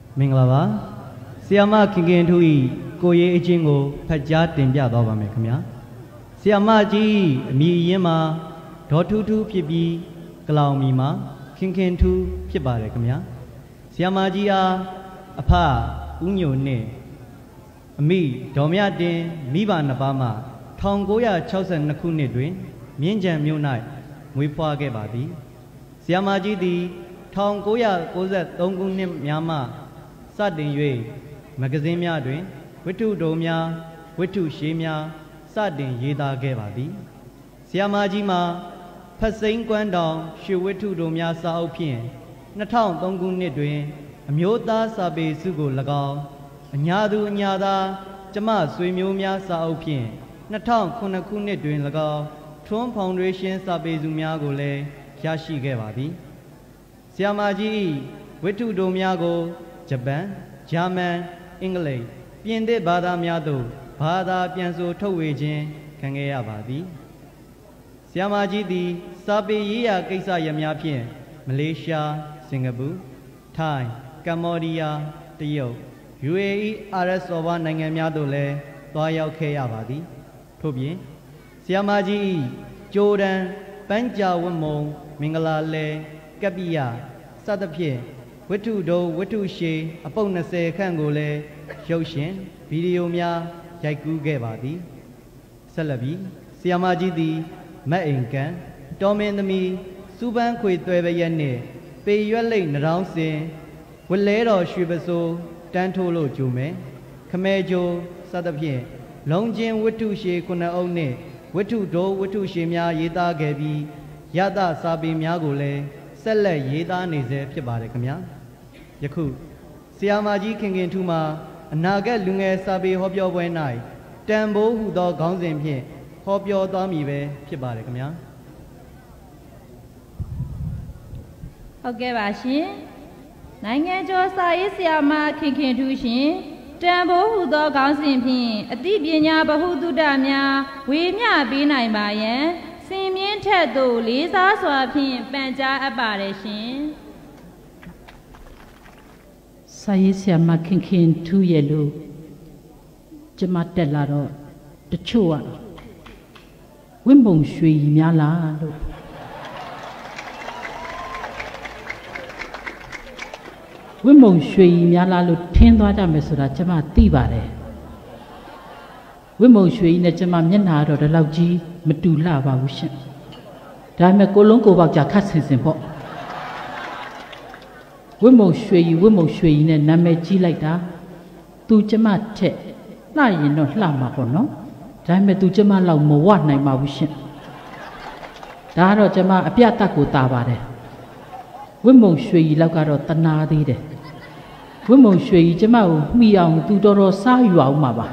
Minglava Siama King Tui Koye Jingo Paja Timbia Dova Mekamia Siama Ji Mi Yema Dotu Pibi Glaumima King Tu Pibare Kamia Siama Jia Apa Unyo Ne Mi Domia Din Miba Nabama Tongoya Chosen Nakuni Dwin Minjam Munai Muipa Gebadi Siama Ji di Tongoya Kozet Tongunim Yama Sadin Yue Magazine Yadwin Witu Domia Witu Shimia Sadin Yeda Gebadi Siama Jima Passing Guandong Shi Witu Domia Sao Pien Natong Tongun Nidwin Amyota Sabi Sugu Lagao Anyadu Anyada Jama Swimumia Sao Pien Natong Kunakuni Dwin Lagao Tron Foundation Sabi Zumia Gole Yashi Gebadi Siama Ji Witu Domiago Japan German English Piende Bada Miado Bada Pianso Towejin Kangea Badi Siama Ji di Sabi Yia Kaisa Yamia Malaysia Singapore Thai Cambodia Tio UAE RS Ova Nangamiado Le Toyao Kea Badi Tobi Siama Ji Jordan Panja Wamo Mingala Le Gabia Sadapie Witu Do Witu She Upon the Se Kangole Shoshin Video Mia Jaiku Gebadi Salabi Siama Ji di Mainkan Domin the Me Suban Quit Yane Pay your lane around sin Will later Shibaso Tantolo Jume Kamejo Sadapie Longjin Witu She Kuna One Witu Do Witu Shimia Yeda Gabi Yada Sabi Miagole Sele Yeda Nize Pibarekamia Yaku Siama Ji King Tuma Naga Lunga Sabi Hobyo Wenai Tambo who dog gowns in here Hobyo Damive Pibarekamia Okay, Bashi Nangajo Sai Siama King Tushin Tambo who dog gowns in here a deep yenya Bahudu Damia Wimia Bina Bayan Simian Tedo Lisa Swapin Banja Abarishin Siama King 2 yellow Jamatellaro the Chua Wimbong Shui Miala Wimbong Shui Miala 10 Mesura Jama Tibare Wimbong Shui in the Jama Yana or the Lauji Medula Bawushin Dame Colongo Baja Cassis in Pop Wimbong Shui in a Nameji like that Tu Jama Te Lying not Lama or no Dame tu Jama Lau Mowan Nai Mawushin Daro Jama Apiataku Tabare Wimbong Shui Lagaro Tanadi Wimbong Shui Jama Miang Tudoro Sayu Maba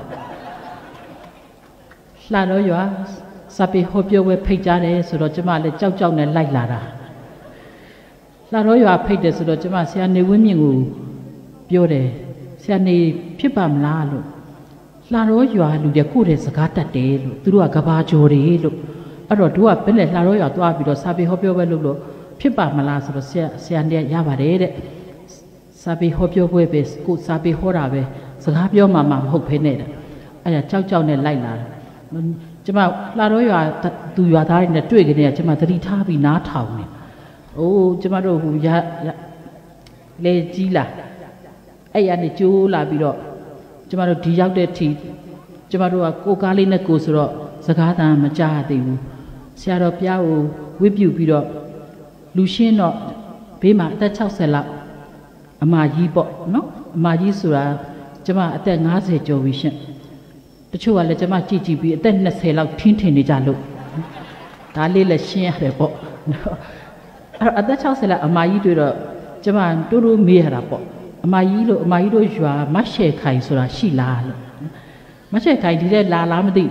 Laro Yoa Sapi Hopio we Pejare Surojama le Chow Chow and Light Lara Laro Yoa Pede Surojama Siane Wimingu Biore Siane Pipam Lalo Laro Yoa Ludiacure Sagata de through a Gabajo Relo Arodua Pele Laro Yoa Dwabido Sabi Hopio Velulo Pipam Malas Siane Yavare Sabi Hopio Webes Good Sabi Horave Sagabio Mama Hopened I Chow Chow and Light Lara Jama Laroya do you are in the twig in Jama Ritabi not town. Oh, Jamaro who Le Gila Ayani Jula Biro Jamaro Diak de Teeth Jamaro Kokalina Gosro Sagata Majadi Sierra Piao Wibu Biro Lucino Bima that Chausela Amaji Bo no Maji Sura Jama at the Nazi Jovision The Chua Lejama GGB, then let's say like Tintin Jalo. Dali le share the book. At that house, a Mayido Jaman Duru Mirapo. A Mayido Jua, Mashe Kaisura, she la. Mashe Kai did la lamadi.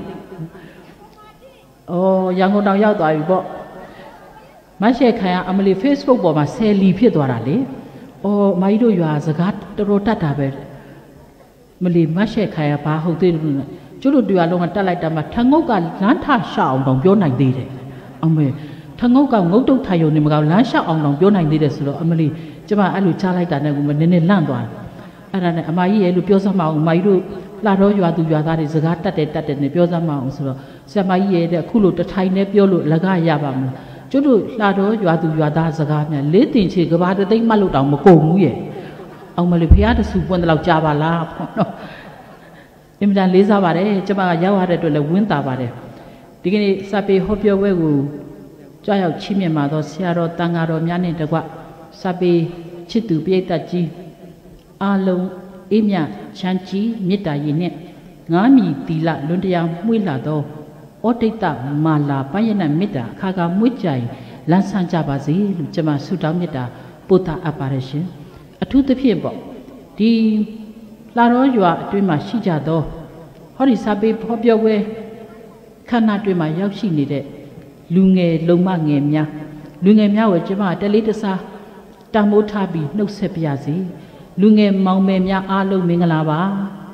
Oh, young old out I bought Mashe Kaya Amali Facebook or my say leave here Dorale. Oh, Maido you as a gat, the rotata. Mali Mashe Kaya Pa Hotel. Chulu do along a talatama Tangoga Lanta Shao on Yona did it. Ame Tangoga Moto Tayo Nimaga Lansha on Yona did it. So Emily Jama Alu Chalai and Nene Landwan. အဲ့ဒါနဲ့အမကြီးရဲ့လို့ပြောစမ်းမအောင်အမကြီးတို့လာတော့ရွာသူရွာသားတွေစကားတတ်တယ်နဲ့ပြောစမ်းမအောင်ဆိုတော့ဆရာမကြီးရဲ့တဲ့အခုလိုတထိုင်နဲ့ပြောလို့လကရပါမလားကျွတ်တို့လာတော့ရွာသူရွာသားစကားများလေးတင်ချေကဘာတသိမ့်မှတ်လို့တောင်မကုန်ဘူးရဲ့အောင်မလေးဖះတဆူပွင့်တော့ကြာပါလားပေါ့နော်အင်မတန်လေးစားပါတယ်ကျမကရောက်ရတဲ့အတွက်လည်းဝင်းတာပါတယ်ဒီကနေ့စာပေဟောပြောပွဲကိုကြွရောက်ချီးမြှင့်ပါတော့ဆရာတော်တန်ဃာတော်များနဲ့တကွစာပေချစ်သူပရိသတ်ကြီးအားလုံးအေးမြချမ်းကြီးမေတ္တာရည်နဲ့ငါးမြီတီလလွန်တရားမှွေးလာသောဩတိတ်တမာလာပယနမေတ္တာအခါခါမွေးကြိုင်လန်းဆန်းကြပါစေလို့ကျမဆုတောင်းမေတ္တာပို့တာအပ်ပါတယ်ရှင်အထူးသဖြင့်ပေါ့ဒီလာတော်ရွာအတွင်းမှာရှိကြသောဟောဒီစာပေဟောပြောပွဲခန္ဓာအတွင်းမှာရောက်ရှိနေတဲ့လူငယ်လုံမငယ်များလူငယ်များကိုကျမတလေးတစားတမိုးထားပြီးနှုတ်ဆက်ပါရစေလူငယ်မောင်မယ်များအားလုံးမင်္ဂလာပါ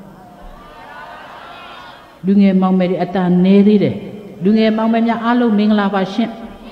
လူငယ်မောင်မယ်တွေအတန်နေသေးတယ်လူငယ်မောင်မယ်များအားလုံးမင်္ဂလာပါရှင်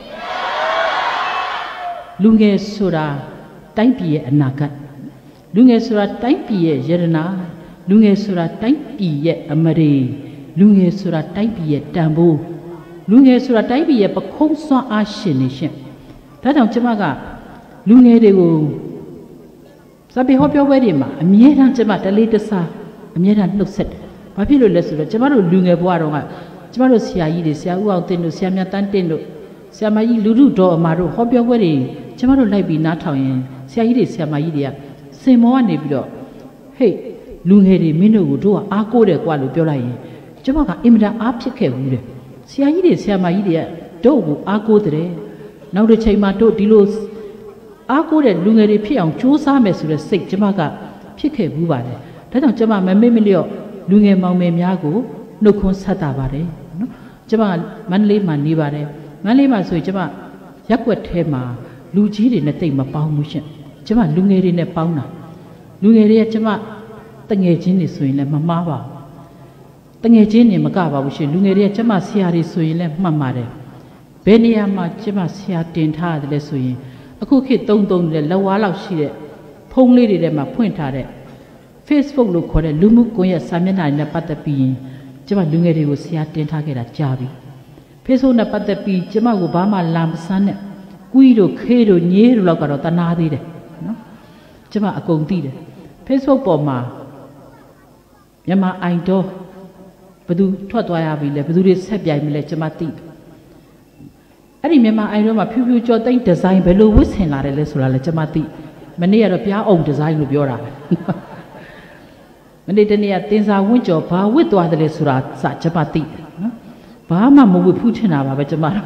လူငယ်ဆိုတာတိုင်းပြည်ရဲ့အနာဂတ်လူငယ်ဆိုတာတိုင်းပြည်ရဲ့ယရနာလူငယ်ဆိုတာတိုင်းပြည်ရဲ့အမရေလူငယ်ဆိုတာတိုင်းပြည်ရဲ့တန်ဖိုးလူငယ်ဆိုတာတိုင်းပြည်ရဲ့ပခုံးစွမ်းအားရှင်နေရှင်ဒါကြောင့်ကျမကလူငယ်တွေကိုစာပေဟောပြောပွဲတွေမှာအမြဲတမ်းကျမတလေးတစားအမြဲတမ်းနှုတ်ဆက်တယ်။ဘာဖြစ်လို့လဲဆိုတော့ကျမတို့လူငယ်ဘဝတုန်းကကျမတို့ဆရာကြီးတွေဆရာဦးအောင်တင်တို့ဆရာမြတ်တန်းတင်တို့ဆရာမကြီးလူထုတော်အမာတို့ဟောပြောပွဲတွေကျမတို့လိုက်ပြီးနားထောင်ရင်ဆရာကြီးတွေဆရာမကြီးတွေကစင်မောကနေပြီးတော့ဟေ့လူငယ်တွေမင်းတို့ကိုတို့ကအားကိုးတယ်ကွာလို့ပြောလိုက်ရင်ကျမကအင်မတန်အားဖြစ်ခဲ့ဘူးတဲ့ဆရာကြီးတွေဆရာမကြီးတွေကတို့ကိုအားကိုးတယ်နောက်တစ်ချိန်မှာတို့ဒီလိုအားကိုးတဲ့လူငယ်တွေဖြစ်အောင်ကြိုးစားမယ်ဆိုတဲ့စိတ်ကျမကဖြစ်ခဲ့ဘူးပါတယ်ဒါကြောင့်ကျမမမေ့မလျော့လူငယ်မောင်မယ်များကိုနှုတ်ခွန်းဆက်တာပါတယ်နော်ကျမမန္တလေးမှာနေပါတယ်မန္တလေးမှာဆိုရင်ကျမရက်ွက်ထဲမှာလူကြီးတွေနဲ့တိတ်မပေါင်းဘူးရှင်ကျမလူငယ်တွေနဲ့ပေါင်းတာလူငယ်တွေကကျမတငယ်ချင်းတွေဆိုရင်လည်းမမှားပါဘူးတငယ်ချင်းတွေမကပါဘူးရှင်လူငယ်တွေကကျမဆရာတွေဆိုရင်လည်းမှတ်ပါတယ်ဘယ်နေရာမှာကျမဆရာတင်ထားရတယ်လဲဆိုရင်အခုခေတ်သုံးတဲ့လက်ဝါးလောက်ရှိတဲ့ဖုန်းလေးတွေထဲမှာဖွင့်ထားတဲ့ Facebook လို့ခေါ်တဲ့လူမှုကွန်ရက်စာမျက်နှာတွေနဲ့ပတ်သက်ပြီးရင်ကျမလူငယ်တွေကိုဆရာတင်ထားခဲ့တာကြာပြီ Facebook နဲ့ပတ်သက်ပြီးကျမကိုဘာမှလာမစမ်းနဲ့ကွီးတို့ခေးတို့ညေးတို့လောက်ကတော့တနာသေးတယ်နော်ကျမအကုန်သိတယ် Facebook ပေါ်မှာမြန်မာအိုင်ဒေါ်ဘယ်သူထွက်သွားရပြီလဲဘယ်သူတွေဆက်ပြိုင်မလဲကျမသိတယ်အဲ့ဒီမြန်မာအိုင်ဒေါ်မှာဖြူဖြူကြော်သိမ့်ဒီဇိုင်းဘယ်လိုဝတ်ဆင်လာတယ်လဲဆိုတာလဲကျမသိမနေ့ကတော့ပြားအောင်ဒီဇိုင်းလို့ပြောတာမနေ့တနေ့ကတင်စာဝင့်ကျော်ဘာဝတ်သွားတယ်လဲဆိုတာစကျမသိနော်ဘာမှမဝတ်ဖူးထင်တာပါပဲကျမတော့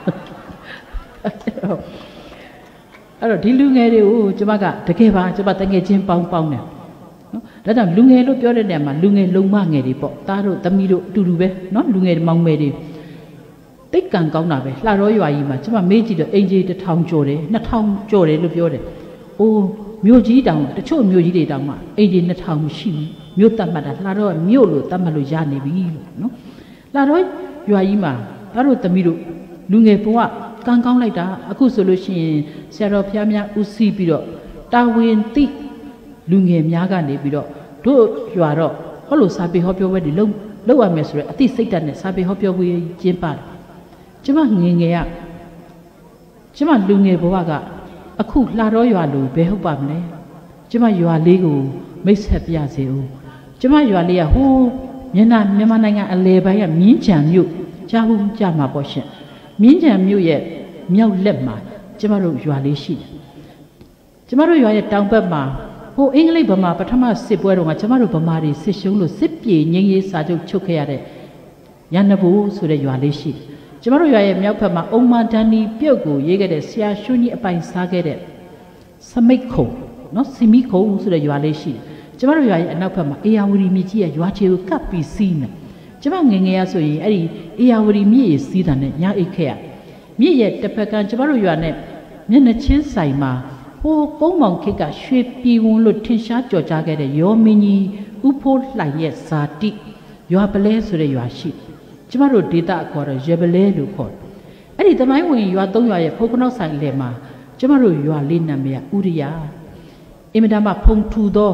အဲ့တော့ဒီလူငယ်တွေကိုကျမကတကယ်ပါကျမတငယ်ချင်းပေါင်းတယ်နော်ဒါကြောင့်လူငယ်လို့ပြောတဲ့နေရာမှာလူငယ်လုံမငယ်တွေပေါ့သားတို့သမီးတို့အတူတူပဲနော်လူငယ်မောင်မယ်တွေတိတ်ကန်ကောင်းတာပဲလှတော်ရွာကြီးမှာကျမမေးကြည့်တော့အင်ဂျီ1000ကျော်တယ်2000ကျော်တယ်လို့ပြောတယ်။အိုးမြို့ကြီးတောင်တချို့မြို့ကြီးတွေတောင်မှအင်ဂျီ2000မရှိဘူးမြို့တတ်မှတ်တာလှတော်မြို့လို့တတ်မှတ်လို့ရနေပြီလို့နော်။လှတော်ရွာကြီးမှာသားတို့သမီးတို့လူငယ်ဘဝကံကောင်းလိုက်တာအခုဆိုလို့ရှိရင်ဆရာတော်ဖျားများဦးစီးပြီးတော့တာဝန်သိလူငယ်များကနေပြီးတော့တို့ရွာတော့ဟောလို့စာပေဟောပြောပွဲတွေလုပ်ရမယ်ဆိုတော့အသိစိတ်ဓာတ်နဲ့စာပေဟောပြောပွဲကျင်းပါတယ်ကျမငယ်ငယ်ကကျမလူငယ်ဘဝကအခုလှတော်ရွာလို့ဘယ်ဟုတ်ပါမလဲကျမရွာလေးကိုမိတ်ဆက်ပြစေဦးကျမရွာလေးကဟိုးမြန်မာနိုင်ငံအလယ်ပိုင်းကမြင်းကြံမြို့ကြားဘူးကြားမှာပေါ့ရှင်မြင်းကြံမြို့ရဲ့မြောက်လက်မှာကျမတို့ရွာလေးရှိတယ်ကျမတို့ရွာရဲ့တောင်ဘက်မှာဟိုအင်္ဂလိပ်ဗမာပထမစစ်ပွဲတော့ကကျမတို့ဗမာတွေစစ်ရှုံးလို့စစ်ပြေငြိမ်းရေးစာချုပ်ချုပ်ခဲ့ရတဲ့ရန်နဘူဆိုတဲ့ရွာလေးရှိတယ်ကျမတို့ရွာရဲ့မြောက်ဘက်မှာအုံမာဒန်နီပြုတ်ကိုရေးခဲ့တဲ့ဆရာရွှန်းကြီးအပိုင်စားခဲ့တဲ့စမိတ်ခုံနော်စီမီခုံဆိုတဲ့ရွာလေးရှိတယ်ကျမတို့ရွာရဲ့အနောက်ဘက်မှာအေယာဝတီမြစ်ကြီးရဲ့ရွာချေကိုကပ်ပြီးစီးနေကျမငယ်ငယ်ရဆိုရင်အဲ့ဒီအေယာဝတီမြစ်ရေစီးတာနဲ့ညအိတ်ခဲ့ရမြစ်ရဲ့တစ်ဖက်ကကျမတို့ရွာနဲ့မျက်နှာချင်းဆိုင်မှာဟိုကုန်းမောင်ခေတ်ကရွှေပြည်ဝန်းလို့ထင်ရှားကြော်ကြားခဲ့တဲ့ရောမင်းကြီးဥဖိုးလှိုင်ရဲ့ဇာတိရွာပလဲဆိုတဲ့ရွာရှိကျမတို့ဒေတာခေါ်တော့ရပလဲလို့ခေါ်တယ်အဲ့ဒီသမိုင်းဝင်ရွာ3ရွာရဲ့ဖုန်ခနောက်ဆိုင်လေမှာကျမတို့ရွာလေးနာမည်ဥရိယာအင်မတန်မှဖုန်ထူသော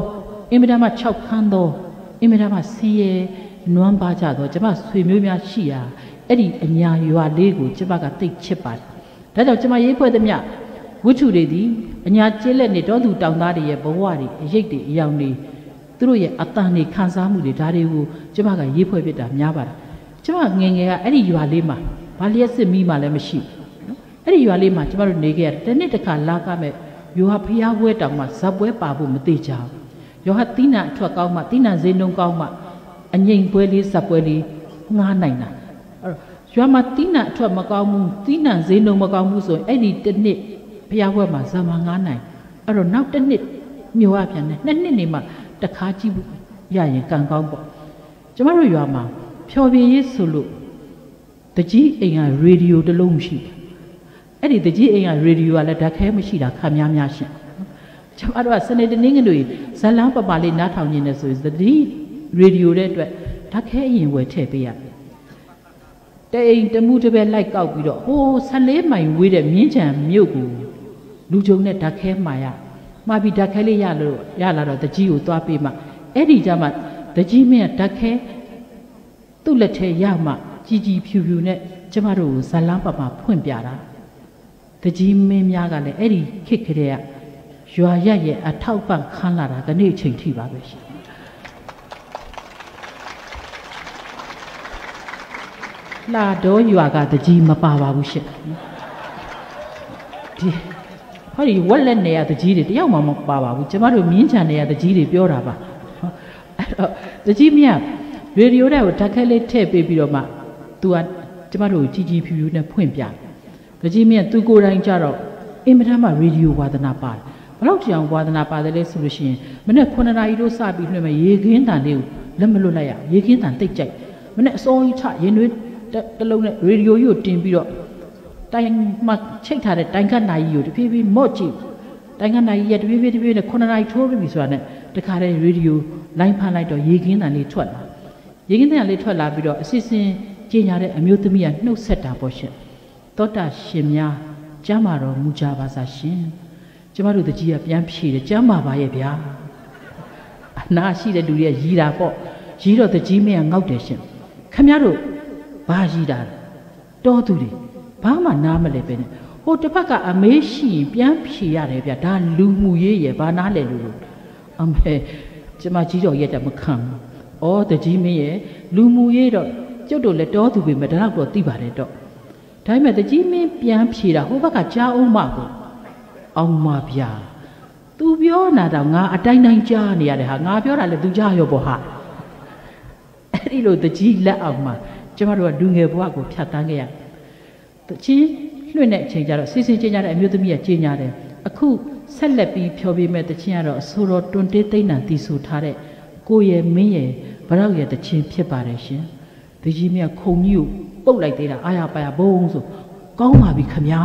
အင်မတန်မှ6ခန်းသောအင်မတန်မှဆင်းရဲနွမ်းပါကြသောကျမဆွေမျိုးများရှိရာအဲ့ဒီအညာရွာလေးကိုကျမကသိချစ်ပါတယ်ဒါကြောင့်ကျမရေးဖွဲ့သည်မြဝိထုတွေသည်အညာကျေးလက်နေတောသူတောင်သားတွေရဲ့ဘဝတွေအရေးတွေအယောင်တွေသူတို့ရဲ့အတန်တွေခံစားမှုတွေဒါတွေကိုကျမကရေးဖွဲ့ပြတာများပါတယ်ကျမငယ်ငယ်ကအဲ့ဒီရွာလေးမှာဘာလျက်စစ်မီးမှလည်းမရှိဘူးအဲ့ဒီရွာလေးမှာကျမတို့နေခဲ့ရတယ်တစ်နှစ်တစ်ခါလာကမဲ့ရွာဖျားပွဲတောင်မှဇက်ပွဲပါဖို့မသေးကြဘူးရွာသီးနှံအထွက်ကောင်းမှသီးနှံဈေးနှုန်းကောင်းမှအငိမ်ပွဲလေးဇက်ပွဲလေးငားနိုင်တာအဲ့ရွာမှာသီးနှံအထွက်မကောင်းဘူးသီးနှံဈေးနှုန်းမကောင်းဘူးဆိုရင်အဲ့ဒီတစ်နှစ်ဖျားပွဲမှာဇက်မငားနိုင်အဲ့တော့နောက်တစ်နှစ်မျိုးအပြန်နဲ့နှစ်နှစ်နေမှတခါကြည့်ရရင်ကံကောင်းပေါ့ကျမတို့ရွာမှာဖျော်ဖြေရေးဆိုလို့တကြီးအိမ်ကရေဒီယိုတစ်လုံးမရှိဘူးအဲ့ဒီတကြီးအိမ်ကရေဒီယိုကလည်းဓာတ်ခဲမရှိတာခါများများရှင်ကျမတို့ကစနေတနင်္ဂနွေဇလန်းပပလေးနားထောင်နေတယ်ဆိုရင်တတိရေဒီယိုတဲ့အတွက်ဓာတ်ခဲအရင်ဝယ်ထည့်ပေးရတအိမ်တမှုတစ်ပဲလိုက်ကောက်ပြီးတော့ဟိုး14မိုင်ဝေးတဲ့မြင်းချံမြို့ကိုလူကြုံနဲ့ဓာတ်ခဲမှာရမှာပြီးဓာတ်ခဲလေးရလာတော့တကြီးကိုသွားပေးမှအဲ့ဒီကြမှာတကြီးမင်းဓာတ်ခဲသူ့လက်ထဲရမှကြီးကြီးဖြူဖြူနဲ့ကျမတို့ကိုဇလန်းပပဖွင့်ပြတာတကြီးမင်းများကလည်းအဲ့ဒီခေတ်ကလေးကရွာရက်ရဲ့အထောက်ပံ့ခန်းလာတာဒီနေ့ချိန်ထိပါပဲရှင်လာတော့ရွာကတကြီးမပါပါဘူးရှင်ဒီဟောဒီဝက်လက်နေရတကြီးတွေတယောက်မှမပါပါဘူးကျမတို့မြင်းချံနေရတကြီးတွေပြောတာပါအဲ့တော့တကြီးမြတ်ရေဒီယိုတဲ့ကိုဓာတ်ခဲလေးထည့်ပေးပြီးတော့မှ तू ကကျမတို့ကြီးကြီးဖြူဖြူနဲ့ဖွင့်ပြတကြီးမြတ် तू ကိုယ်တိုင်ကြတော့အင်မတန်မှရေဒီယိုဝါသနာပါတယ်ဘယ်လောက်ကြောင်ဝါသနာပါတယ်လဲဆိုလို့ရှိရင်မနေ့9နာရီတို့စပြီးလွှင့်မယ်ရေခင်းတန်လေးကိုလက်မလွတ်လိုက်ရရေခင်းတန်တိတ်ကြိုက်မနေ့အစောကြီးချရင်တွေတလုံးနဲ့ရေဒီယိုကြီးကိုတင်ပြီးတော့တိုင်မှာချိတ်ထားတဲ့တိုင်ခတ်နာကြီးကိုတဖြည်းဖြည်းမော့ကြည့်တိုင်ခတ်နာကြီးရဲ့တဖြည်းဖြည်းနဲ့9နာရီထိုးပြီဆိုတာနဲ့တခါတည်းရေဒီယိုလိုင်းဖမ်းလိုက်တော့ရေခင်းတန်လေးထွက်လာရေခင်းတန်လေးထွက်လာပြီးတော့အစစ်စင်ကျင်ညာတဲ့အမျိုးသမီးကနှုတ်ဆက်တာပေါ့ရှင်သောတာရှင်များကျမ်းမာတော်မူကြပါစားရှင်ကျမတို့တကြီးကပြန်ဖြေတယ်ကျမ်းမာပါရဲ့ဗျာအနာရှိတဲ့လူတွေကရီးတာပေါ့ရီးတော့တကြီးမင်းကငေါက်တယ်ရှင်ခမရတို့ဘာရီးတာတော်သူတွေဘာမှနားမလဲပဲနဲ့ဟိုတစ်ဖက်ကအမေးရှိရင်ပြန်ဖြေရတယ်ဗျဒါလူမှုရေးရယ်ဘာနားလဲလို့အမေကျမကြီးတော်ရက်တယ်မခံဘူးဩတကြီးမင်းရဲ့လူမှုရေးတော့ကျုပ်တို့လည်းတော်သူပဲမဒါတော့သိပါတယ်တော့ဒါပေမဲ့တကြီးမင်းပြန်ဖြေတာဟိုဘက်ကကြားအောင်မကိုအောင်မဗျာ तू ပြောနာတော့ငါအတိုင်းတိုင်းကြားနေရတယ်ဟာငါပြောတာလည်း तू ကြားရောပေါ့ဟာအဲ့ဒီလိုတကြီးလက်အောင်မှာကျမတို့ကလူငယ်ဘဝကိုဖြတ်တန်းခဲ့ရတကြီးလွှင့်တဲ့အချိန်ကျတော့စစ်စစ်ကျင်းကြတဲ့အမျိုးသမီးကကျင်းကြတယ်အခုဆက်လက်ပြီးဖြောပေးမဲ့တချင်းကတော့အဆိုတော်တွန်တေးသိမ့်နံတီဆိုထားတဲ့ကိုရယ်မင်းရယ်ဗရောက်ရယ်တချင်းဖြစ်ပါတယ်ရှင်တကြီးမြတ်ခုံကြီးကိုပုတ်လိုက်သေးတာအာရပါရဘုံဆိုကောင်းပါပြီခမညာ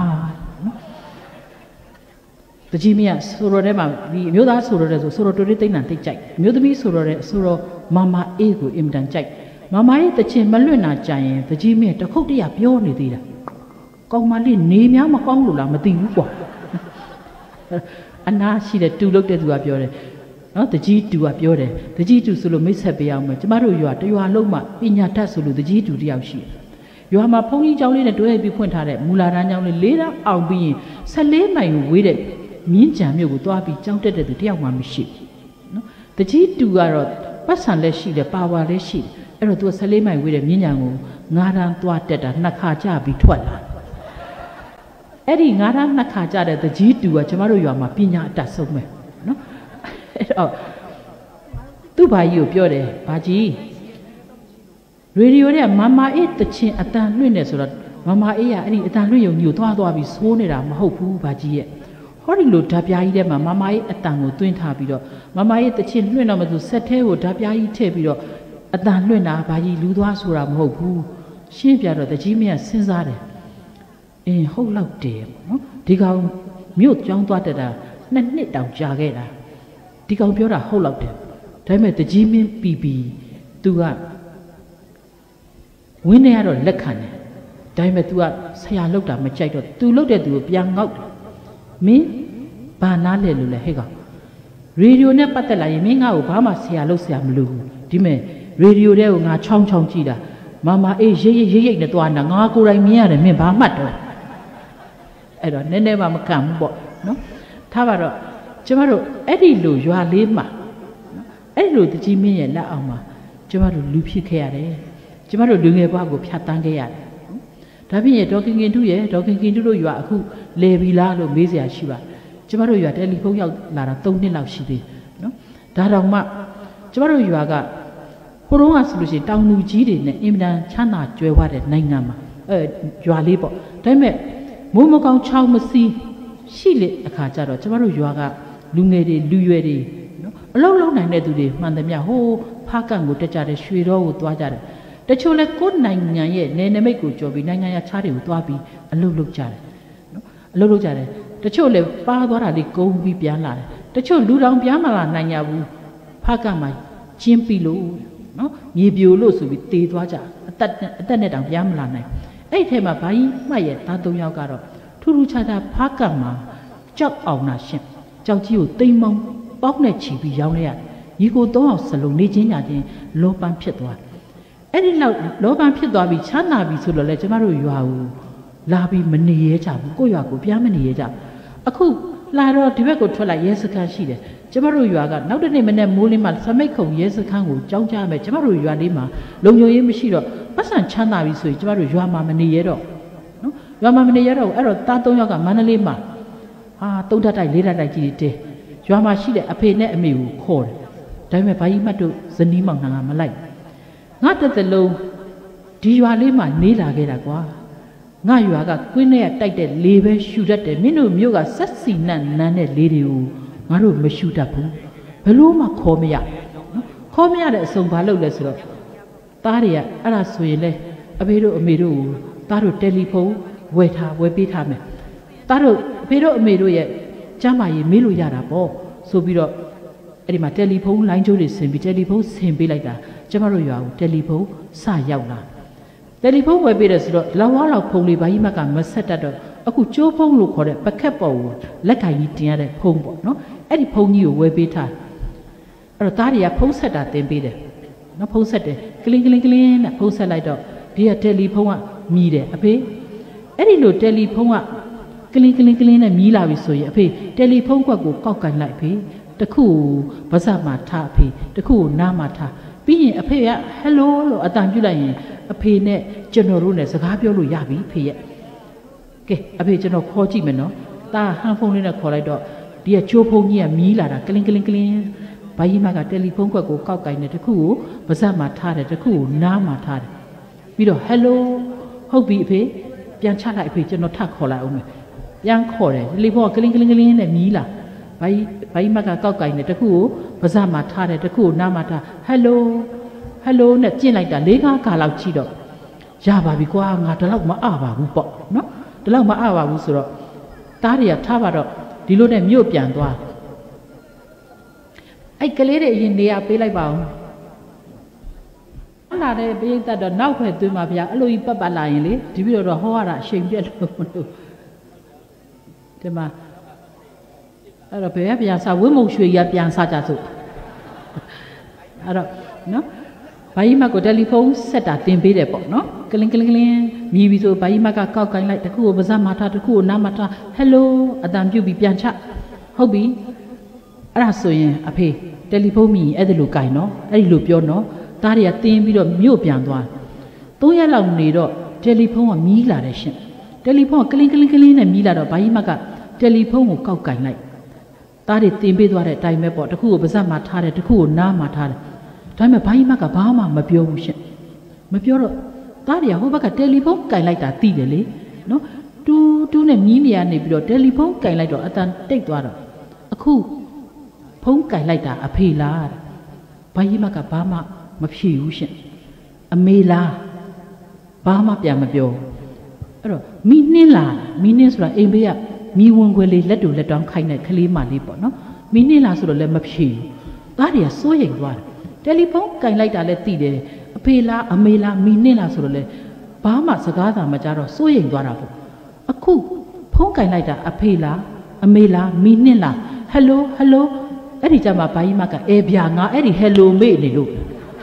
တကြီးမြတ်ဆိုတော်ထဲမှာဒီအမျိုးသားဆိုတော်တဲ့ဆိုတော်တွန်တေးသိမ့်နံတိတ်ကြိုက်အမျိုးသမီးဆိုတော်တဲ့ဆိုတော်မမအေးကိုအင်မတန်ကြိုက်မမရဲ့တချင်းမလွင့်နာကြရင်တကြီးမြတ်တခုတ်တရပြောနေသေးတာကောင်းမလေးနေများမကောင်းလို့လားမသိဘူးကွာအနာရှိတဲ့တူလုတ်တဲ့သူကပြောတယ်နော်တကြီးတူကပြောတယ်တကြီးတူဆိုလို့မိတ်ဆက်ပေးအောင်မယ်ကျမတို့ရွာတရွာလုံးမှာပညာတတ်ဆိုလို့တကြီးတူတယောက်ရှိတယ်ရွာမှာဘုန်းကြီးကျောင်းလေးနဲ့တွဲပြီးဖွင့်ထားတဲ့မူလာတန်းကျောင်းလေး၄တန်းအောင်ပြီးရင်14မိုင်ဝေးတဲ့မြင်းကြံမြို့ကိုသွားပြီးကျောင်းတက်တဲ့သူတယောက်မှမရှိဘူးနော်တကြီးတူကတော့ပတ်စံလည်းရှိတယ်ပါဝါလည်းရှိတယ်အဲ့တော့သူက14မိုင်ဝေးတဲ့မြင်းကြံကို9တန်းသွားတက်တာ2ခါကြပြီးထွက်လာအဲ့ဒီ9တန်း2ခါကြတဲ့တကြီးတူကကျမတို့ရွာမှာပညာအတတ်ဆုံးပဲနော်အဲ့တော့သူ့ဘာကြီးကိုပြောတယ်ဘာကြီးရေဒီယိုတဲ့မမအေးတချင်းအတန်လွှင့်နေဆိုတော့မမအေးကအဲ့ဒီအတန်လွှင့်ရုံညိုသွားပြီးဆိုးနေတာမဟုတ်ဘူးဘာကြီးရဲ့ဟောဒီလိုဓာပြားကြီးထဲမှာမမအေးအတန်ကိုသွင်းထားပြီးတော့မမအေးတချင်းလွှင့်တော့မဆိုဆက်သေးကိုဓာပြားကြီးထည့်ပြီးတော့အတန်လွှင့်တာဘာကြီးလူသွားဆိုတာမဟုတ်ဘူးရှင်းပြတော့တကြီးမင်းကစဉ်းစားတယ်အင်းဟုတ်လောက်တယ်နော်ဒီကောင်မြို့ကျောင်းသွားတက်တာ2နှစ်တောင်ကြာခဲ့တာဒီကောင်ပြောတာဟုတ်လောက်တယ်ဒါပေမဲ့တကြီးမင်းပြီးသူကဝင်းနေရတော့လက်ခံတယ်ဒါပေမဲ့ तू ကဆရာလောက်တာမကြိုက်တော့ तू လောက်တဲ့သူကိုပြန်ငေါက်တယ်မင်းဘာနားလဲလို့လဲဟဲ့ကောင် radio နဲ့ပတ်သက်လာရင်မင်းငါ့ကိုဘာမှဆရာလို့ဆရာမလို့ဒီမဲ့ radio တဲ့ကိုငါချောင်းချောင်းကြည့်တာမမအေးရိတ်နဲ့သွားတာငါကိုယ်တိုင်မြင်ရတယ်မင်းဘာမှတ်တော့အဲ့တော့နည်းနည်းမှမခံဘူးပေါ့နော်ထားပါတော့ကျမတို့အဲ့ဒီလိုရွာလေးမှာအဲ့ဒီလိုတကြီးမင်းရဲ့လက်အောက်မှာကျမတို့လူဖြစ်ခဲ့ရတယ်ကျမတို့လူငယ်ဘဝကိုဖြတ်တန်းခဲ့ရတယ်ဒါဖြင့်ဒေါခင်ခင်တုရဲ့ဒေါခင်ခင်တုတို့ရွာအခုလေပြီလားလို့မေးစရာရှိပါကျမတို့ရွာတယ်လီဖုန်းရောက်လာတာ3နှစ်လောက်ရှိသေးနော်ဒါတောင်မှကျမတို့ရွာကဟိုတုန်းကဆိုလို့ရှိရင်တောင်သူကြီးတွေနဲ့အင်မတန်ချမ်းသာကြွယ်ဝတဲ့နိုင်ငံမှာရွာလေးပေါ့ဒါပေမဲ့မိုးမကောင်းချောင်းမစီးရှိလေအခါကျတော့ကျမတို့ရွာကလူငယ်တွေလူရွယ်တွေနော်အလုံးလုံးနိုင်တဲ့သူတွေမှန်သမျှဟိုးဖားကန့်ကိုတက်ကြတယ်ရွှေတော်ကိုသွားကြတယ်တချို့လဲကိုယ်နိုင်ငံရဲ့နယ်နိမိတ်ကိုကြော်ပြီးနိုင်ငံရခြားတွေကိုသွားပြီးအလုပ်လုပ်ကြတယ်နော်အလုပ်လုပ်ကြတယ်တချို့လဲပါသွားတာလေးကုန်းပြီးပြန်လာတယ်တချို့လူတောင်ပြန်မလာနိုင်ကြဘူးဖားကန့်မှာကျင်းပြီလို့နော်မြေပြိုလို့ဆိုပြီးတေသွားကြအသက်နဲ့တောင်ပြန်မလာနိုင်အဲ့ဒီထဲမှာဘာကြီးမှတ်ရဲ့သား3ယောက်ကတော့ထူးထူးခြားခြားဖားကန့်မှာကြောက်အောင်နာရှင်ကြောက်ကြီးကိုတိမ်မောင်းပေါက်နဲ့ချီပြီးရောင်းလိုက်ရတယ်ညီကို3ယောက်စလုံးနေချင်းညာချင်းလောပန်းဖြစ်သွားအဲ့ဒီလောက်လောပန်းဖြစ်သွားပြီးချမ်းသာပြီဆိုတော့လေကျမတို့ရွာကိုလာပြီးမနေရကြဘူးကိုယ့်ရွာကိုပြန်မနေရကြအခုလာတော့ဒီဘက်ကိုထွက်လာရဲစခန်းရှိတယ်ကျမတို့ရွာကနောက်တစ်နေ့မနေ့မိုးလင်းမှစမိတ်ခုံရဲစခန်းကိုကြောင်းကြမယ်ကျမတို့ရွာလေးမှာလုံခြုံရေးမရှိတော့ပတ်စံချမ်းသာပြီဆိုရင်ကျမတို့ရွာမှာမနေရတော့နော်ရွာမှာမနေရတော့အဲ့တော့သား3ယောက်ကမန္တလေးမှာ3ဓာတ်တိုက်4ဓာတ်တိုက်ကြီးတဲရွာမှာရှိတဲ့အဖေနဲ့အမေကိုခေါ်တယ်ဒါပေမဲ့ဘာကြီးမှတ်တို့ဇနီးမောင်နှံကမလိုက်ငါတစ်သက်လုံးဒီရွာလေးမှာနေလာခဲ့တာကွာငါရွာကကွင်းထဲကတိုက်တဲ့လေပဲရှူတတ်တယ်မင်းတို့မြို့ကဆက်စီနန်းနန်းတဲ့လေတွေကိုငါတို့မရှူတတ်ဘူးဘလို့မှခေါ်မရနော်ခေါ်မရတဲ့အစုံဘာလုပ်လဲဆိုတော့သားတွေကအဲ့ဒါဆိုရင်လေအဖေတို့အမေတို့ကိုသားတို့တယ်လီဖုန်းဝယ်ပေးထားမယ်သားတို့အဖေတို့အမေတို့ရဲ့ကျမ်းမာရေးမေးလို့ရတာပေါ့ဆိုပြီးတော့အဲ့ဒီမှာတယ်လီဖုန်းလိုင်းကျိုးတွေဆင်ပြီးတယ်လီဖုန်းဆင်ပေးလိုက်တာကျမတို့ရွာကိုတယ်လီဖုန်းစရောက်လာတယ်လီဖုန်းဝယ်ပေးတယ်ဆိုတော့လောက်ဝါလောက်ဖုန်းလေးဘာကြီးမကမဆက်တတ်တော့အခုကျိုးဖုန်းလို့ခေါ်တဲ့ပကက်ပေါ်ကိုလက်ကင်ကြီးတင်ရတဲ့ဖုန်းပေါ့နော်အဲ့ဒီဖုန်းကြီးကိုဝယ်ပေးထားအဲ့တော့သားတွေကဖုန်းဆက်တာတင်ပေးတယ်နော်ဖုန်းဆက်တယ်ကလင်းနဲ့ဖုန်းဆက်လိုက်တော့ဒီကတယ်လီဖုန်းကမြည်တယ်အဖေအဲ့ဒီလိုတယ်လီဖုန်းကကလင်းနဲ့မြည်လာပြီဆိုရင်အဖေတယ်လီဖုန်းကွက်ကိုကောက်ကန်လိုက်အဖေတခုပါစမှာထားအဖေတခုကိုနားမှာထားပြီးရင်အဖေကဟယ်လိုလို့အတန်ပြုလိုက်ရင်အဖေနဲ့ကျွန်တော်တို့နဲ့စကားပြောလို့ရပြီဖေရဲ့ကဲအဖေကျွန်တော်ခေါ်ကြည့်မယ်နော်တာဟန်ဖုန်းလေးနဲ့ခေါ်လိုက်တော့ဒီကချိုးဖုန်းကြီးကမြည်လာတာကလင်းဘာကြီးမကတယ်လီဖုန်းကွက်ကိုကောက်ကင်တယ်တခုကိုပါစမှာထားတယ်တခုကိုနားမှာထားတယ်ပြီးတော့ဟယ်လိုဟုတ်ပြီအဖေပြန်ချလိုက်အဖေကျွန်တော်ထပ်ခေါ်လိုက်အောင်မယ်ပြန်ခေါ်တယ်တယ်လီဖုန်းကကလင်းနဲ့မြည်လာဘာကြီးမကကောက်ကင်တယ်တခုကိုပါစမှာထားတယ်တခုကိုနားမှာထားဟယ်လိုနဲ့ကျင့်လိုက်တာ4-5ခါလောက်ကြည့်တော့ရပါပြီကွာငါဒီလောက်မအပါဘူးပေါ့နော်ဒီလောက်မအပါဘူးဆိုတော့သားတွေကထားပါတော့ဒီလိုနဲ့မြို့ပြန်သွားအဲ့ကလေးတွေအရင်နေရာပေးလိုက်ပါဦးလာတဲ့ပိဋကတ်တော့နောက်ဖက်သွင်းပါဗျာအဲ့လိုကြီးပတ်လာရင်လေဒီပြီးတော့ဟောရတာအချိန်ပြတ်လို့မလို့ဒီမှာအဲ့တော့ဘယ်ကပြန်စားဝင်းမုံရွှေရပြန်စားကြစို့အဲ့တော့နော်ဘာကြီးမကိုတယ်လီဖုန်းဆက်တာတင်ပေးတယ်ပေါ့နော်ကလင်းမြည်ပြီးဆိုဘာကြီးမကကောက်ကိုင်းလိုက်တခုကိုပါးစပ်မှာထားတခုကိုနားမှာထားဟယ်လိုအတန်ပြုတ်ပြီးပြန်ချဟုတ်ပြီအဲ့ဒါဆိုရင်အဖေတယ်လီဖုန်းမြည်အဲ့ဒါလိုကိုင်းနော်အဲ့ဒီလိုပြောနော်သားတွေကတင်းပြီးတော့မြို့ပြန်သွား3ရက်လောက်နေတော့တယ်လီဖုန်းကမြည်လာတယ်ရှင်တယ်လီဖုန်းကကလင်းနဲ့မြည်လာတော့ဘာကြီးမကတယ်လီဖုန်းကိုကောက်ကိုင်းလိုက်သားတွေတင်ပေးသွားတဲ့အတိုင်းပဲပေါ့တခုကိုပါးစပ်မှာထားတယ်တခုကိုနားမှာထားတယ်ဒါပေမဲ့ဘာကြီးမကဘာမှမပြောဘူးရှင်မပြောတော့သားတွေကဟိုဘက်ကတယ်လီဖုန်းကင်လိုက်တာသိတယ်လေနော်တူးနဲ့မြီးနေရနေပြီးတော့တယ်လီဖုန်းကင်လိုက်တော့အတန်တိတ်သွားတော့အခုဖုန်းကင်လိုက်တာအဖေလားဘာကြီးမကဘာမှမဖြေဘူးရှင်အမေလားဘာမှပြန်မပြောအဲ့တော့မီနှင်းဆိုတာအိမ်ဘေးကမီဝင်ခွေလေးလက်တူလက်တောင်းခိုင်းတဲ့ကလေးမလေးပေါ့နော်မီနှင်းလားဆိုတော့လည်းမဖြေဘူးသားတွေကစိုးရိမ်သွားတယ်တယ်လီဖုန်းကင်လိုက်တာလည်းသိတယ်အဖေလားအမေလားမီနှင်းလားဆိုတော့လေဘာမှစကားသာမကြားတော့စိုးရိမ်သွားတာပေါ့အခုဖုန်းကင်လိုက်တာအဖေလားအမေလားမီနှင်းလားဟယ်လိုအဲ့ဒီကြမှာဘာကြီးမကအေးဗျာငါအဲ့ဒီဟယ်လိုမေ့နေလို့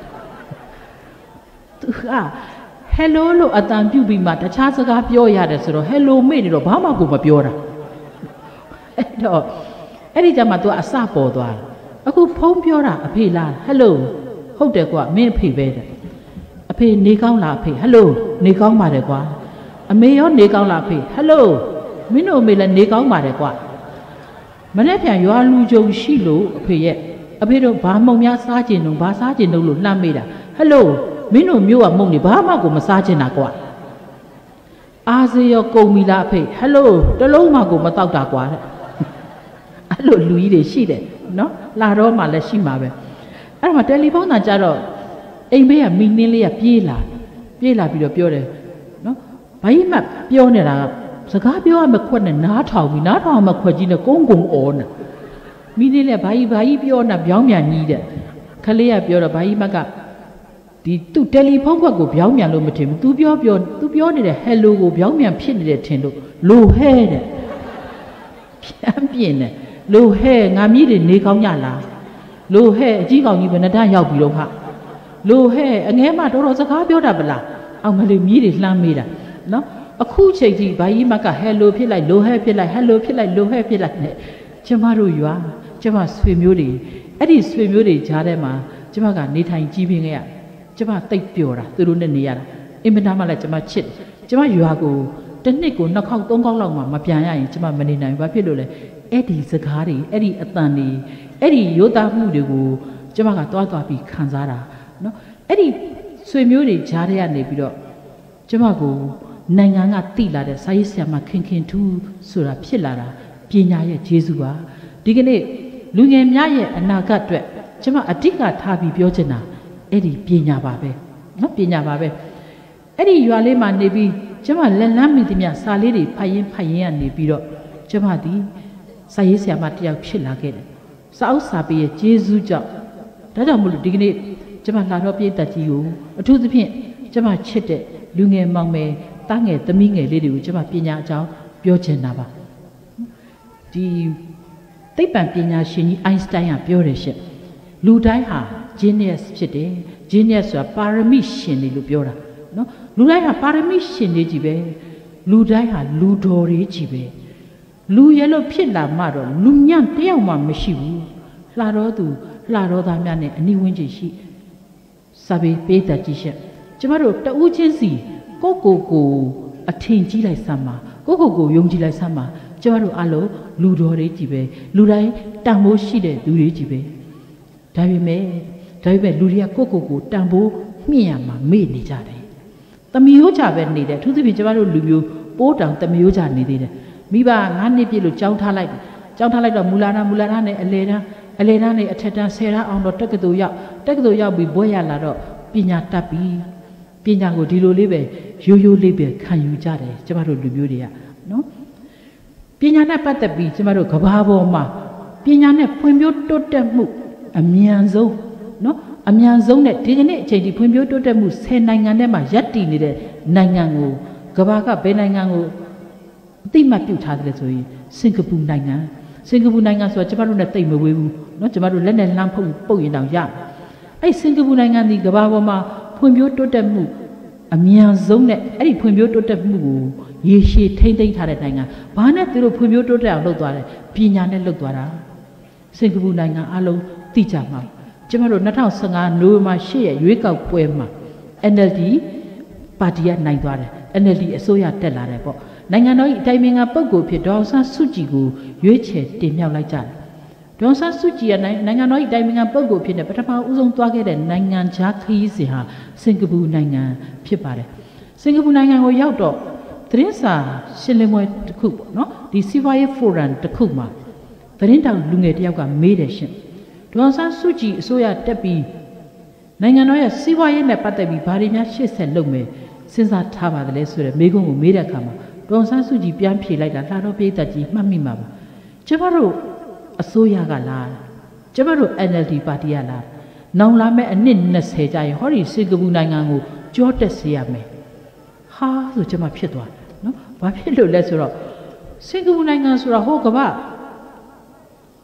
သူကဟယ်လိုလို့အတန်ပြုတ်ပြီးမှတခြားစကားပြောရတယ်ဆိုတော့ဟယ်လိုမေ့နေတော့ဘာမှကိုမပြောတာအဲ့တော့အဲ့ဒီကြမှာ तू အစပေါ်သွားတယ်အခုဖုန်းပြောတာအဖေလားဟယ်လိုဟုတ်တယ်ကွာမင်းအဖေပဲတဲ့အဖေနေကောင်းလားအဖေဟယ်လိုနေကောင်းပါတယ်ကွာအမေရောနေကောင်းလားအဖေဟယ်လိုမင်းတို့အမေလည်းနေကောင်းပါတယ်ကွာမနေ့ပြန်ရွာလူကြုံရှိလို့အဖေရဲ့အဖေတို့ဘာမုံများစားကျင်တော့ဘာစားကျင်တော့လို့လှမ်းမေးတာဟယ်လိုမင်းတို့မျိုးကမုံနေဘာမှကိုမစားကျင်တာကွာအားစေရောကုန်ပြီလားအဖေဟယ်လိုတလုံးမှကိုမတောက်တာကွာတဲ့အဲ့လိုလူကြီးတွေရှိတယ်နော်လာတော့မှလည်းရှိမှာပဲအဲ့တော့တယ်လီဖုန်းသာကြတော့အိမ်ဘေးကမီနင်းလေးကပြေးလာပြီးတော့ပြောတယ်နော်ဘာကြီးမှပြောနေတာစကားပြောရမခွက်နဲ့နားထောင်ပြီးနားထောင်မခွက်ကြီးနဲ့ကုန်းအော်နေမိသေးလေဘာကြီးပြောနေပြောင်းပြန်ကြီးတဲ့ခလေးကပြောတော့ဘာကြီးမကဒီသူ့တယ်လီဖုန်းခွက်ကိုပြောင်းပြန်လို့မထင်ဘူး तू ပြောနေတဲ့ဟယ်လိုကိုပြောင်းပြန်ဖြစ်နေတယ်ထင်လို့လိုဟဲတဲ့ပြန်ပြင်းတယ်လိုဟဲငါမြည်တွေနေကောင်းကြလားလိုဟဲအကြီးကောင်ကြီးဘယ်နှတန်းရောက်ပြီတော့ခလိုဟဲအငဲမတော်စကားပြောတာပလားအောင်မလေးမြည်တွေလှမ်းမေးတာနော်အခုချိန်ကြီးဘာကြီးမကဟယ်လိုဖြစ်လိုက်လိုဟဲဖြစ်လိုက်ဟယ်လိုဖြစ်လိုက်လိုဟဲဖြစ်လိုက်နဲ့ကျမတို့ရွာကျမဆွေမျိုးတွေအဲ့ဒီဆွေမျိုးတွေကြားထဲမှာကျမကနေထိုင်ကြီးပြင်းခဲ့ရကျမတိတ်ပျော်တာသူတို့နဲ့နေရတာအင်မတန်မှလည်းကျမချစ်ကျမရွာကိုတစ်နှစ်ကို2ခေါက်3ခေါက်လောက်မှမပြန်ရရင်ကျမမနေနိုင်ဘူးဘာဖြစ်လို့လဲအဲ့ဒီစကားတွေအဲ့ဒီအတန်တွေအဲ့ဒီရိုးသားမှုတွေကိုကျမကတွားပြီးခံစားတာနော်အဲ့ဒီဆွေမျိုးတွေကြားထဲကနေပြီးတော့ကျမကိုနိုင်ငံကတိလာတဲ့စာရေးဆရာမခင်ထူးဆိုတာဖြစ်လာတာပညာရဲ့ကျေးဇူးပါဒီကနေ့လူငယ်များရဲ့အနာဂတ်အတွက်ကျမအဓိကထားပြီးပြောချင်တာအဲ့ဒီပညာပါပဲနော်ပညာပါပဲအဲ့ဒီရွာလေးမှာနေပြီးကျမလက်လန်းမိသမျှစာလေးတွေဖတ်ရင်းကနေပြီးတော့ကျမဒီစာရေးဆရာမတယောက်ဖြစ်လာခဲ့တယ်စာအုပ်စာပေရဲ့ကျေးဇူးကြောင့်ဒါကြောင့်မို့လို့ဒီကနေ့ကျမလာတော့ပြည်သက်ကြီးကိုအထူးသဖြင့်ကျမချစ်တဲ့လူငယ်မောင်မယ်တားငယ်သမီးငယ်လေးတွေကိုကျမပညာအကြောင်းပြောချင်တာပါဒီသိပ္ပံပညာရှင်ကြီးအိုင်းစတိုင်းကပြောတယ်ရှင့်လူတိုင်းဟာ genius ဖြစ်တယ် genius ဆိုတာပါရမီရှင်တွေလို့ပြောတာနော်လူတိုင်းဟာပါရမီရှင်တွေကြီးပဲလူတိုင်းဟာလူတော်တွေကြီးပဲလူရဲလို့ဖြစ်လာမှတော့လူညံ့တယောက်မှမရှိဘူးလှတော်သူလှတော်သားများနဲ့အနိဝင်းချီရှိစာပေပေးတတ်ကြည့်ရှင့်ကျမတို့တဦးချင်းစီကိုအထင်ကြီးလိုက်စမ်းပါကိုယုံကြည်လိုက်စမ်းပါကျမတို့အလုံးလူတော်တွေကြီးပဲလူတိုင်းတန်ဖိုးရှိတဲ့လူတွေကြီးပဲဒါပေမဲ့လူတွေကကိုတန်ဖိုးမြင့်ရမှာမေ့နေကြတယ်တမီးရိုးကြပဲနေတယ်သူသဖြင့်ကျမတို့လူမျိုးပိုးတောင်တမီးရိုးကြနေသေးတယ်မိဘ9နှစ်ပြည့်လို့ကြောင်းထားလိုက်တော့မူလာနာနဲ့အလေတန်းနဲ့အထက်တန်း10တန်းအောင်တော့တက္ကသိုလ်ရောက်ပြီးဘွဲ့ရလာတော့ပညာတတ်ပြီးပညာကိုဒီလိုလေးပဲရိုးလေးပဲခံယူကြတယ်ကျမတို့လူမျိုးတွေကနော်ပညာနဲ့ပတ်သက်ပြီးကျမတို့ကဘာပေါ်မှာပညာနဲ့ဖွံ့ဖြိုးတိုးတက်မှုအမြန်ဆုံးနော်အမြန်ဆုံးနဲ့ဒီကနေ့အချိန်ဒီဖွံ့ဖြိုးတိုးတက်မှု10နိုင်ငံထဲမှာရပ်တည်နေတဲ့နိုင်ငံကိုကဘာကဘယ်နိုင်ငံကိုအတိမတ်ပြုတ်ထားတယ်ဆိုရင်စင်ကာပူနိုင်ငံဆိုတာကျမတို့နဲ့တိတ်မဝေးဘူးเนาะကျမတို့လက်နဲ့လှမ်းပုတ်ရင်တောင်ရအဲ့စင်ကာပူနိုင်ငံဒီကဘာပေါ်မှာဖွံ့ဖြိုးတိုးတက်မှုအမြန်ဆုံးနဲ့အဲ့ဒီဖွံ့ဖြိုးတိုးတက်မှုကိုရေရှည်ထိမ့်သိမ်းထားတဲ့နိုင်ငံဘာနဲ့သူတို့ဖွံ့ဖြိုးတိုးတက်အောင်လုပ်သွားတယ်ပညာနဲ့လုပ်သွားတာစင်ကာပူနိုင်ငံအလုံးသိကြမှာကျမတို့2015နိုဝင်ဘာ10ရက်ရွေးကောက်ပွဲမှာ NLD ပါတီကနိုင်သွားတယ် NLD အစိုးရတက်လာတယ်ပေါ့နိုင်ငံတော်၏အတိုင်ပင်ခံပုဂ္ဂိုလ်ဖြစ်ဒေါ်အောင်ဆန်းစုကြည်ကိုရွေးချယ်တင်မြှောက်လိုက်ကြတယ်ဒေါ်အောင်ဆန်းစုကြည်ကနိုင်ငံတော်၏အတိုင်ပင်ခံပုဂ္ဂိုလ်ဖြစ်တဲ့ပထမဦးဆုံးသွားခဲ့တဲ့နိုင်ငံခြားခရီးစဉ်ဟာစင်ကာပူနိုင်ငံဖြစ်ပါတယ်စင်ကာပူနိုင်ငံကိုရောက်တော့သတင်းစာရှင်းလင်းပွဲတစ်ခုပေါ့နော်ဒီစီးပွားရေးဖိုရမ်တစ်ခုမှာသတင်းတောင်လူငယ်တယောက်ကမေးတယ်ရှင်ဒေါ်အောင်ဆန်းစုကြည်အစိုးရတက်ပြီးနိုင်ငံတော်ရဲ့စီးပွားရေးနဲ့ပတ်သက်ပြီးဘာတွေများရှေ့ဆက်လုပ်မယ်စဉ်းစားထားပါသလဲဆိုတဲ့မေးခွန်းကိုမေးတဲ့အခါမှာဒေါ်ဆန်းစုကြည်ပြန်ဖြေလိုက်တာလှတော်ပြည်သက်ကြီးမှတ်မိမှာပါကျမတို့အစိုးရကလားကျမတို့ NLD ပါတီကလားနောင်လာမဲ့အနှစ်20ကြာရင်ဟောဒီစင်ကာပူနိုင်ငံကိုကြောတက်စေရမယ်ဟာဆိုကျမဖြစ်သွားတယ်နော်ဘာဖြစ်လို့လဲဆိုတော့စင်ကာပူနိုင်ငံဆိုတာဟိုကမ္ဘာ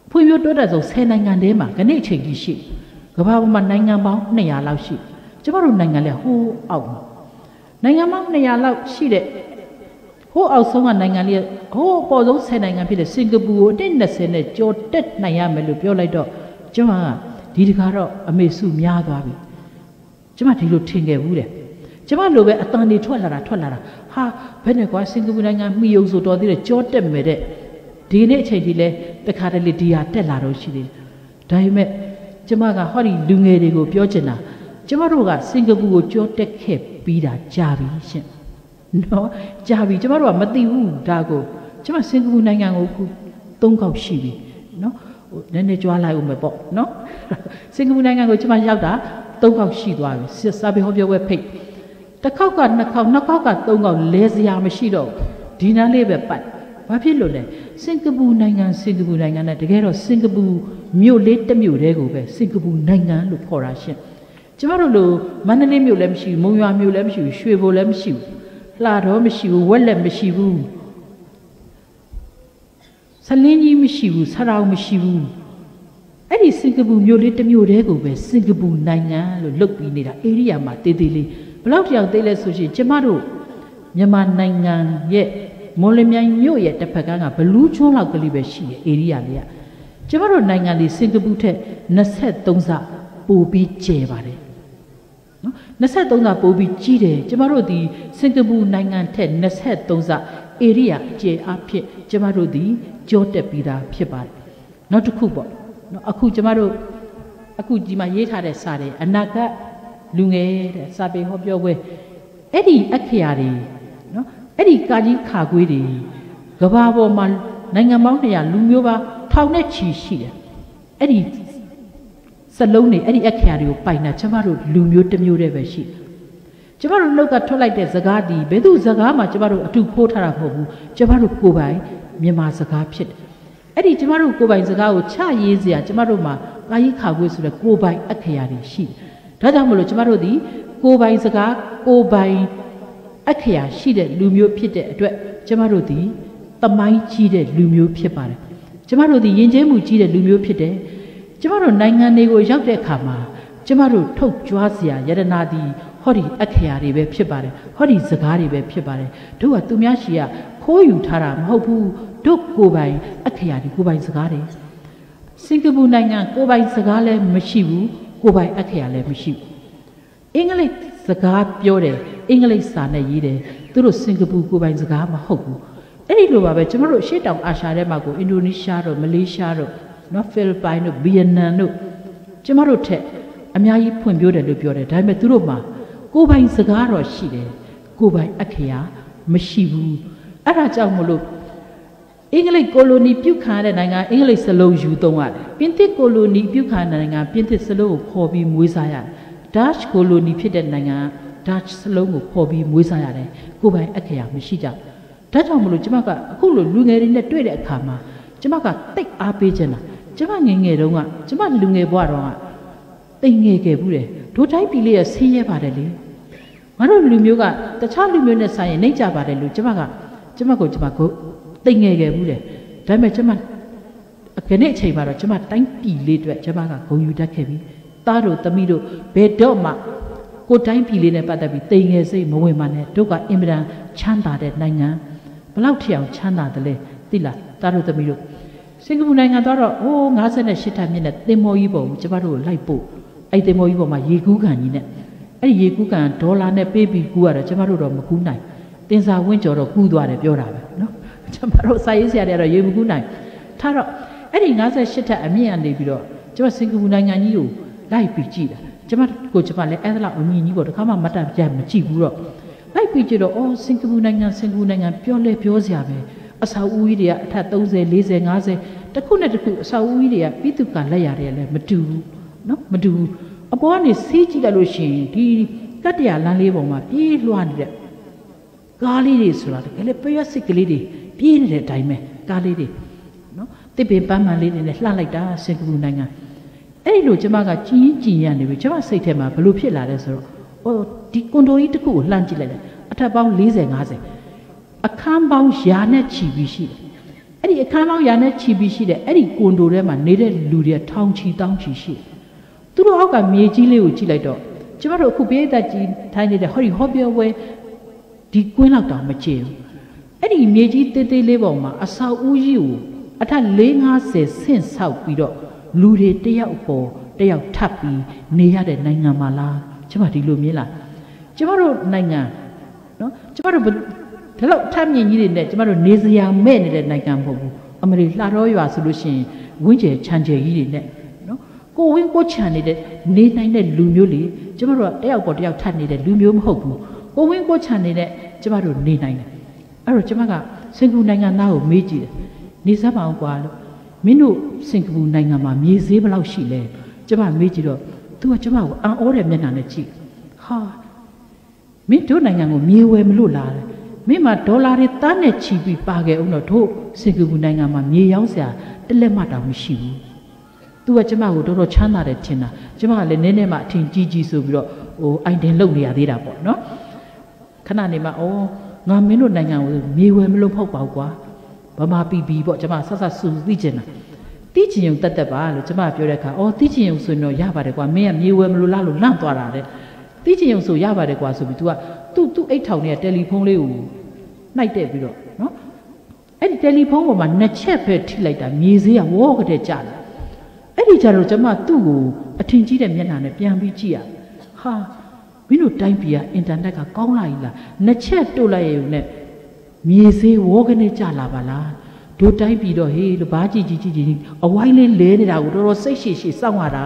ဖွံ့ဖြိုးတိုးတက်ဆုံး10နိုင်ငံထဲမှာခဏအချိန်ကြီးရှိကမ္ဘာပေါ်မှာနိုင်ငံပေါင်း200လောက်ရှိကျမတို့နိုင်ငံလည်းဟိုးအောက်နိုင်ငံပေါင်း200လောက်ရှိတဲ့ဟိုးအောက်ဆုံးကနိုင်ငံလေးဟိုးအပေါ်ဆုံး10နိုင်ငံဖြစ်တဲ့စင်ကာပူကိုအနှစ်20နဲ့ကျော်တက်နိုင်ရမယ်လို့ပြောလိုက်တော့ကျမကဒီတခါတော့အမေစုများသွားပြီကျမဒီလိုထင်ခဲ့ဘူးတဲ့ကျမလိုပဲအတန်တွေထွက်လာတာဟာဘယ်နဲ့ကွာစင်ကာပူနိုင်ငံမှီယုံဆိုတော်သေးတယ်ကြောတက်မယ်တဲ့ဒီနေ့အချိန်ကြီးလဲတခါတလေဒီဟာတက်လာတော့ရှိသေးတယ်ဒါပေမဲ့ကျမကဟောဒီလူငယ်တွေကိုပြောချင်တာကျမတို့ကစင်ကာပူကိုကြောတက်ခဲ့ပြီးတာကြာပြီရှင်နော်ကြာပြီကျမတို့ကမသိဘူးဒါကိုကျမစင်ကာပူနိုင်ငံကိုခု3ခေါက်ရှိပြီနော်နည်းနည်းကြွားလိုက်ဦးမယ်ပေါ့နော်စင်ကာပူနိုင်ငံကိုကျမရောက်တာ3ခေါက်ရှိသွားပြီစာပေဟောပြောပွဲဖိတ်တစ်ခေါက်က2ခေါက်နှစ်ခေါက်က3ခေါက်လဲစရာမရှိတော့ဒီနားလေးပဲပတ်ဘာဖြစ်လို့လဲစင်ကာပူနိုင်ငံနဲ့တကယ်တော့စင်ကာပူမြို့လေးတစ်မြို့တည်းကိုပဲစင်ကာပူနိုင်ငံလို့ခေါ်တာရှင်ကျမတို့လိုမန္တလေးမြို့လည်းမရှိဘူးမုံရွာမြို့လည်းမရှိဘူးရွှေဘိုလည်းမရှိဘူးလှတော်မရှိဘူးဝက်လက်မရှိဘူးဆလင်းကြီးမရှိဘူးဆရာအောင်မရှိဘူးအဲ့ဒီစင်ကာပူမြို့လေးတစ်မြို့တည်းကိုပဲစင်ကာပူနိုင်ငံလို့လုပ်ပြီးနေတာဧရိယာမှာတေးသေးလေးဘလောက်တောင်သေးလဲဆိုရှင်ကျမတို့မြန်မာနိုင်ငံရဲ့မော်လမြိုင်မြို့ရဲ့တစ်ဖက်ကဘလူးကျွန်းလောက်ကလေးပဲရှိတယ်ဧရိယာလေးကကျမတို့နိုင်ငံလေးစင်ကာပူထက်23ဆပိုပြီးကျယ်ပါတယ်နော်23ဆပိုပြီးကြီးတယ်ကျမတို့ဒီစင်ကာပူနိုင်ငံထက်23ဆဧရိယာအကျယ်အဖြစ်ကျမတို့ဒီကြောတက်ပြီးသားဖြစ်ပါတယ်နောက်တစ်ခုပေါ့နော်အခုကျမတို့အခုဒီမှာရေးထားတဲ့စာတွေအနာဂတ်လူငယ်တဲ့စာပေဟောပြောပွဲအဲ့ဒီအခရာတွေနော်အဲ့ဒီကာကြီးခါခွေးတွေကဘာပေါ်မှာနိုင်ငံပေါင်း200လူမျိုးပါထောင်နဲ့ချီရှိတယ်အဲ့ဒီစလုံးတွေအဲ့ဒီအခရာတွေကိုပိုင်တာကျမတို့လူမျိုးတစ်မျိုးတည်းပဲရှိကျမတို့နှုတ်ကထွက်လိုက်တဲ့စကားဒီဘယ်သူစကားမှကျမတို့အတူဖိုးထားတာမဟုတ်ဘူးကျမတို့ကိုယ်ပိုင်မြန်မာစကားဖြစ်တယ်အဲ့ဒီကျမတို့ကိုယ်ပိုင်စကားကိုချရေးစရာကျမတို့မှာကာကြီးခါခွေးဆိုတဲ့ကိုယ်ပိုင်အခရာတွေရှိတယ်ဒါကြောင့်မလို့ကျမတို့ဒီကိုယ်ပိုင်စကားကိုယ်ပိုင်အခရာရှိတဲ့လူမျိုးဖြစ်တဲ့အတွက်ကျမတို့ဒီသမိုင်းကြီးတဲ့လူမျိုးဖြစ်ပါတယ်ကျမတို့ဒီယဉ်ကျေးမှုကြီးတဲ့လူမျိုးဖြစ်တယ်ကျမတို့နိုင်ငံတွေကိုရောက်တဲ့အခါမှာကျမတို့ထုတ်ကြွားစရာယတနာဒီဟောဒီအခရာတွေပဲဖြစ်ပါတယ်ဟောဒီစကားတွေပဲဖြစ်ပါတယ်တို့ကသူများရှိရခိုးယူထားတာမဟုတ်ဘူးတို့ကိုယ်ပိုင်အခရာတွေကိုယ်ပိုင်စကားတွေစင်ကာပူနိုင်ငံကိုယ်ပိုင်စကားလည်းမရှိဘူးကိုယ်ပိုင်အခရာလည်းမရှိဘူးအင်္ဂလိပ်စကားပြောတယ်အင်္ဂလိပ်စာနဲ့ရေးတယ်သူတို့စင်ကာပူကိုယ်ပိုင်စကားမဟုတ်ဘူးအဲ့ဒီလိုပါပဲကျမတို့ရှေ့တောင်အာရှထဲမှာကိုအင်ဒိုနီးရှားတို့မလေးရှားတို့နော်ဖိလစ်ပိုင်တို့ဗီယက်နမ်တို့ကျမတို့ထက်အများကြီးဖွံ့ဖြိုးတယ်လို့ပြောတယ်ဒါပေမဲ့သူတို့မှာကိုယ်ပိုင်စကားတော့ရှိတယ်ကိုယ်ပိုင်အခရာမရှိဘူးအဲ့ဒါကြောင့်မလို့အင်္ဂလိပ်ကိုလိုနီပြုတ်ခါတဲ့နိုင်ငံအင်္ဂလိပ်စလုံးယူသုံးရတယ်ပြင်သစ်ကိုလိုနီပြုတ်ခါတဲ့နိုင်ငံပြင်သစ်စလုံးကိုခေါ်ပြီးမွေးစားရတယ်Dutch ကိုလိုနီဖြစ်တဲ့နိုင်ငံ Dutch စလုံးကိုခေါ်ပြီးမွေးစားရတယ်ကိုယ်ပိုင်အခရာမရှိကြဒါကြောင့်မလို့ကျမကအခုလိုလူငယ်တွေနဲ့တွေ့တဲ့အခါမှာကျမကတိတ်အားပေးခြင်းလားကျမငယ်ငယ်တုန်းကကျမလူငယ်ဘဝတုန်းကတိတ်ငယ်ခဲ့ဘူးတယ်ဒိုတိုင်းပြည်လေးရဆင်းရဲပါတယ်လေငါတို့လူမျိုးကတခြားလူမျိုးနဲ့ဆိုင်ရင်နှိမ့်ကြပါတယ်လို့ကျမကိုတိတ်ငယ်ခဲ့ဘူးတယ်ဒါပေမဲ့ကျမခဏအချိန်မှာတော့ကျမတိုင်းပြည်လေးအတွက်ကျမကဂုဏ်ယူတတ်ခဲ့ပြီသားတို့သမီးတို့ဘယ်တော့မှကိုတိုင်းပြည်လေးနဲ့ပတ်သက်ပြီးတိမ်ငယ်စိတ်မဝင်ပါနဲ့တို့ကအင်မတန်ချမ်းသာတဲ့နိုင်ငံဘလောက်ထအောင်ချမ်းသာတယ်လဲသိလားသားတို့သမီးတို့စင်ကာပူနိုင်ငံတော့58ထပ်မြင့်တဲ့သင်္ဘောကြီးပေါ်ကိုကျမတို့လိုက်ပို့အဲ့သင်္ဘောကြီးပေါ်မှာရေကူးကန်ကြီးနဲ့အဲ့ဒီရေကူးကန်ဒေါ်လာနဲ့ပေးပြီးကူရတာကျမတို့တော့မကူးနိုင်တင်စာဝင်းကျော်တော့ကူးသွားတယ်ပြောတာပဲနော်ကျမတို့စာရေးဆရာတွေကတော့ရေမကူးနိုင်ထားတော့အဲ့ဒီ58ထပ်အမြင့်ကနေပြီးတော့ကျမစင်ကာပူနိုင်ငံကြီးကိုလိုက်ပြီးကြည့်တာကျမလည်းအဲ့ဒါလောက်အမြင့်ကြီးပေါ့တခါမှမတ်တပ်ကြမကြည့်ဘူးတော့လိုက်ပြီးကြည့်တော့စင်ကာပူနိုင်ငံပြောစရာပဲအဆောက်အဦကြီးတွေကအထက်30 40 50တစ်ခုနဲ့တစ်ခုအဆောက်အဦကြီးတွေကပြည်သူကလက်ရတယ်လည်းမတူဘူးနော်မတူဘူးအပေါ်ကနေစီးကြည့်လိုက်လို့ရှိရင်ဒီကတ္တရာလမ်းလေးပေါ်မှာပြေးလွှားနေတဲ့ကားလေးတွေဆိုတာတကယ်လေပျက်စစ်ကလေးတွေပြေးနေတဲ့အတိုင်းပဲကားလေးတွေနော်တစ်ပင်ပန်းမှန်လေးတွေနဲ့လှလိုက်တာစင်ကာပူနိုင်ငံအဲ့လိုကျမကကြည်ရနေပြီကျမစိတ်ထဲမှာဘလို့ဖြစ်လာလဲဆိုတော့ဒီကွန်ဒိုကြီးတစ်ခုကိုလှမ်းကြည့်လိုက်တယ်အထက်ပေါင်း40 50အခန်းပေါင်းရာနဲ့ချီပြီးရှိတယ်အဲ့ဒီအခမ်းအနားရာနဲ့ချီပြီးရှိတဲ့အဲ့ဒီကွန်ဒိုထဲမှာနေတဲ့လူတွေထောင်ချီတောင်းချီရှိသူတို့အောက်ကမြေကြီးလေးကိုကြည့်လိုက်တော့ကျမတို့အခုပြည်သက်ကြီးထိုင်းနေတဲ့ဟောဒီဟောပြောပွဲဒီကွင်းလောက်တောင်မကျဘူးအဲ့ဒီမြေကြီးတေးသေးလေးပေါ်မှာအဆောက်အဦကြီးကိုအထက်450ဆင့်ဆောက်ပြီးတော့လူတွေတယောက်ပေါ်တယောက်ထပ်ပြီးနေရတဲ့နိုင်ငံမှာလားကျမဒီလိုမြင်လားကျမတို့နိုင်ငံနော်ကျမတို့ဒါလောက်ထပ်မြင့်ကြီးတွေနဲ့ကျမတို့နေစရာမဲ့နေတဲ့နိုင်ငံမဟုတ်ဘူးအမလီလှတော်ရွာဆိုလို့ရှိရင်ဝင်းကျယ်ချမ်းကျယ်ကြီးတွေနဲ့နော်ကိုဝင်းကိုချန်နေတဲ့နေနိုင်တဲ့လူမျိုးလေကျမတို့ကတယောက်ပေါ်တယောက်ထပ်နေတဲ့လူမျိုးမဟုတ်ဘူးကိုဝင်းကိုချန်နေတဲ့ကျမတို့နေနိုင်တယ်အဲ့တော့ကျမကစင်ကာပူနိုင်ငံသားကိုမေးကြည့်တယ်နေစပ်ပါအောင်ကွာလို့မင်းတို့စင်ကာပူနိုင်ငံမှာမြေဈေးဘယ်လောက်ရှိလဲကျမမေးကြည့်တော့သူကကျမကိုအံ့ဩတဲ့မျက်နှာနဲ့ကြည့်ဟာမင်းတို့နိုင်ငံကိုမြေဝယ်မလို့လားမင်းမှာဒေါ်လာတွေတန်းနဲ့ချီပြီးပါခဲ့အောင်တော့တို့စင်ကာပူနိုင်ငံမှာမြေရောင်းစရာတစ်လက်မှတောင်မရှိဘူးသူကကျမကိုတော်တော်ချမ်းသာတယ်ထင်တာကျမကလည်းနည်းနည်းမှအထင်ကြီးကြီးဆိုပြီးတော့အိုင်တင်လုပ်နေရသေးတာပေါ့နော်ခဏနေမှငါမင်းတို့နိုင်ငံကိုမြေဝယ်မလို့မဟုတ်ပါဘူးကွာဗမာပြည်ပြီပေါ့ကျမဆက်ဆက်စူသိချင်တာသိချင်ုံတက်ပါလို့ကျမပြောတဲ့အခါသိချင်ုံဆိုရင်တော့ရပါတယ်ကွာမင်းကမြေဝယ်မလို့လားလို့လန့်သွားတာတဲ့သိချင်ုံဆိုရပါတယ်ကွာဆိုပြီး तू ကသူ့အိတ်ထောင်နဲ့တယ်လီဖုန်းလေးကိုနှိုက်တက်ပြီးတော့နော်အဲ့ဒီတယ်လီဖုန်းပေါ်မှာနှစ်ချက်ပဲထိလိုက်တာမြေဈေးကဝေါကတဲ့ကြာတယ်အဲ့ဒီကြတော့ကျမသူ့ကိုအထင်ကြီးတဲ့မျက်နှာနဲ့ပြန်ပြီးကြည့်ရဟာမင်းတို့တိုင်းပြည်ကအင်တာနက်ကကောင်းလာ ਈ လားနှစ်ချက်တို့လိုက်ရုံနဲ့မြေဈေးဝေါကနေကြာလာပါလားတို့တိုင်းပြည်တော့ဟေးလို့ဘာကြည့်အဝိုင်းလေးလဲနေတာကိုတော်တော်စိတ်ရှည်စောင့်ရတာ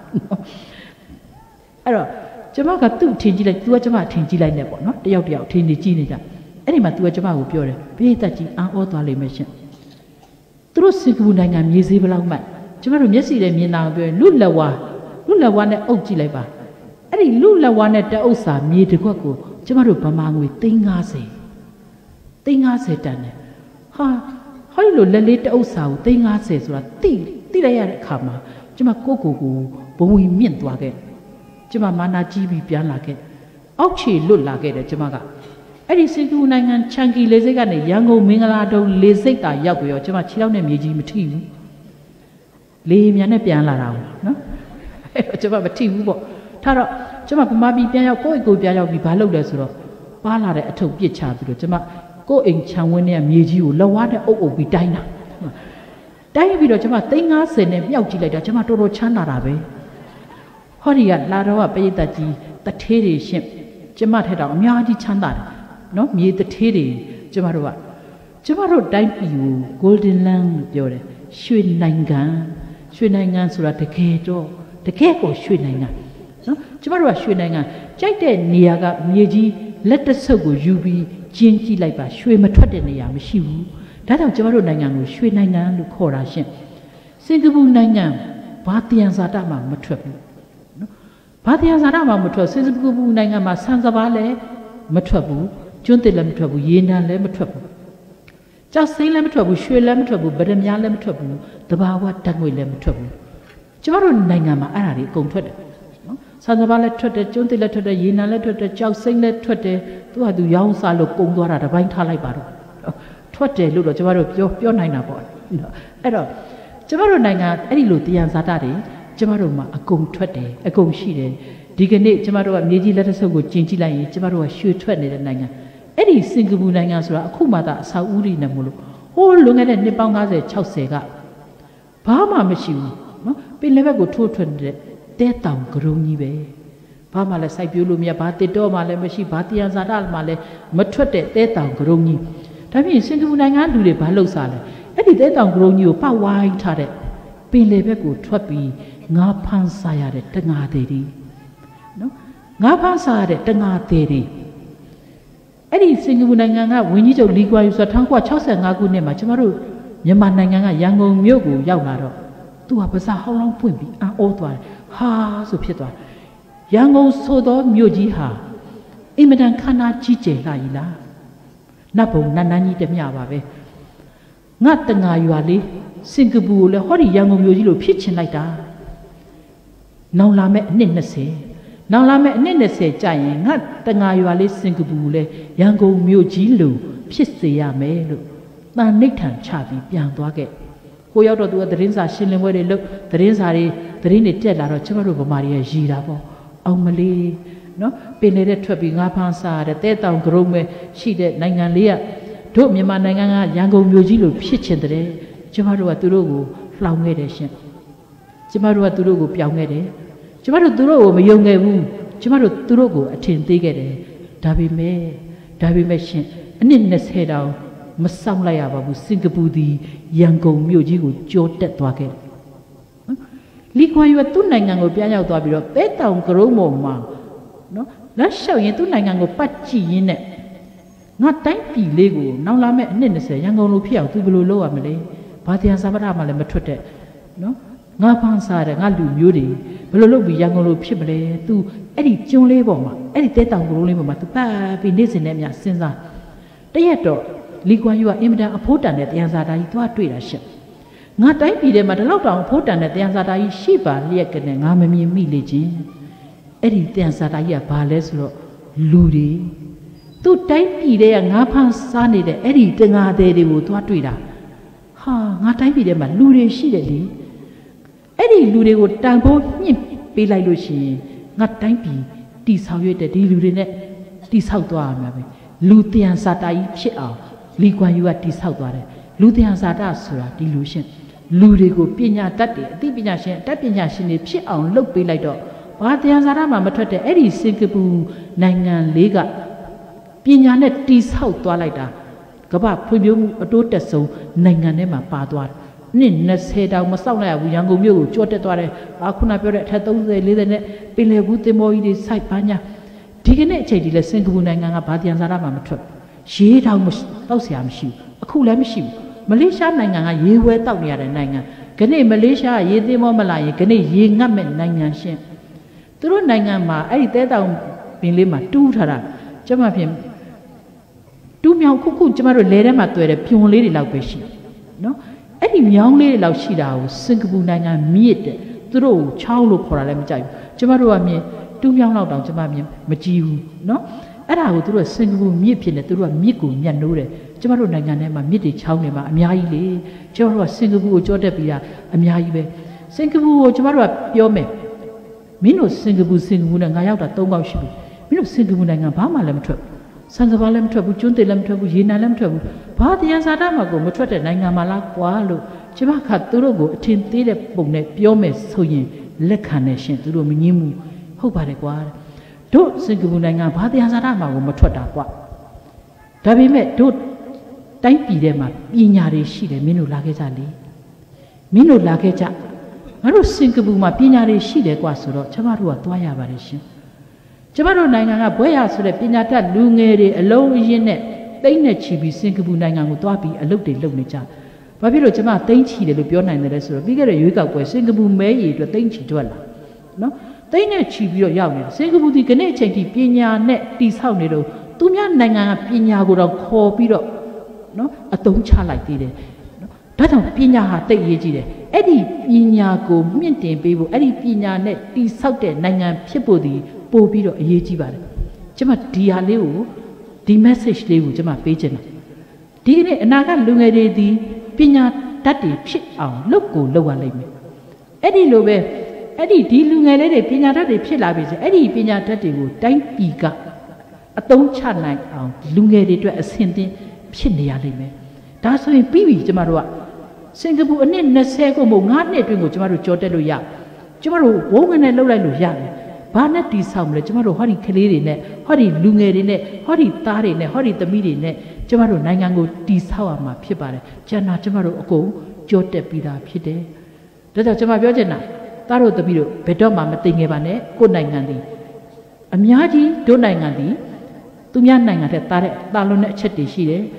အဲ့တော့ကျမကသူ့ထင်ကြည့်လိုက် तू ကကျမထင်ကြည့်လိုက်နဲ့ပေါ့နော်တယောက်ထင်နေကြည့်နေကြအဲ့ဒီမှာ तू ကကျမကိုပြောတယ်ဘေးသက်ကြီးအံ့ဩသွားလိမ့်မယ်ရှင်သူတို့စင်ကာပူနိုင်ငံမြေဈေးဘယ်လောက်မှကျမတို့မျက်စိနဲ့မြင်တာကိုပြောလူလက်ဝါနဲ့အုပ်ကြည့်လိုက်ပါအဲ့ဒီလူလက်ဝါနဲ့တအုပ်စာမြေတစ်ခွက်ကိုကျမတို့ဗမာငွေ350တန်တယ်ဟာဟောဒီလိုလက်လေးတအုပ်စာကို350ဆိုတာတိလိုက်ရတဲ့အခါမှာကျမကိုဘုံဝင်မြင့်သွားခဲ့ကျမမာနာကြီးပြီးပြန်လာခဲ့အောက်ခြေလွတ်လာခဲ့တယ်ကျမကအဲ့ဒီစင်ကာပူနိုင်ငံချန်ကီလေဆိပ်ကနေရန်ကုန်မင်္ဂလာတုံးလေဆိပ်တာရောက်ပြီးတော့ကျမခြေထောက်နဲ့မြေကြီးမထိဘူးလေမြန်နဲ့ပြန်လာတာနော်အဲ့တော့ကျမမထိဘူးပေါ့ထားတော့ကျမဗမာပြည်ပြန်ရောက်ကိုယ့်အိမ်ကိုပြန်ရောက်ပြီးဘာလုပ်လဲဆိုတော့ပါလာတဲ့အထုပ်ပြစ်ချပြီးတော့ကျမကိုယ့်အိမ်ခြံဝင်းထဲကမြေကြီးကိုလက်ဝါးနဲ့အုပ်ပြီးတိုင်းတာတိုင်းပြီးတော့ကျမ350နဲ့မြောက်ကြည့်လိုက်တာကျမတော်တော်ချမ်းသာတာပဲဟောဒီကလာတော့ကပရိသတ်ကြီးတထေးတွေရှင့်ကျမထက်တော့အများကြီးချမ်းသာတယ်နော်မြေတထေးတွေကျမတို့တိုင်းပြည်ကို Golden Land လို့ပြောတယ်ရွှေနိုင်ငံဆိုတာတကယ်ကိုရွှေနိုင်ငံနော်ကျမတို့ကရွှေနိုင်ငံကြိုက်တဲ့နေရာကမြေကြီးလက်တဆုပ်ကိုယူပြီးကျင်းကြည့်လိုက်ပါရွှေမထွက်တဲ့နေရာမရှိဘူးဒါကြောင့်ကျမတို့နိုင်ငံကိုရွှေနိုင်ငံလို့ခေါ်တာရှင့်စင်ကာပူနိုင်ငံဘာတယံဇာတမှမထွက်ဘူးနော်ဘာတယံဇာတမှမထွက်စင်ကာပူနိုင်ငံမှာဆန်စပါးလည်းမထွက်ဘူးကျွန်းသစ်လည်းမထွက်ဘူးရေနံလည်းမထွက်ဘူးကျောက်စိမ်းလည်းမထွက်ဘူးရွှေလည်းမထွက်ဘူးဗဒမြားလည်းမထွက်ဘူးတဘာဝဓာတ်ငွေလည်းမထွက်ဘူးကျမတို့နိုင်ငံမှာအဲ့ဒါတွေအကုန်ထွက်တယ်နော်ဆန်စပါးလည်းထွက်တယ်ကျွန်းသစ်လည်းထွက်တယ်ရေနံလည်းထွက်တယ်ကျောက်စိမ်းလည်းထွက်တယ်သူရောင်းစားလို့ကုန်သွားတာတစ်ပိုင်းထားလိုက်ပါတော့ထွက်တယ်လို့တော့ကျမတို့ပြောနိုင်တာပေါ့အဲ့တော့ကျမတို့နိုင်ငံအဲ့ဒီလိုတယံဇာတတွေကျမတို့မှာအကုန်ထွက်တယ်အကုန်ရှိတယ်ဒီကနေ့ကျမတို့ကမြေကြီးလက်တဆုပ်ကိုကျင်ကြည့်လိုက်ရင်ကျမတို့ကရွှေထွက်နေတဲ့နိုင်ငံအဲ့ဒီစင်ကာပူနိုင်ငံဆိုတာအခုမှသာအဆောက်အဦတွေနဲ့မလို့ဟိုးလွန်ခဲ့တဲ့နှစ်ပေါင်း50 60ကဘာမှမရှိဘူးနော်ပင်လယ်ဘက်ကိုထိုးထွက်နေတဲ့တဲတောင်ကရုံကြီးပဲဘာမှလည်းစိုက်ပျိုးလို့မရဘာတစ်တော့မှလည်းမရှိဘာတယံဇာတမှလည်းမထွက်တဲ့တဲတောင်ကရုံကြီးဒါပြင်စင်ကာပူနိုင်ငံလူတွေဘာလုပ်စားလဲအဲ့ဒီတဲတောင်ကရုံကြီးကိုပတ်ဝိုင်းထားတဲ့ပင်လယ်ဘက်ကိုထွက်ပြီးငါးဖမ်းစားရတဲ့တငါသေးတွေနော်ငါးဖမ်းစားရတဲ့တငါသေးတွေအဲ့ဒီစင်ကာပူနိုင်ငံကဝင်းကြီးချုပ်လီကွာယူဆို1965ခုနှစ်မှာကျမတို့မြန်မာနိုင်ငံကရန်ကုန်မြို့ကိုရောက်လာတော့သူကပါးစပ်ဟောင်းလောင်းပွင့်ပြီးအံ့ဩသွားတယ်ဟာဆိုဖြစ်သွားရန်ကုန်ဆိုသောမြို့ကြီးဟာအင်မတန်ခမ်းနားကြီးကျယ်လာ၏လားနတ်ဘုံနတ်နန်းကြီးတမျှပါပဲငါတငါရွာလေးစင်ကာပူကိုလည်းဟောဒီရန်ကုန်မြို့ကြီးလိုဖြစ်ချင်လိုက်တာနောင်လာမဲ့အနှစ်20နောင်လာမဲ့အနှစ်20ကြာရင်ငါတငါရွာလေးစင်ကာပူကိုလည်းရန်ကုန်မြို့ကြီးလိုဖြစ်စေရမယ်လို့ ta nít thẳng trả vì biang toa cái cô giáo đó tụi tụi sa xin lên với lúc tụi sa đi tụi này chết là rồi chứ mà rồi bà Maria gì đó bao ông mà đi nó bên này để chuẩn bị ngã phang sa để tết tàu gồm với chỉ để ngành ngành lia thôi nhưng mà ngành ngành yang gồm nhiều gì rồi biết chuyện đấy chứ mà rồi tụi nó lao nghe đấy xem chứ mà rồi tụi nó biang nghe đấy chứ mà rồi tụi nó mà dùng nghe vu chứ mà rồi tụi nó attend tới cái đấy đa bị mẹ xem anh nên sẽ đâu mà xong lại à bảo Singapore đi yang gồm nhiều gì của cho tết toa cái lý quan yêu tu này ngang ngồi bia nhau toa bị rồi bé tàu gồm mà nó lá sau những tu này ngang ngồi bắt chỉ nè nó đánh bị lê của nó làm mẹ nên là sẽ yang ngồi lô phiêu tu bê lô à mà lấy bà thiên sa bà ra mà lấy mất thuật đấy nó ngã phang sa đấy ngã lùi miêu đi bê lô bị yang ngồi lô phiêu mà lấy tu ấy đi chung lê bỏ mà ấy đi tết tàu gồm lê mà tu ba vì nên sẽ ném nhà sinh ra đấy đó lý quan yêu em đã phốt đàn này tiền ra đây toa tuổi là sao ngã đánh bị đấy mà đã lâu rồi phốt đàn này tiền ra đây xí bà liệt cái này ngã mới mi lê chứ ấy đi tiền ra đây à bà lẽ rồi lùi đi tu đánh bị đấy à ngã phang sa này đấy ấy đi từ ngã đấy để vô toa tuổi là ha ngã đánh bị đấy mà lùi đi xí đấy đi ấy đi lùi đi vô trang bố nhịp bị lại lùi xí ngã đánh bị đi sao vậy để đi lùi đi này đi sao toa mà vậy lùi tiền ra đây chết à lý quan yêu đi sau đó đấy, lũ tiền ra đã sửa đi lũ sen, lũ đi của pin nhà tát đấy, tí pin nhà sen này phía ông lúc bị lại đó, bà tiền ra đã mà thoát đấy, ấy đi Singapore này ngang lý cả, pin nhà này đi sau đó lại đó, các bạn phải biết ở đâu để sâu này ngang này mà bà đó, nên nó xe đào mà sau này yang gồm nhiều chỗ để đó đấy, bà không nói về thay tông rồi lý đấy, pin này bút tem môi đi sai bà nhà, thì cái này chạy đi là Singapore này ngang bà tiền ra đã mà thoát. Chế đào một tao sẽ làm xíu, khu làm xíu, Malaysia này ngang gì vậy tao này này ngang, cái này Malaysia gì thì mà lại cái này gì ngắm mình này ngang xem, tôi nói này ngang mà ấy tới tao mình lên mà tu thật à, chứ mà phim tu miao khu chứ mà rồi lấy ra mà tôi để phiêu lấy để làm cái gì, nó ấy thì miao lấy để làm gì đâu, Singapore này ngang miết, tôi nói chao lục khỏi làm chạy, chứ mà rồi miết tu miao lao động chứ mà miết mà chiu, nó ấy là tôi Singapore miết phiền này tôi miết của miền núi đấy, chứ mà rồi này ngày này mà miết đi chao này mà miai đi, chứ mà rồi Singapore cho đẹp bây giờ miai về, Singapore chứ mà rồi biểu mẹ, mình ở Singapore này ngày nào đã tông vào xíu, mình ở Singapore này ngày bao mà làm chuyện, Singapore làm chuyện, Trung Quốc làm chuyện, Việt Nam làm chuyện, bao nhiêu gia đình mà cũng một chuyện này ngày mà là quá luôn, chứ mà khác tôi rồi thiên tỷ để bụng này biểu mẹ soi nhìn lệ khả này xem tôi rồi mình nhìn mu, không phải quá. Đó Singapore này ngang bao nhiêu gia đình mà cũng một chuyện đã quá, đặc biệt mẹ đó đánh bị đấy mà bị nhà đấy xí đấy mình là cái gì, mình là cái gì, mà đó Singapore mà bị nhà đấy xí đấy quá số đó, chứ mà rồi toa ya vậy chứ, chứ mà rồi này ngang bây giờ số đấy bị nhà ta lưu nghề đấy lâu yên này, đánh này chỉ bị Singapore này ngang toa bị lâu để lâu này cha, và bây giờ chứ mà đánh chỉ để lúc biểu này này số đó, bây giờ là cái cái Singapore mấy gì rồi đánh chỉ cho là, nó đấy này chỉ biết rồi này, Singapore thì cái này chỉ thì bên nhà này đi sau này rồi, tụi nhà này ngang bên nhà của nó khó biết rồi, nó ở đông cha lại đi đấy, đó thằng bên nhà họ tự gì đấy, ấy đi bên nhà của miền Tây bây giờ, ấy đi bên nhà này đi sau đấy này ngang phía bờ thì bờ biết rồi gì vậy, chứ mà đi à liu, đi message liu chứ mà bây giờ này, đi này na cái lúc này đi bên nhà đặt đi phía ông lúc cổ lâu à lấy mình, ấy đi lâu về. ấy đi lưu ngày đấy để bên nhà đất để phía là bây giờ ấy đi bên nhà đất để ngồi đánh bì cả, đông cha này lưu ngày để cho xin tiền phía này lấy mấy, đã rồi bì chứ mà rồi, Singapore anh nên xe của một ngàn này tôi ngồi chứ mà rồi cho tới rồi ya, chứ mà rồi bốn ngày này lâu lại rồi ya, ba này đi xong rồi chứ mà rồi họ đi khơi đi này, họ đi lưu ngày đi này, họ đi ta đi này, họ đi tami đi này, chứ mà rồi này ngang ngồi đi sau mà phía bà này, chứ nào chứ mà rồi cô cho tới bì ra phía đấy, đó là chứ màပြောchứ nào. Ta rồi tập được, bây giờ mà tình người bạn ấy, cô này ngàn đi, nhà gì, chỗ này ngàn đi, tụi nhà này ngàn thì ta luôn nãy chết đi xí đấy,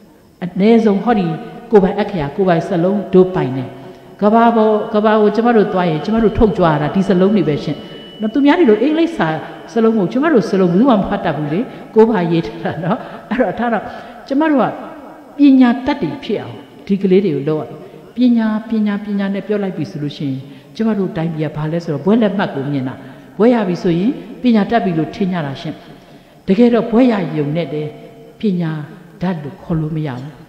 nè giống họ đi, cô bài ác cô bài salon đồ bài này, các bà cho mà đồ toại, cho mà đồ thâu chua ra đi salon này về xem, nó tụi nhà đi rồi anh lấy salon ngủ, cho mà đồ salon đúng không phát đạt đấy, cô bài gì đó, đó, đó, cho mà đồ, bên nhà tắt đi phiêu, thì cái lấy điều đó, bên nhà này biểu lại bị solution. chứ mà rồiတိုင်းbia pháလဲrồi bữa lên mặt cũng như nào bữa giờ bị soi bây giờ đã bị lột thiên nhà là xem để cái đó bữa giờ dùng này để bây giờ đã được khâu luôn mới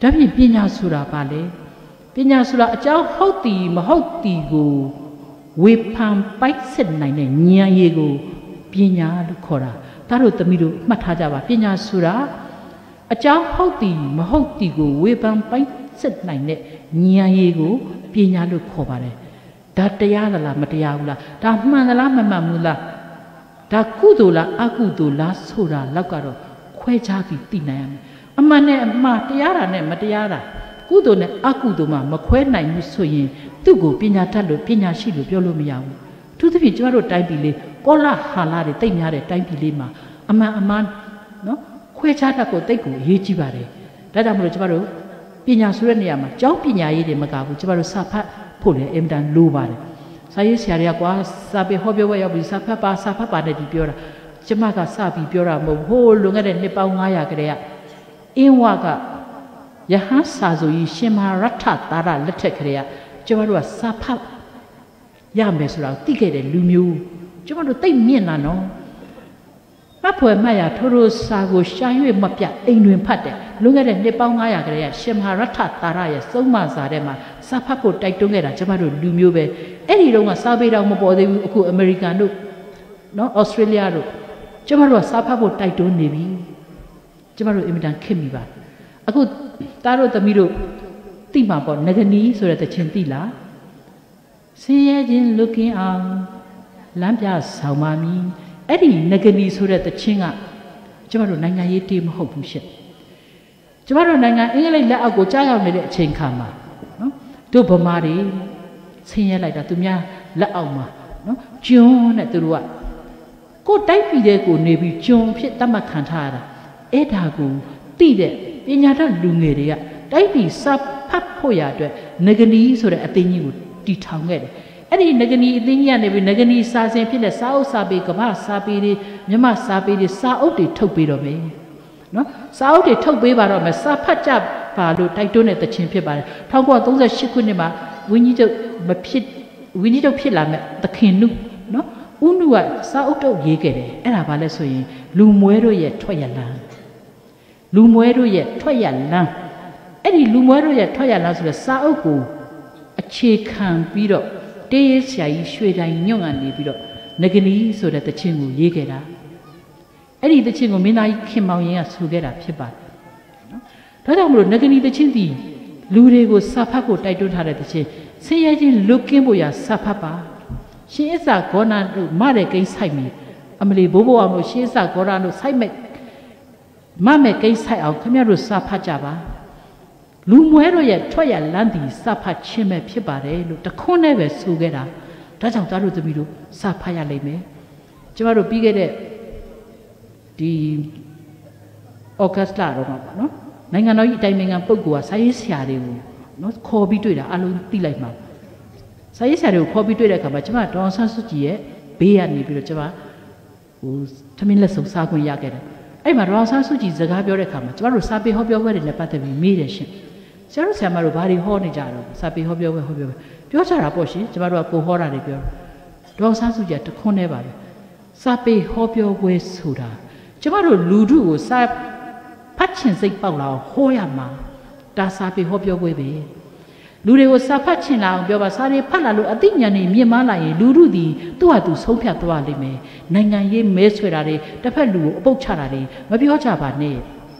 ဒါဖြင့်ပညာဆိုတာပါလေပညာဆိုတာအကြောင်းဟုတ်တည်မဟုတ်တည်ကိုဝေဖန်ပိုက်စစ်နိုင်တဲ့ဉာဏ်ရည်ကိုပညာလို့ခေါ်တာဒါတို့သမီးတို့မှတ်ထားကြပါပညာဆိုတာအကြောင်းဟုတ်တည်မဟုတ်တည်ကိုဝေဖန်ပိုက်စစ်နိုင်တဲ့ဉာဏ်ရည်ကိုပညာလို့ခေါ်ပါတယ်ဒါတရားသလားမတရားဘူးလားဒါမှန်သလားမမှန်ဘူးလားဒါကုသိုလ်လားအကုသိုလ်လားဆိုတာလောက်ကတော့ခွဲခြားပြီးသိနိုင်ရမယ်အမှန်နဲ့အမှားတရားတာနဲ့မတရားတာကုသိုလ်နဲ့အကုသိုလ်မှမခွဲနိုင်ဘူးဆိုရင်သူ့ကိုပညာတတ်လို့ပညာရှိလို့ပြောလို့မရဘူးအထူးသဖြင့်ကျွန်တော်တို့တိုင်းပြည်လေးကောလာဟာလာတွေတိတ်များတဲ့တိုင်းပြည်လေးမှာအမှန်အမှားနော်ခွဲခြားတတ်ကိုတိတ်ကိုအရေးကြီးပါတယ်ဒါကြောင့်မလို့ကျွန်တော်တို့ပညာဆိုတဲ့နေရာမှာကျောင်းပညာရေးတွေမကဘူးကျွန်တော်တို့စာဖတ်ဖို့လည်းအင်မတန်လိုပါတယ်စာရေးဆရာတွေကကွာစာပေဟောပြောပွဲရောက်ပြီးစာဖတ်ပါနဲ့ဒီပြောတာကျမကစပြီးပြောတာမဟုတ်ဟိုးလွန်ခဲ့တဲ့နှစ်ပေါင်း900ကတည်းကအင်းဝကယဟန်စာဆိုကြီးရှင်မဟာရထသာရလက်ထက်ကလေးကကျမတို့ကစာဖတ်ရမယ်ဆိုတာသိခဲ့တဲ့လူမျိုးကျမတို့သိမြင့်တာနော်မဖွယ်မှတ်ရထိုးထိုးစာကိုရှာ၍မပြအိမ်တွင်ဖတ်တယ်လွန်ခဲ့တဲ့နှစ်ပေါင်း900ကလေးကရှင်မဟာရထသာရရဲ့သုံးမစာထဲမှာစာဖတ်ဖို့တိုက်တွန်းခဲ့တာကျမတို့လူမျိုးပဲအဲ့ဒီတော့ကစာပေတော်မပေါ်သေးဘူးအခုအမေရိကန်တို့နော်ဩစတြေးလျတို့ကျမတို့ကစာဖတ်ဖို့တိုက်တွန်းနေပြီကျမတို့အင်မတန်ခင်မိပါအခုသားတို့သမီးတို့သိမှာပေါ့ငကနီဆိုတဲ့တခြင်းသိလားဆင်းရဲခြင်းလွတ်ကင်းအောင်လမ်းပြဆောင်ပါမည်အဲ့ဒီငကနီဆိုတဲ့တခြင်းကကျမတို့နိုင်ငံရေးတေးမဟုတ်ဘူးရှင့်ကျမတို့နိုင်ငံအင်္ဂလိပ်လက်အောက်ကိုကြားရောက်နေတဲ့အချိန်ခါမှာနော်တို့ဗမာတွေဆင်းရဲလိုက်တာသူများလက်အောက်မှာနော်ကျွန်းနဲ့သူတို့ကကိုယ်တိုက်ပြည်တဲ့ကိုနေပြီးကျွန်းဖြစ်တတ်မှတ်ခံထားရတာအဲ့ဒါကိုသိတဲ့ပညာတတ်လူငယ်တွေကတိုက်ပြည်စာဖတ်ဖို့ရအတွက်ငကနီဆိုတဲ့အသိဉာဏ်ကိုတည်ထောင်ခဲ့တယ်အဲ့ဒီငကနီအသိဉာဏ်ကနေပြီးငကနီစာစဉ်ဖြစ်တဲ့စာအုပ်စာပေကမ္ဘာစာပေတွေမြမစာပေတွေစာအုပ်တွေထုတ်ပေးတော့မယ်နော်စာအုပ်တွေထုတ်ပေးပါတော့မယ်စာဖတ်ကြပါလို့တိုက်တွန်းတဲ့တခြင်းဖြစ်ပါတယ်1938ခုနှစ်မှာဝင်းကြီးချုပ်ဖြစ်လာမဲ့သခင်နုနော်ဦးနုကစာအုပ်တုပ်ရေးခဲ့တယ်အဲ့ဒါဘာလဲဆိုရင်လူမွဲတို့ရဲ့ထွက်ရလန်းလူမွဲတို့ရဲ့ထွက်ရလန်းအဲ့ဒီလူမွဲတို့ရဲ့ထွက်ရလန်းဆိုတဲ့စာအုပ်ကိုအခြေခံပြီးတော့တေးရဆရာကြီးရွှေတိုင်းညွန့်ကနေပြီးတော့ငကနီဆိုတဲ့တခြင်းကိုရေးခဲ့တာအဲ့ဒီတခြင်းကိုမင်းသားကြီးခင်မောင်ရင်ကဆိုခဲ့တာဖြစ်ပါတယ်နော်ဒါကြောင့်မလို့ငကနီတခြင်းဒီလူတွေကိုစာဖတ်ဖို့တိုက်တွန်းထားတဲ့တခြင်းဆင်းရဲခြင်းလွတ်ကင်းဖို့ရစာဖတ်ပါရှင်အစ္စာဂေါနာတို့မတဲ့ကိန်းဆိုင်မီအမလီဘိုးဘွားအောင်လို့ရှင်အစ္စာဂေါနာတို့ဆိုင်မဲ့မမဲ့ကိန်းဆိုင်အောင်ခင်ဗျားတို့စာဖတ်ကြပါလူမွဲတို့ရဲ့ထွက်ရလန်းတီစာဖတ်ခြင်းပဲဖြစ်ပါတယ်လို့တခွန်းနဲ့ပဲဆိုခဲ့တာဒါကြောင့်သားတို့သမီးတို့စာဖတ်ရလိမ့်မယ်ကျမတို့ပြီးခဲ့တဲ့ဒီဩဂတ်စ်လတော့မှာပေါ့နော်နိုင်ငံတော်ကြီးအတိုင်ပင်ခံပုဂ္ဂိုလ်ကစာရေးဆရာတွေကိုနော်ခေါ်ပြီးတွေ့တာအလုံးသိလိုက်မှာစာရေးဆရာတွေကိုခေါ်ပြီးတွေ့တဲ့အခါမှာကျမဒေါအောင်ဆန်းစုကြည်ရဲ့ဘေးကနေပြီးတော့ကျမထမင်းလက်စုံစားခွင့်ရခဲ့တယ်အဲ့မှာဒေါအောင်ဆန်းစုကြည်စကားပြောတဲ့အခါမှာကျမတို့စာပေဟောပြောပွဲတွေနဲ့ပတ်သက်ပြီးမေးတယ်ရှင်ဆရာတို့ဆရာမတို့ဘာတွေဟောနေကြတော့စာပေဟောပြောပွဲပြောကြတာပေါ့ရှင်ကျမတို့ကကိုဟောတာတွေပြောဒေါအောင်ဆန်းစုကြည်တခွန်းနဲ့ပါပဲစာပေဟောပြောပွဲဆိုတာကျမတို့လူထုကိုစာဖတ်ချင်စိတ်ပေါက်လာအောင်ဟောရမှာဒါစာပေဟောပြောပွဲပဲလူတွေကိုစာဖတ်ချင်လာအောင်ပြောပါစာတွေဖတ်လာလို့အသိဉာဏ်တွေမြင့်မားလာရင်လူထုသည်သူ့ဟာသူဆုံးဖြတ်သွားလိမ့်မယ်နိုင်ငံရေးမဲဆွဲတာတွေတစ်ဖက်လူကိုအပုတ်ချတာတွေမပြောကြပါနဲ့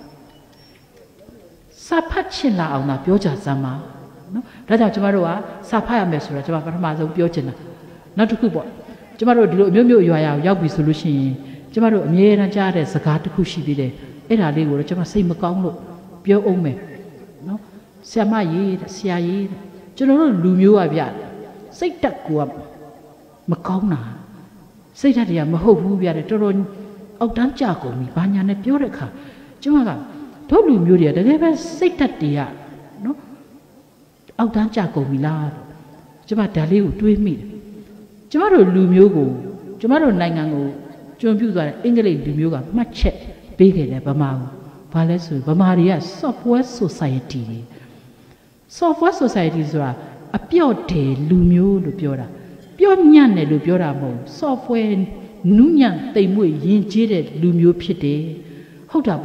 စာဖတ်ချင်လာအောင်သာပြောကြစမ်းပါနော်ဒါကြောင့်ကျမတို့ကစာဖတ်ရမယ်ဆိုတာကျမပထမဆုံးပြောချင်တာနောက်တစ်ခုပေါ့ကျမတို့ဒီလိုအမျိုးမျိုးရွာရောက်ပြီဆိုလို့ရှိရင်ကျမတို့အမြဲတမ်းကြားတဲ့စကားတစ်ခုရှိသေးတယ်အဲ့ဒါလေးကိုတော့ကျမစိတ်မကောင်းလို့ပြောအောင်မယ်နော်ဆရာမကြီးဆရာကြီးကျွန်တော်တို့လူမျိုးကဗျစိတ်တက်ကိုကမကောင်းတာစိတ်ဓာတ်တွေကမဟုတ်ဘူးဗျတော်တော်အောက်တန်းကြကုန်ပြီဘာညာနဲ့ပြောတဲ့အခါကျွန်မကတို့လူမျိုးတွေကတကယ်ပဲစိတ်ဓာတ်တွေကနော်အောက်တန်းကြကုန်ပြီလားကျွန်မဒါလေးကိုတွေးမိတယ်ကျွန်မတို့လူမျိုးကိုကျွန်မတို့နိုင်ငံကိုကျွံပြူသွားတဲ့အင်္ဂလိပ်လူမျိုးကမှတ်ချက်ပေးခဲ့တယ်ဗမာကိုဘာလဲဆိုဗမာတွေက software society တွေ software society ဆိုတာအပြော့တယ်လူမျိုးလို့ပြောတာပြော့ညံ့တယ်လို့ပြောတာမဟုတ် software နူးညံ့တိမ်မွေ့ယဉ်ကျေးတဲ့လူမျိုးဖြစ်တယ်ဟုတ်တာပေါ့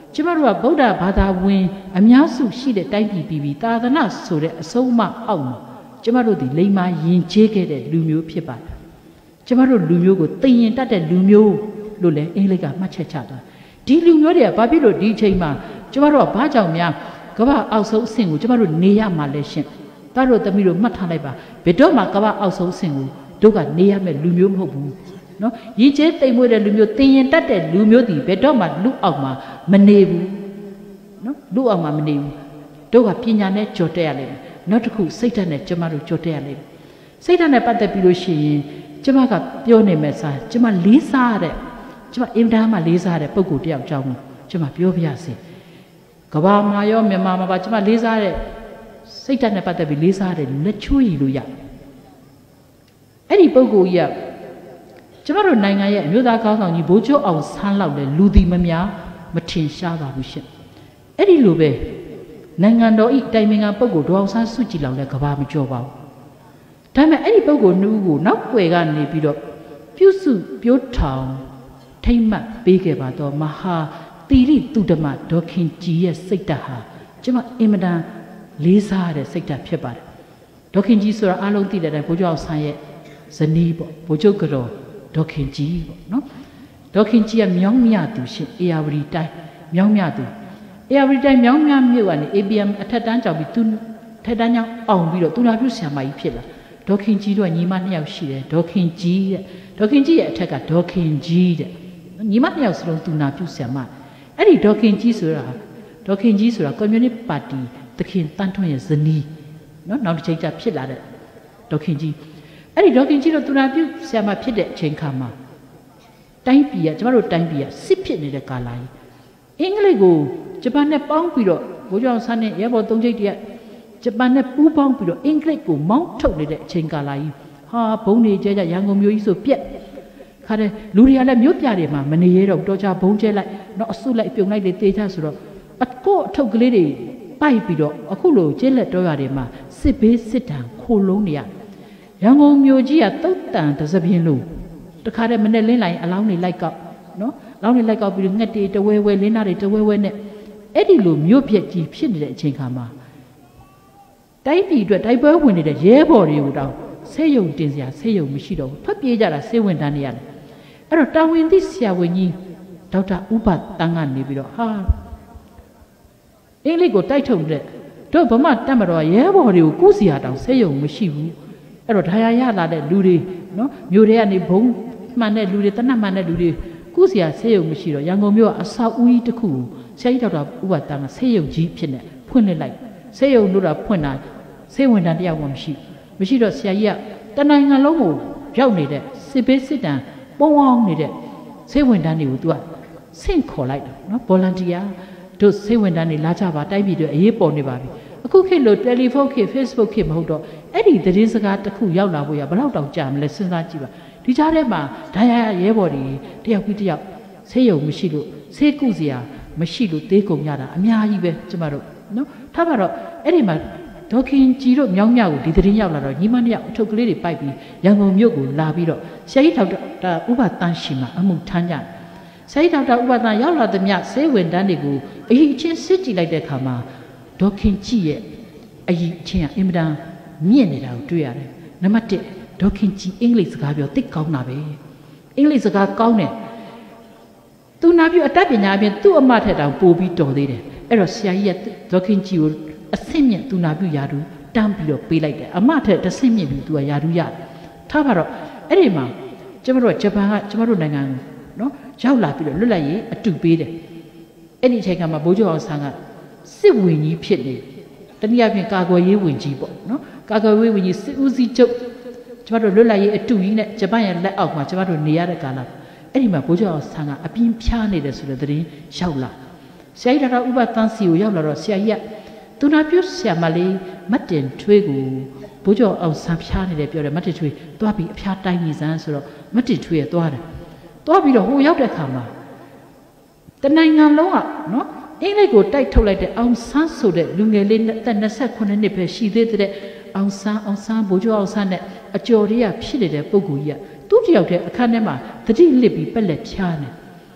ကျမတို့ကဗုဒ္ဓဘာသာဝင်အများစုရှိတဲ့တိုင်းပြည်ပြည်သာသနာဆိုတဲ့အဆုံးအမအောက်မှာကျမတို့ဒီလိမ္မာယဉ်ကျေးခဲ့တဲ့လူမျိုးဖြစ်ပါတယ်ကျမတို့လူမျိုးကိုသိရင်တတ်တဲ့လူမျိုးလို့လည်းအင်္ဂလိပ်ကမှတ်ချက်ချတာဒီလူမျိုးတွေကဘာဖြစ်လို့ဒီအချိန်မှာကျမတို့ကဘာကြောင့်များကမ္ဘာအောက်ဆုံးအဆင့်ကိုကျမတို့နေရမှာလဲရှင်ဒါတို့သမီးတို့မှတ်ထားလိုက်ပါဘယ်တော့မှကမ္ဘာအောက်ဆုံးအဆင့်ကိုတို့ကနေရမယ့်လူမျိုးမဟုတ်ဘူးနော်ရည်ကျဲတိမ်မွေးတဲ့လူမျိုးတင်ရင်တတ်တဲ့လူမျိုးဒီဘယ်တော့မှလူအောက်မှာမနေဘူးနော်လူအောက်မှာမနေဘူးတို့ကပညာနဲ့ကြော်တက်ရလိမ့်မယ်နောက်တစ်ခုစိတ်ဓာတ်နဲ့ကျမတို့ကြော်တက်ရလိမ့်မယ်စိတ်ဓာတ်နဲ့ပတ်သက်ပြီးလို့ရှိရင်ကျမကပြောနေမယ်စားကျမလေးစားတဲ့ကျမအင်တာမှာလေးစားတဲ့ပုံကိုတယောက်ကြောင်းကျမပြောပြရစီကဘာမှာရောမြန်မာမှာပါကျမလေးစားတဲ့စိတ်ဓာတ်နဲ့ပတ်သက်ပြီးလေးစားတဲ့လက်ချွေးရလို့ရအဲ့ဒီပုံကိုကြီးကကျမတို့နိုင်ငံရဲ့အမျိုးသားကောင်းဆောင်ကြီးဘိုးချုပ်အောင်ဆန်းလောက်လေလူဒီမများမထင်ရှားပါဘူးရှင်အဲ့ဒီလိုပဲနိုင်ငံတော်ဤတိုင်ပင်ခံပုဂ္ဂိုလ်ဒေါအောင်ဆန်းစုကြည်လောက်လည်းကဘာမကြောပါဘူးဒါပေမဲ့အဲ့ဒီပုဂ္ဂိုလ်နှုတ်ကိုနောက်ွယ်ကနေပြီးတော့ပြုစုပြောထောင်ထိမ့်မှတ်ပေးခဲ့ပါတော့မဟာတိရိတုဓမ္မဒေါခင်ကြီးရဲ့စိတ်ဓာတ်ဟာကျမအင်မတန်လေးစားတဲ့စိတ်ဓာတ်ဖြစ်ပါတယ်ဒေါခင်ကြီးဆိုတာအားလုံးသိတဲ့အတိုင်းဘိုးချုပ်အောင်ဆန်းရဲ့ဇနီးပေါ့ဘိုးချုပ်ကတော့ဒေါခင်ကြီးပေါ့နော်ဒေါခင်ကြီးကမြောင်းမြသူရှင်အေယာဝတီတိုင်းမြောင်းမြသူအေယာဝတီတိုင်းမြောင်းမြမြို့ကနေ ABM အထက်တန်းကျောင်းပြီးသူထက်တန်းကျောင်းအောင်ပြီးတော့သူနာပြုဆရာမကြီးဖြစ်လာဒေါခင်ကြီးတို့ကညီမ2ယောက်ရှိတယ်ဒေါခင်ကြီးတဲ့ဒေါခင်ကြီးရဲ့အထက်ကဒေါခင်ကြီးတဲ့ညီမ2ယောက်စလုံးသူနာပြုဆရာမအဲ့ဒီဒေါခင်ကြီးဆိုတာကွန်မြူနစ်ပါတီသခင်တန်းထွန်းရဲ့ဇနီးနော်နောက်တစ်ချိန်ကျဖြစ်လာတဲ့ဒေါခင်ကြီးအဲ့ဒီဒေါခင်ကြီးတို့သူနာပြုဆရာမဖြစ်တဲ့အချိန်ခါမှာတိုင်းပြည်ကကျမတို့တိုင်းပြည်ကစစ်ဖြစ်နေတဲ့ကာလကြီးအင်္ဂလိပ်ကိုဂျပန်နဲ့ပေါင်းပြီးတော့ဘိုးကျောင်းဆန်းနဲ့ရဲဘော်3ချိတ်တည်းဂျပန်နဲ့ပူးပေါင်းပြီးတော့အင်္ဂလိပ်ကိုမောင်းထုတ်နေတဲ့အချိန်ကာလကြီးဟာဘုံတွေကျဲကြရန်ကုန်မြို့ကြီးဆိုပြက်ခါတဲ့လူတွေကလည်းမြို့ပြတွေမှာမနေရတော့တော်ကြဘုံကျဲလိုက်တော့အစုလိုက်ပြုံလိုက်တွေတေးချဆိုတော့အထုပ်ကလေးတွေပိုက်ပြီးတော့အခုလိုကျဲလက်တော်ရတွေမှာစစ်ဘေးစစ်တမ်းခိုလုံးနေရရန်ကုန်မြို့ကြီးကတုတ်တန်တစ်စပြင်းလို့တခါတည်းမနဲ့လင်းလိုက်အလောင်းတွေလိုက်ကောက်နော်အလောင်းတွေလိုက်ကောက်ပြီးငှက်တွေတဝဲဝဲလင်းသားတွေတဝဲဝဲနဲ့အဲ့ဒီလိုမြို့ပြက်ကြီးဖြစ်နေတဲ့အချိန်ခါမှာတိုင်းပြည်အတွက်တိုက်ပွဲဝင်နေတဲ့ရဲဘော်တွေကိုတောင်ဆေးရုံတင်စရာဆေးရုံမရှိတော့ဘူးထွက်ပြေးကြတာဆေးဝန်တန်းတွေရတယ်အဲ့တော့တာဝန်သိဆရာဝန်ကြီးဒေါက်တာဥပတန်းကနေပြီးတော့ဟာအင်္ဂလိပ်ကိုတိုက်ထုတ်တဲ့တို့ဗမာတက်မတော်ရဲဘော်တွေကိုကုစရာတောင်ဆေးရုံမရှိဘူးအဲ့တော့ဒဏ်ရာရလာတဲ့လူတွေနော်မြို့တွေကနေဘုံမှန်တဲ့လူတွေတနတ်မှန်တဲ့လူတွေကုစရာဆေးရုံမရှိတော့ရန်ကုန်မြို့ကအဆောက်အဦကြီးတစ်ခုကိုဆရာကြီးဒေါက်တာဥပတန်းကဆေးရုံကြီးဖြစ်နေဖွင့်လိုက်ဆေးရုံလို့တာဖွင့်တာဆေးဝန်တန်းတယောက်မှမရှိတော့ဆရာကြီးကတနိုင်ငံလုံးကိုရောက်နေတဲ့စစ်ဘေးစစ်တမ်းပုံအောင်နေတဲ့ဆေးဝန်တန်းတွေကို तू ကဆင့်ခေါ်လိုက်တယ်နော် volunteer တို့ဆေးဝန်တန်းတွေလာကြပါတိုင်းပြည်တွေအရေးပေါ်နေပါပြီအခုခေတ်လို့ telephone ခေတ် Facebook ခေတ်မဟုတ်တော့အဲ့ဒီသတင်းစကားတစ်ခုရောက်လာဖို့ရဘယ်တော့တောင်ကြာမလဲစဉ်းစားကြည့်ပါဒီကြားထဲမှာဒဏ်ရာရဲဘော်တွေတယောက်ပြီးတယောက်ဆေးရုံမရှိလို့ဆေးကုစရာမရှိလို့တေးကုန်ရတာအများကြီးပဲကျမတို့နော်ထားပါတော့အဲ့ဒီမှာဒေါခင်ကြီးတို့မြောင်းမြကိုဒီသတင်းရောက်လာတော့ညီမ2ယောက်အထုပ်ကလေးတွေပိုက်ပြီးရန်ကုန်မြို့ကိုလာပြီးတော့ဆရာကြီးဒေါက်တာဥပတန်းရှိမှာအမှုထမ်းကြဆရာကြီးဒေါက်တာဥပတန်းရောက်လာသည်မြဆေးဝန်တန်းတွေကိုအရင်ချင်းစစ်ကြည့်လိုက်တဲ့အခါမှာဒေါခင်ကြီးရဲ့အရင်ချင်းကအင်မတန်မြင့်နေတာကိုတွေ့ရတယ်နံပါတ်1ဒေါခင်ကြီးအင်္ဂလိပ်စကားပြောသိကောင်းတာပဲအင်္ဂလိပ်စကားကောင်းတယ်သူနာပြအတတ်ပညာအပြင်သူ့အမထက်တောင်ပိုပြီးတော်သေးတယ်အဲ့တော့ဆရာကြီးကဒေါခင်ကြီးကိုအဆင့်မြင့်သူနာပြုရာထူးတန်းပြီးတော့ပေးလိုက်တယ်အမထက်တစ်ဆင့်မြင့်ပြီးသူကရာထူးရတယ်ထားပါတော့အဲ့ဒီမှာကျမတို့ကဂျပန်ကကျမတို့နိုင်ငံကိုနော်ရောက်လာပြီးတော့လွတ်လပ်ရေးအတူပေးတယ်အဲ့ဒီအချိန်ကမှဘိုးကျော်အောင်ဆန်းကစစ်ဝင်ကြီးဖြစ်နေတနည်းအားဖြင့်ကာကွယ်ရေးဝင်ကြီးပေါ့နော်ကာကွယ်ရေးဝင်ကြီးစစ်ဦးစီးချုပ်ကျမတို့လွတ်လပ်ရေးအတူကြီးနဲ့ဂျပန်ရဲ့လက်အောက်မှာကျမတို့နေရတဲ့ကာလအဲ့ဒီမှာဘိုးကျော်အောင်ဆန်းကအပြင်းဖြားနေတယ်ဆိုတဲ့သတင်းရောက်လာဆရာကြီးဒေါက်တာဥပတန်းစီကိုရောက်လာတော့ဆရာကြီးကသူနာပြုဆရာမလေးမတ်တင်ထွေးကိုဘိုးကျော်အောင်ဆန်းဖြားနေတယ်ပြောတယ်မတ်တင်ထွေးသွားပြီးအဖျားတိုင်းနေစမ်းဆိုတော့မတ်တင်ထွေးရသွားတယ်သွားပြီးတော့ဟိုရောက်တဲ့အခါမှာတနိုင်ငံလုံးကနော်အင်္ဂလိပ်ကိုတိုက်ထုတ်လိုက်တဲ့အောင်ဆန်းဆိုတဲ့လူငယ်လေး28နှစ်ပဲရှိသေးတဲ့အောင်ဆန်းဘိုးကျော်အောင်ဆန်းနဲ့အကျော်တွေကဖြစ်နေတဲ့ပုံကူကြီးကသူ့တယောက်တည်းအခန်းထဲမှာတတိလစ်ပြီးပက်လက်ဖြားနေ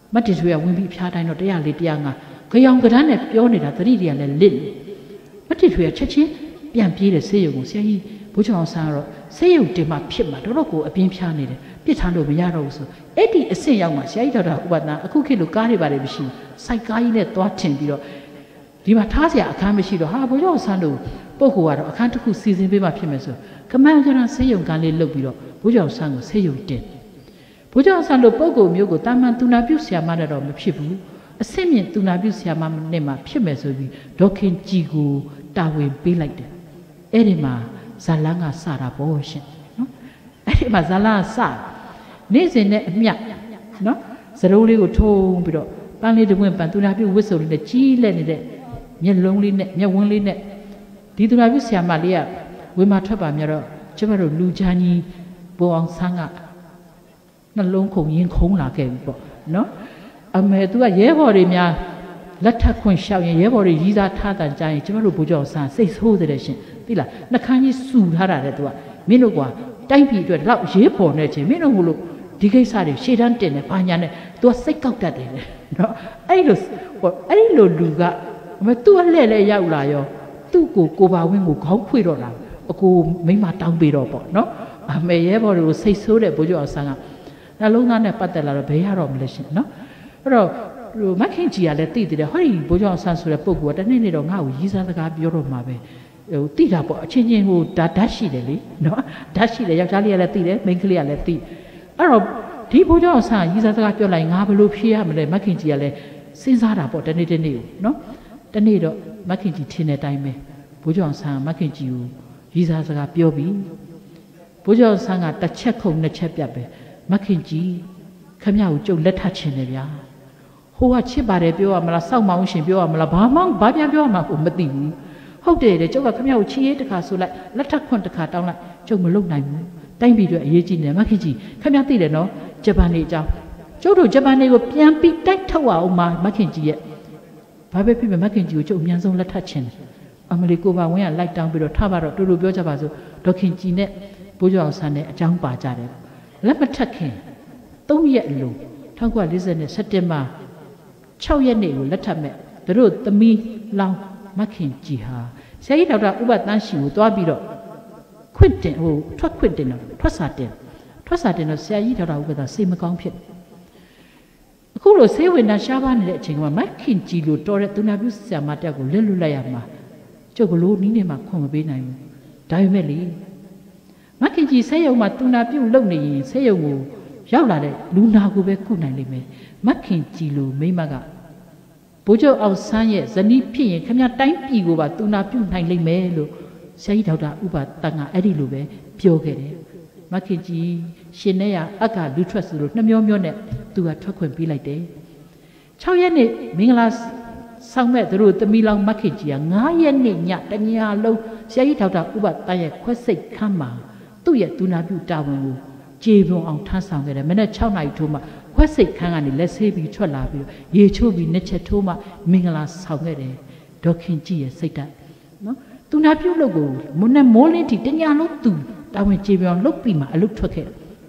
mất đi rồi mình bị phá đai nó đấy à lịt yang à cái ông cái đó này béo này là tới đi là lịt mất đi rồi chắc chứ biển bì để xây dựng xây gì bố cho ông sao rồi xây dựng để mà phết mà đó có biển phá này đấy biết thằng đồ bây giờ rồi sao ấy thì xây dựng mà xây đó là của bạn nào cũng khi lúc cái này bị xí sai cái này toát trên đi rồi đi mà tháo ra khám bị xí rồi ha bố cho ông sao đồ bố của họ khám thức season bị mà phết mà sao cái mà cái nào xây dựng cái này lâu bị rồi bố cho ông sao người xây dựng tiền bố cho ông sao đồ bố của miêu của ta mà tu na biểu xe mà đó mà phết bù xem như tu na biểu xe mà này mà phết mà sao bị đó khi chỉ của ta về bị lại đấy ấy mà giá lăng à sa ra bố xin ấy mà giá lăng sa nên gì nè miệng nó giờ đâu đi của thôn bị đó ban lên được nguyên bản tu na biểu vứt sầu lên chi lên này nhân lông lên này nhân quân lên này đi tu na biểu xe mà liền với mà thắp bám nhở chứ mà rồi lưu cha nhi bố ông sang à nó lông khổng yên khổng là cái bộ nó mẹ tu à dễ bỏ đi nha lát thắt quần sao dễ bỏ đi ra thắt tàn trái chứ mà rồi bố cho sang xây xô thế đấy chứ tức là nó khá như sù thà ra đấy tu à mấy nó qua tay bị rồi lão dễ bỏ này chứ mấy nó ngủ lúc đi cái sao đấy xe đan tiền này bao nhiêu này tu xây cao đặt đấy nó ấy rồi lù gà mà tu lẹ lẹ giàu lại rồi tu cô bảo với ngủ không khui rồi làm cô mấy mà tao bị rồi bỏ nó mẹ dễ bỏ rồi xây xô đấy bố cho sang à là lúc nào này bắt đầu là bé rồi mình lấy nó rồi mắc hình gì à là tí thì hỏi bố cho sang số là bố của đàn này rồi ngáo gì ra cái biểu rồi mà về tí là bỏ trên nhiên hồ đã xí đấy lý nó đã xí đấy giao lý là tí đấy mình kia là tí rồi thì bố cho sang gì ra cái biểu lại ngáo về lúc kia mình lấy mắc hình gì là sinh ra là bỏ đàn này nó đàn này đó mắc hình gì thiên này tay mẹ bố cho sang mắc hình gì ra cái biểu bị bố cho sang à ta check không nó check bia về mắc hình gì khám nhau chung lết hạt trên này bia hoa chế bà để biểu mà là sau máu xin biểu mà là bà mang bà bia biểu mà cũng mất đi không để cho các khám nhau chia tất cả số lại lết hạt con tất cả tao lại trong một lúc này tay bị được gì gì này mắc hình gì khám nhau tí để nó Japan này cháu chỗ rồi Japan này có pian bị tách thâu à ông mà mắc hình gì vậy bà biết phim mắc hình gì chỗ nhân dân lết hạt trên America vào ngoài lại đang bị rồi thao vào rồi tôi biểu cho bà rồi đó hình gì này bố cho sang này chẳng bà trả đấy lát mất thật khen tông nhẹ lù thằng quản lý dân này sát đêm mà trao yên này lát thật mẹ rồi tâm mi lao mắc hình chỉ hà sẽ ít đâu ra u bát tan xỉu toa bị rồi khuyên tiền hồ thoát khuyên tiền nào thoát xả tiền nó sẽ ít đâu ra u bát tan xem mà con phiền khu rồi sẽ về nhà sao ban này chính mà mắc hình chỉ lù to đấy tôi nói biết sao mà theo của lên lù lại mà cho cái lù ní này mà không ở bên này trái mẹ lý mắc hình chỉ sẽ dùng mà tôi nói biết lâu này sẽ dùng giáo là đấy lúc nào cũng biết cụ này lên mẹ mắc hình chỉ lù mấy mà cả bố cho ông sang ye dân đi phi khám nhà đánh phi của bà tôi nói biết này lên mẹ luôn sẽ ít đâu ra u bà tăng à đi luôn bé biểu cái đấy mắc hình chỉ xin này à cả lưu trust rồi nó miêu này tôi thoát quyền bị lại đấy sau ye này mình là sang mẹ rồi tôi mi lòng mắc hình chỉ à ngã ye này nhặt đánh nhà lâu sẽ ít đâu ra u bà tay ye khoét sạch khăm mà tôi nói biết trao mình chế vương ông tham sang cái này mình là cháu này thôi mà khoét sạch khang anh lấy xe bị cho là bị ye cho bị nết chết thôi mà mình là sang cái này đó khiến chi vậy sạch đấy nó tôi nói biết lâu rồi muốn nói muốn lên thì đến nhà lúc từ tao mình chế vương lúc bị mà lúc thoát hết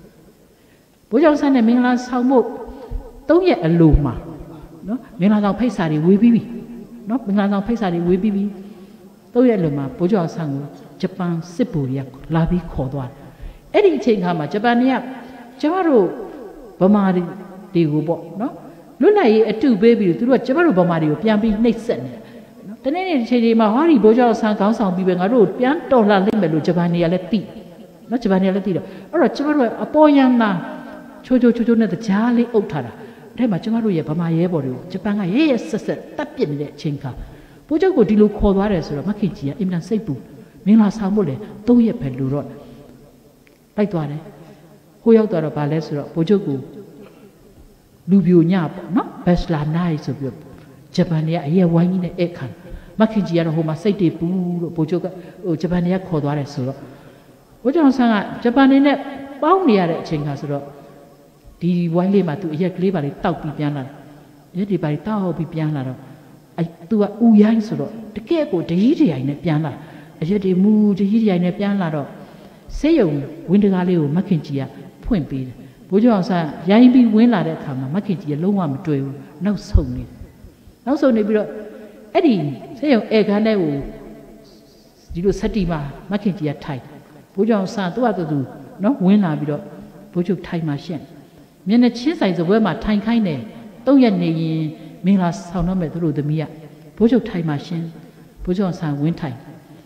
bố cháu sang này mình là sau một tối vậy là lù mà nó mình là dòng phải xài để vui bi nó mình là dòng phải xài để vui bi tối vậy là mà bố cháu sang Japan xếp bùi là bị khó đoán ấy đi trên hàm mà Japan này chứ mà rồi bà mà đi của bộ nó lúc này ở từ baby từ lúc chứ mà rồi bà mà đi của pian bị nảy sinh thế nên trên mà hóa đi bố cho sang cáo sang bị bệnh ở rồi pian to là lên mà rồi Japan này là tị nó Japan này là tị rồi ở rồi chứ mà rồi ở bao nhiêu mà cho nó được trả lấy ốc thà thế mà chứ mà rồi bà mà ye bỏ rồi Japan này ye sơ tắt biển này trên cả bố cho của đi lúc khó đoán rồi mắc khi chỉ im đang xây bù mình là sao một lẽ tôi phải lừa rồi lại toàn đấy hồi yêu toàn là bà lẽ rồi bố cho cụ lưu biểu nhà nó best là nice rồi Japan này ai quay như này ếch khăn mắc khi chỉ là hôm mà xây để bù rồi bố cho ở Japan này khó đoán rồi bố cho sang à Japan này bao nhiêu đấy chính là rồi đi quay lên mà tụi giờ lấy bà đi tàu bị biến là giờ đi bà đi tàu bị biến là rồi ai tụi u yang rồi cái của đấy thì ai này biến là giờ đi mua thì gì này pian là đó, sẽ dùng window gà liu mắc kinh chỉ à, phun bì, bố cho sao giấy bị quên là để thầm mà khi chỉ lâu mà trôi nấu sầu này bây giờ ấy đi sẽ dùng cái này u chỉ lo sát đi mà khi chỉ thay bố cho sao tôi nó quên là bây giờ bố cho thay mà xem miền này chia sẻ rồi mà thay khai này tôi nhận này mình là sao nó mới tôi được mía bố cho thay mà xem bố cho sao quên thay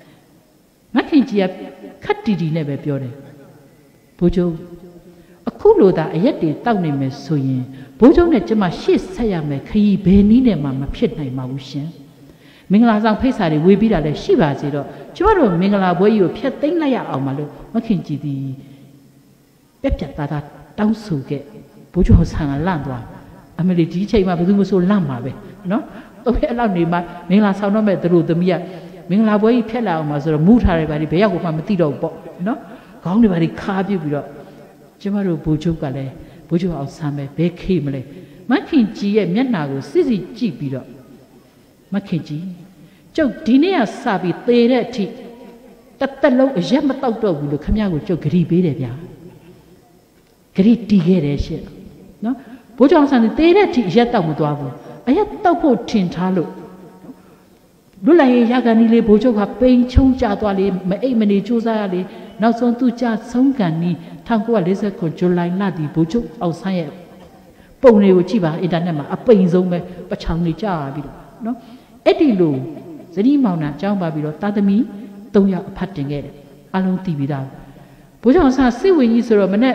mà khi chỉ khát đi này về biểu này bố cho khu lô đã ấy để tao này mới suy bố cho này chỉ mà xếp sai mà khi bên này này mà phiền này mà uống mình là rằng phải xài để vui bị là để xí vào gì đó chứ mà rồi mình là bởi vì phiền tính này à mà luôn mà khi chỉ đi bếp chặt ta đau sầu cái bố cho sang làm rồi à mình để chỉ chơi mà bố cho số làm mà vậy nó tôi biết làm này mà mình là sao nó mới từ từ mía mình là bởi vì phiền là mà rồi mua thay bài đi bây giờ cũng mà tí đâu bỏ nó có người bài đi khá biết rồi chứ mà rồi bố cho cái này bố cho ông sang mới bé khi mà này mà khi chỉ em nhất nào cũng xí chỉ biết rồi mà khi chỉ châu đi này sao bị tê đấy thì tất lâu ở dưới mà tao đâu cũng được khám nhà của châu cái gì đấy nhá cái đi cái đấy chứ nó bố cho ông sang thì tê đấy thì dưới tao một toa vô ấy tao phụ thiên thà luôn lúc này nhà cái này bố cho họ bên chung cha toa này mà ấy mà này chú ra này nào xong tu cha sống cái này thằng cô ấy sẽ còn cho lại là thì bố cho ông sang bông này của chị bà ấy đang mà bên giống mà bắt chàng này cha bị nó ấy đi luôn giờ đi màu nào cháu bà bị đó ta tâm ý tôi要phát triển cái alo tì bị đau bố cháu sao siêu hình như rồi mà nè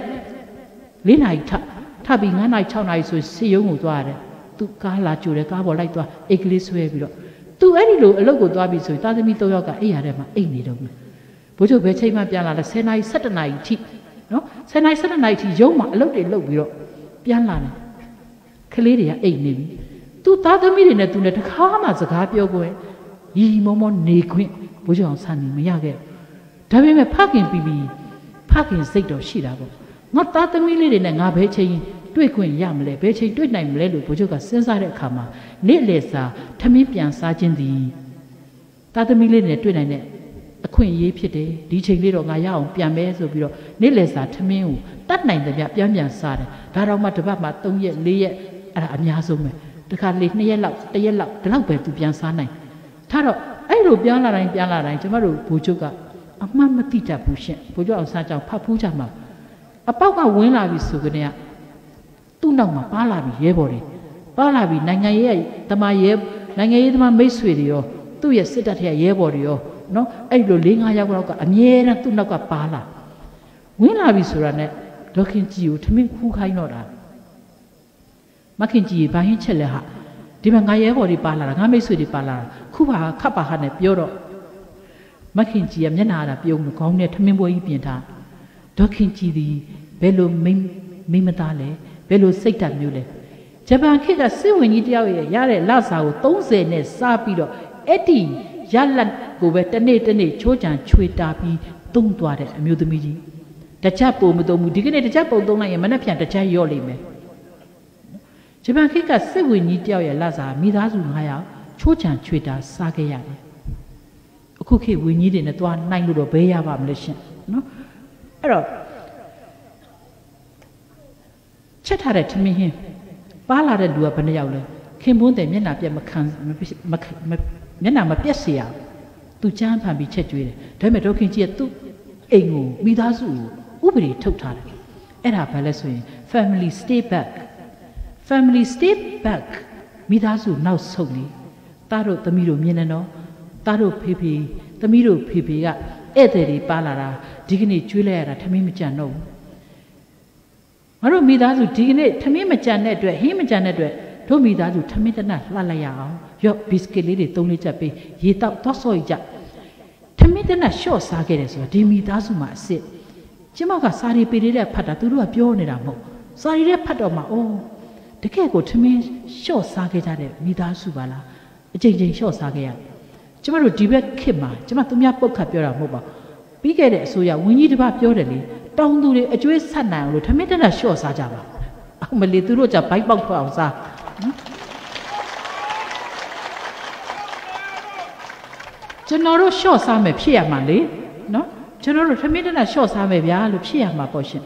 lý này thà bị ngã này cháu này rồi siêu ngủ toa đấy tu cá là chủ đấy cá bỏ lại toa ấy cái xuôi bị đó tu ấy đi luôn lâu của toa bị rồi ta tâm ý tôi要cái ấy à đấy mà ấy này đâu bố cháu bé chơi mà bây là xe này sắt này thì nó xe này sắt này thì giống mà lâu để lâu bị đó bây là này cái lý đấy ấy này tu ta tâm ý này tu này khá mà giờ khá biểu của 이 뭐뭐 내군 보죠 산이 뭐야게 다음에 파긴 비비 파긴စိတ်တော့ ရှိတာပေါ့ငါသားသမီးလေးတွေနဲ့ငါဘယ်ချိန်တွေ့ခွင့်ရမလဲဘယ်ချိန်တွေ့နိုင်မလဲလို့ဘိုးချုပ်ကစဉ်းစားတဲ့အခါမှာနေ့လယ်စာထမင်းပြန်စားခြင်းသည်သားသမီးလေးနဲ့တွေ့နိုင်တဲ့အခွင့်အရေးဖြစ်တယ်ဒီချိန်လေးတော့ငါရအောင်ပြန်မယ်ဆိုပြီးတော့နေ့လယ်စာထမင်းကိုတတ်နိုင်တဲ့ပြပြန်စားတယ်ဒါတော့မှတစ်ပတ်မှ3ရက်4ရက်အဲ့ဒါအများဆုံးပဲတခါလေ2ရက်လောက်1ရက်လောက်ဒီလောက်ပဲသူပြန်စားနိုင်ထားတော့အဲ့လိုပြန်လာတိုင်းကျမတို့ဘိုးချုပ်ကအမှန်မသိတတ်ဘူးရှင်ဘိုးချုပ်အောင်စားကြောင်ဖတ်ဖူးကြမှာအပေါက်ကဝင်လာပြီဆိုကြတဲ့သူ့နောက်မှာပါလာပြီရဲဘော်တွေပါလာပြီနိုင်ငံရေးသမားရဲနိုင်ငံရေးသမားမိတ်ဆွေတွေရောသူ့ရဲ့စစ်တပ်ထဲရဲဘော်တွေရောနော်အဲ့လို4-5 ယောက်လောက်ကအမြဲတမ်းသူ့နောက်ကပါလာဝင်လာပြီဆိုတာနဲ့ဒေါခင်ကြီးကိုထမင်းခူးခိုင်းတော့တာမခင်ကြီးဘာရင်ချက်လဲဟာဒီမှာငါရဲဘော်တွေပါလာတာငါမိတ်ဆွေတွေပါလာတာခုပါခပ်ပါဟာနဲ့ပြောတော့မခင်ကြီးကမျက်နှာတာပြုံးမကောင်းနဲ့ထမင်းပွဲကြီးပြင်ထားဒေါခင်ကြီးဒီဘယ်လိုမိမသားလဲဘယ်လိုစိတ်ဓာတ်မျိုးလဲဂျပန်ခေတ်ကစစ်ဝင်ကြီးတယောက်ရဲ့ရတဲ့လစာကို30နဲ့စားပြီးတော့အဲ့ဒီရလက်ကိုပဲတစ်နေ့ချိုးချံချွေတာပြီးသုံးသွားတဲ့အမျိုးသမီးကြီးတခြားပုံမသုံးဘူးဒီကနေ့တခြားပုံသုံးလိုက်ရင်မနှက်ပြန်တခြားရော့လိမ့်မယ်ဂျပန်ခေတ်ကစစ်ဝင်ကြီးတယောက်ရဲ့လစာမိသားစု9ယောက်ချိုးချံချွေတာစားခဲ့ရတယ်အခုခေတ်ဝင်ကြီးတွေနဲ့သွားနိုင်လို့တော့ဘယ်ရပါမလဲရှင်နော်အဲ့တော့ချက်ထားတဲ့ထမင်းဟင်းပါလာတဲ့လူကဘယ်နှယောက်လဲခင်ပွန်းတဲ့မျက်နှာပြက်မျက်နှာမပြက်เสียသူချမ်းဖန်ပြီးချက်ကျွေးတယ်ဒါပေမဲ့ဒေါခင်ကြီးကသူ့အိမ်ကိုမိသားစုကိုဥပဒေထုတ်ထားတယ်အဲ့ဒါဘာလဲဆိုရင် family stay back မိသားစုနောက်ဆုံးလေတားတို့သမီးတို့မြင်နေတော့တားတို့ဖေဖေသမီးတို့ဖေဖေကဧည့်သည်တွေပါလာတာဒီကနေ့ကျွေးလိုက်ရတာထမင်းမကြံတော့ဘူးငါတို့မိသားစုဒီကနေ့ထမင်းမကြံတဲ့အတွက်ဟင်းမကြံတဲ့အတွက်တို့မိသားစုထမင်းတနတ်လှလိုက်ရအောင်ရော့ဘီစကစ်လေးတွေ3-4ချက်ပေးရေတောက်တော့ဆော့ရကြထမင်းတနတ်ရှော့စားခဲ့တယ်ဆိုတာဒီမိသားစုမှာအစ်စ်ကျမကစာရီပေးတဲ့ဖတ်တာသူတို့ကပြောနေတာမဟုတ်စာရီတဲ့ဖတ်တော့မှအိုးတကယ်ကိုထမင်းရှော့စားခဲ့ကြတဲ့မိသားစုပါလားအချိန်ချင်းရှော့စားခဲ့ရကျမတို့ဒီဘက်ခေတ်မှာကျမသူများပုတ်ခတ်ပြောတာမဟုတ်ပါပြီးခဲ့တဲ့အစိုးရဝင်းကြီးတစ်ပါးပြောတယ်လေတောင်းသူတွေအကျွေးဆက်နိုင်အောင်လို့ထမင်းတနတ်ရှော့စားကြပါအောင်မလီသူတို့ကြဘိုက်ပေါက်ထွက်အောင်စားကျွန်တော်တို့ရှော့စားမယ်ဖြစ်ရမှာလေနော်ကျွန်တော်တို့ထမင်းတနတ်ရှော့စားမယ်ဗျာလို့ဖြစ်ရမှာပေါ့ရှင်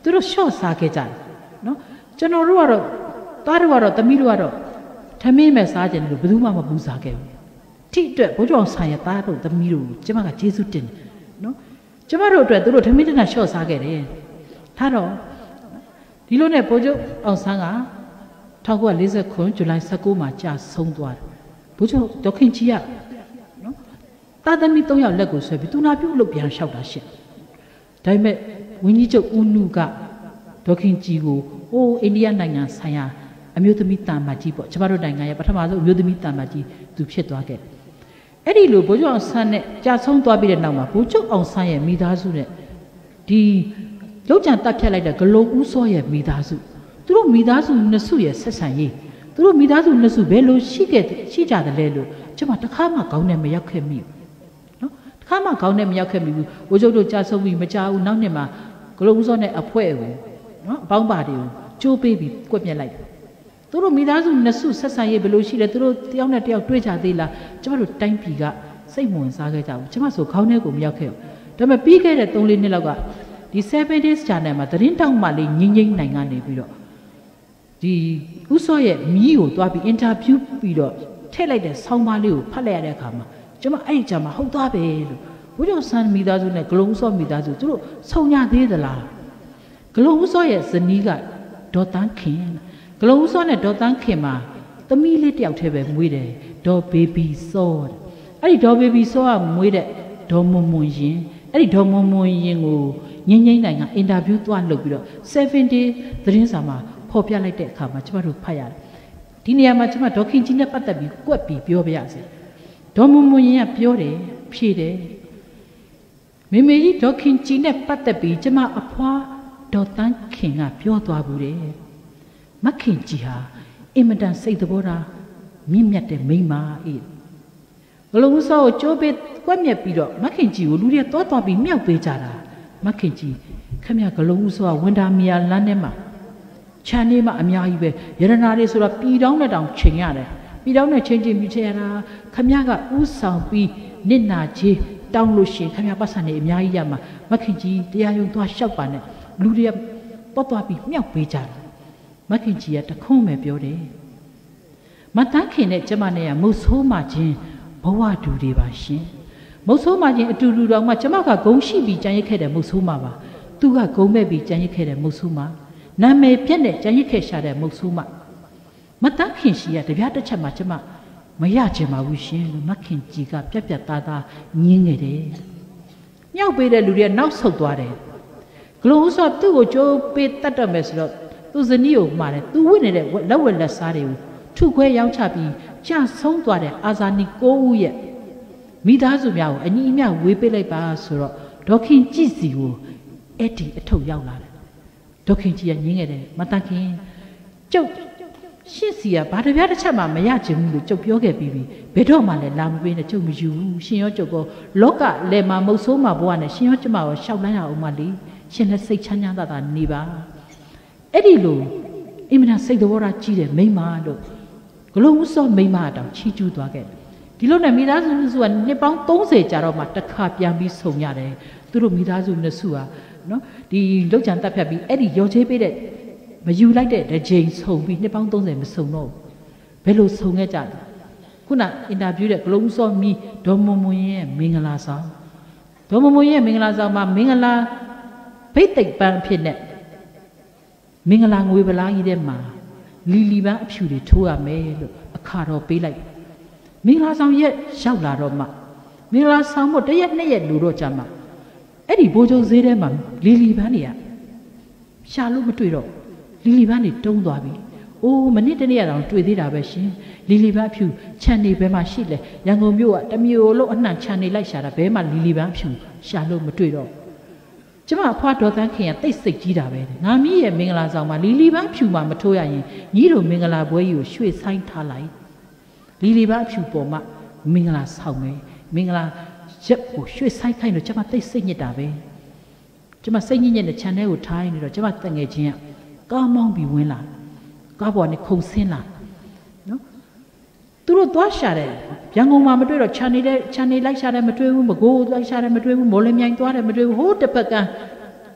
သူတို့ရှော့စားခဲ့ကြတယ်နော်ကျွန်တော်တို့ကတော့သားတို့ကတော့သမီးတို့ကတော့ထမင်းမဲ့စားကြတယ်လို့ဘယ်သူမှမပူစားခဲ့ဘူးထိအတွက်ဘိုးကျော်ဆိုင်ရသားတို့သမီးတို့ကျမကကျေးဇူးတင်တယ်နော်ကျမတို့အတွက်သူတို့ထမင်းတနရှော့စားခဲ့တယ်ထားတော့ဒီလိုနဲ့ဘိုးကျော်အောင်ဆန်းက1949ဇူလိုင်19မှာကြာဆုံးသွားတယ်ဘိုးကျော်ဒေါခင်ကြီးကနော်သားသမီး3ယောက်လက်ကိုဆွဲပြီးသူနာပြုတ်လို့ပြန်လျှောက်တာရှင့်ဒါပေမဲ့ဝင်းကြီးချုပ်ဦးနုကဒေါခင်ကြီးကိုအိုးအိန္ဒိယနိုင်ငံဆိုင်ရာအမျိုးသမီးတာမတ်ကြီးပေါ့ကျမတို့နိုင်ငံရဲ့ပထမဆုံးအမျိုးသမီးတာမတ်ကြီးသူဖြစ်သွားခဲ့တယ်အဲ့ဒီလိုဘိုးကျော်အောင်ဆန်းနဲ့ကြာဆုံးသွားပြီးတဲ့နောက်မှာဘိုးကျော်အောင်ဆန်းရဲ့မိသားစုနဲ့ဒီလောက်ကျန်တပ်ဖြတ်လိုက်တဲ့ဂလုံဦးစောရဲ့မိသားစုသူတို့မိသားစုနှစ်စုရဲ့ဆက်ဆံရေးသူတို့မိသားစုနှစ်စုဘယ်လိုရှိကြတယ်လဲလို့ကျမတခါမှခေါင်းနဲ့မရောက်ခဲ့မိဘူးနော်တခါမှခေါင်းနဲ့မရောက်ခဲ့မိဘူးဘိုးချုပ်တို့ကြာဆုံးပြီးမကြဘူးနောက်နှစ်မှာဂလုံဦးစောနဲ့အဖွဲ့ကိုနော်အပေါင်းပါတွေကိုကြိုးပေးပြီးကွက်ပြက်လိုက်တယ်သူတို့မိသားစုနှစ်စုဆက်ဆံရေးဘယ်လိုရှိလဲသူတို့တယောက်နဲ့တယောက်တွေ့ကြသေးလားကျမတို့တိုင်းပြည်ကစိတ်ဝင်စားခဲ့ကြဘူးကျမဆိုခေါင်းထဲကိုမရောက်ခဲ့ဘူးဒါပေမဲ့ပြီးခဲ့တဲ့3-4နှစ်လောက်ကဒီ7 days channel မှာသတင်းတောက်မှလေးငိမ့်ငိမ့်နိုင်ကနေပြီးတော့ဒီဥစောရဲ့မီးကိုတွားပြီးအင်တာဗျူးပြီးတော့ထည့်လိုက်တဲ့ဆောင်းပါးလေးကိုဖတ်လိုက်ရတဲ့အခါမှာကျမအဲ့ဒီကြမှာဟုတ်သွားပဲလို့ဘုရားဆန်းမိသားစုနဲ့ဂလုံဥစောမိသားစုသူတို့ဆုံညသေးသလားဂလုံဥစောရဲ့ဇနီးကဒေါ်တန်းခင်ဂလုံဥစောနဲ့ဒေါ်တန်းခင်မှာသမီးလေးတယောက်တည်းပဲမွေးတယ်ဒေါ်ဘေဘီစောအဲ့ဒီဒေါ်ဘေဘီစောကမွေးတဲ့ဒေါ်မွန်မွန်ရင်အဲ့ဒီဒေါ်မွန်မွန်ရင်ကိုငိမ့်ငိမ့်နိုင်ကအင်တာဗျူးသွားလုပ်ပြီးတော့7 day သတင်းစာမှာဖော်ပြလိုက်တဲ့အခါမှာကျမတို့ဖတ်ရတယ်ဒီနေရာမှာကျမဒေါခင်ကြီးနဲ့ပတ်သက်ပြီးကွက်ပြီးပြောပြရစေဒေါ်မွန်မွန်ရင်ကပြောတယ်ဖြေတယ်မေမေကြီးဒေါခင်ကြီးနဲ့ပတ်သက်ပြီးကျမအဖွားဒေါ်တန်းခင်ကပြောသွားဘူးတယ်မခင်ကြီးဟာအင်မတန်စိတ်သဘောထားမြင့်မြတ်တဲ့မိန်းမအေးဘလုံးစောကိုကြိုးပေးကွက်မြက်ပြီးတော့မခင်ကြီးကိုလူတွေသွားပြီးမြောက်ပေးကြတာမခင်ကြီးခမရဂလုံးဦးစောကဝန်တာမီယာလမ်းထဲမှာခြံနေမှာအများကြီးပဲရတနာတွေဆိုတော့ပြည်တောင်းနဲ့တောင်ချိန်ရတယ်ပြည်တောင်းနဲ့ချိန်ပြီးချိန်ရတာခမရကဥဆောင်ပြီးနစ်နာကြီးတောင်းလို့ရှိရင်ခမရပတ်စံနေအများကြီးရမှာမခင်ကြီးတရားရုံသွားလျှောက်ပါနဲ့လူတွေသွားပြီးမြောက်ပေးကြတယ်မခင်ကြီးကတခွန်းပဲပြောတယ်မတန်းခင်နဲ့ကျမနဲ့ကမုတ်ဆိုးမှချင်းဘဝတူတွေပါရှင်မုတ်ဆိုးမှချင်းအတူတူတော့မှကျမကဂုံရှိပြီးကြံရစ်ခဲ့တဲ့မုတ်ဆိုးမှပါသူကဂုံမဲ့ပြီးကြံရစ်ခဲ့တဲ့မုတ်ဆိုးမှနာမည်ပြက်နဲ့ကြံရစ်ခဲ့ရှာတဲ့မုတ်ဆိုးမှမတန်းခင်ရှိရတပြားတစ်ချက်မှကျမမရချင်ပါဘူးရှင်လို့မခင်ကြီးကပြက်ပြက်သားသားညင်းနေတယ်မြောက်ပေးတဲ့လူတွေကနောက်ဆုတ်သွားတယ်ဂလုံးဦးစောသူ့ကိုကြိုးပေးတတ်တော့မယ်ဆိုတော့သူဇနီးကိုမှားတယ်သူဝိနေတဲ့လက်ဝက်လက်စားတွေကိုထုခွဲရောင်းချပြီးကြာဆုံးသွားတဲ့အာဇာနည်9ဦးရဲ့မိသားစုများကိုအညီအမျှဝေးပေးလိုက်ပါဆိုတော့ဒေါခင်ကြည်စီကိုအဲ့ဒီအထုပ်ရောက်လာတယ်ဒေါခင်ကြီးကညင်းခဲ့တယ်မတန်ခင်ကျုပ်ရှစ်စီကဘာတပြားတစ်ချက်မှမရချင်ဘူးလို့ကျုပ်ပြောခဲ့ပြီးဘယ်တော့မှလည်းလာမပေးနဲ့ကျုပ်မယူဘူးရှင်ရောကျုပ်ကောလောကလယ်မှာမုတ်ဆိုးမှာဘဝနဲ့ရှင်ရောကျမရောရှောက်လန်းရအောင်မလေးရှင်လည်းစိတ်ချမ်းသာသာနေပါအဲ့ဒီလိုအင်မတန်စိတ်တော်ရာကြီးတယ်မိမလို့ဂလုံးဦးစောမိမတောင်ချီးကျူးသွားခဲ့ဒီလိုနဲ့မိသားစုစုကနှစ်ပေါင်း30ကြာတော့မှတစ်ခါပြန်ပြီးဆုံရတယ်သူတို့မိသားစုနှစ်စုဟာနော်ဒီလောက်ချန်တက်ဖြတ်ပြီးအဲ့ဒီရော်ချေးပေးတဲ့မယူလိုက်တဲ့တစ်ချိန်ဆုံပြီးနှစ်ပေါင်း30မဆုံတော့ဘယ်လိုဆုံခဲ့ကြလဲခုနအင်တာဗျူးတဲ့ဂလုံးဦးစောမီဒေါ်မွန်မွန်ရဲ့မင်္ဂလာဆောင်ဒေါ်မွန်မွန်ရဲ့မင်္ဂလာဆောင်မှာမင်္ဂလာဘိတ်သိက်ပန်းအဖြစ်နဲ့မင်္ဂလာငွေပလားကြီးထဲမှာလီလီပန်းအဖြူတွေထိုးရမယ်လို့အခါတော်ပေးလိုက်မင်္ဂလာဆောင်ရက်ရောက်လာတော့မှမင်္ဂလာဆောင်ဖို့တစ်ရက်နှစ်ရက်လူတော့ကြမှာအဲ့ဒီဘိုးကျုံဈေးထဲမှာလီလီပန်းတွေကရှာလို့မတွေ့တော့လီလီပန်းတွေတုံးသွားပြီအိုးမနစ်တနေ့တောင်တွေ့သေးတာပဲရှင်လီလီပန်းအဖြူခြံနေဘယ်မှာရှိလဲရန်ကုန်မြို့ကတမျိုးလုံးအနှံ့ခြံနေလိုက်ရှာတာဘဲမှာလီလီပန်းအဖြူရှာလို့မတွေ့တော့ကျမအဖွားဒေါ်တန်းခင်ကတိတ်စိတ်ကြီးတာပဲငါမီးရဲ့မင်္ဂလာဆောင်မှာလီလီပန်းဖြူမှမထိုးရရင်ညီတို့မင်္ဂလာပွဲကြီးကိုရွှေ့ဆိုင်ထားလိုက်လီလီပန်းဖြူပေါ်မှာမင်္ဂလာဆောင်မယ်မင်္ဂလာရက်ကိုရွှေ့ဆိုင်ခိုင်းတော့ကျမတိတ်စိတ်ညစ်တာပဲကျမစိတ်ညစ်တဲ့ခြံထဲကိုထားနေတော့ကျမတငယ်ချင်းကကားမောင်းပြီးဝင်လာကားပေါ်နဲ့ခုန်ဆင်းလာနော်သူတို့သွားရှာတယ်ရန်ကုန်မှာမတွေ့တော့ခြံနေလိုက်ရှာတယ်မတွေ့ဘူးမကိုးလိုက်ရှာတယ်မတွေ့ဘူးမော်လမြိုင်သွားတယ်မတွေ့ဘူးဟိုးတစ်ပတ်က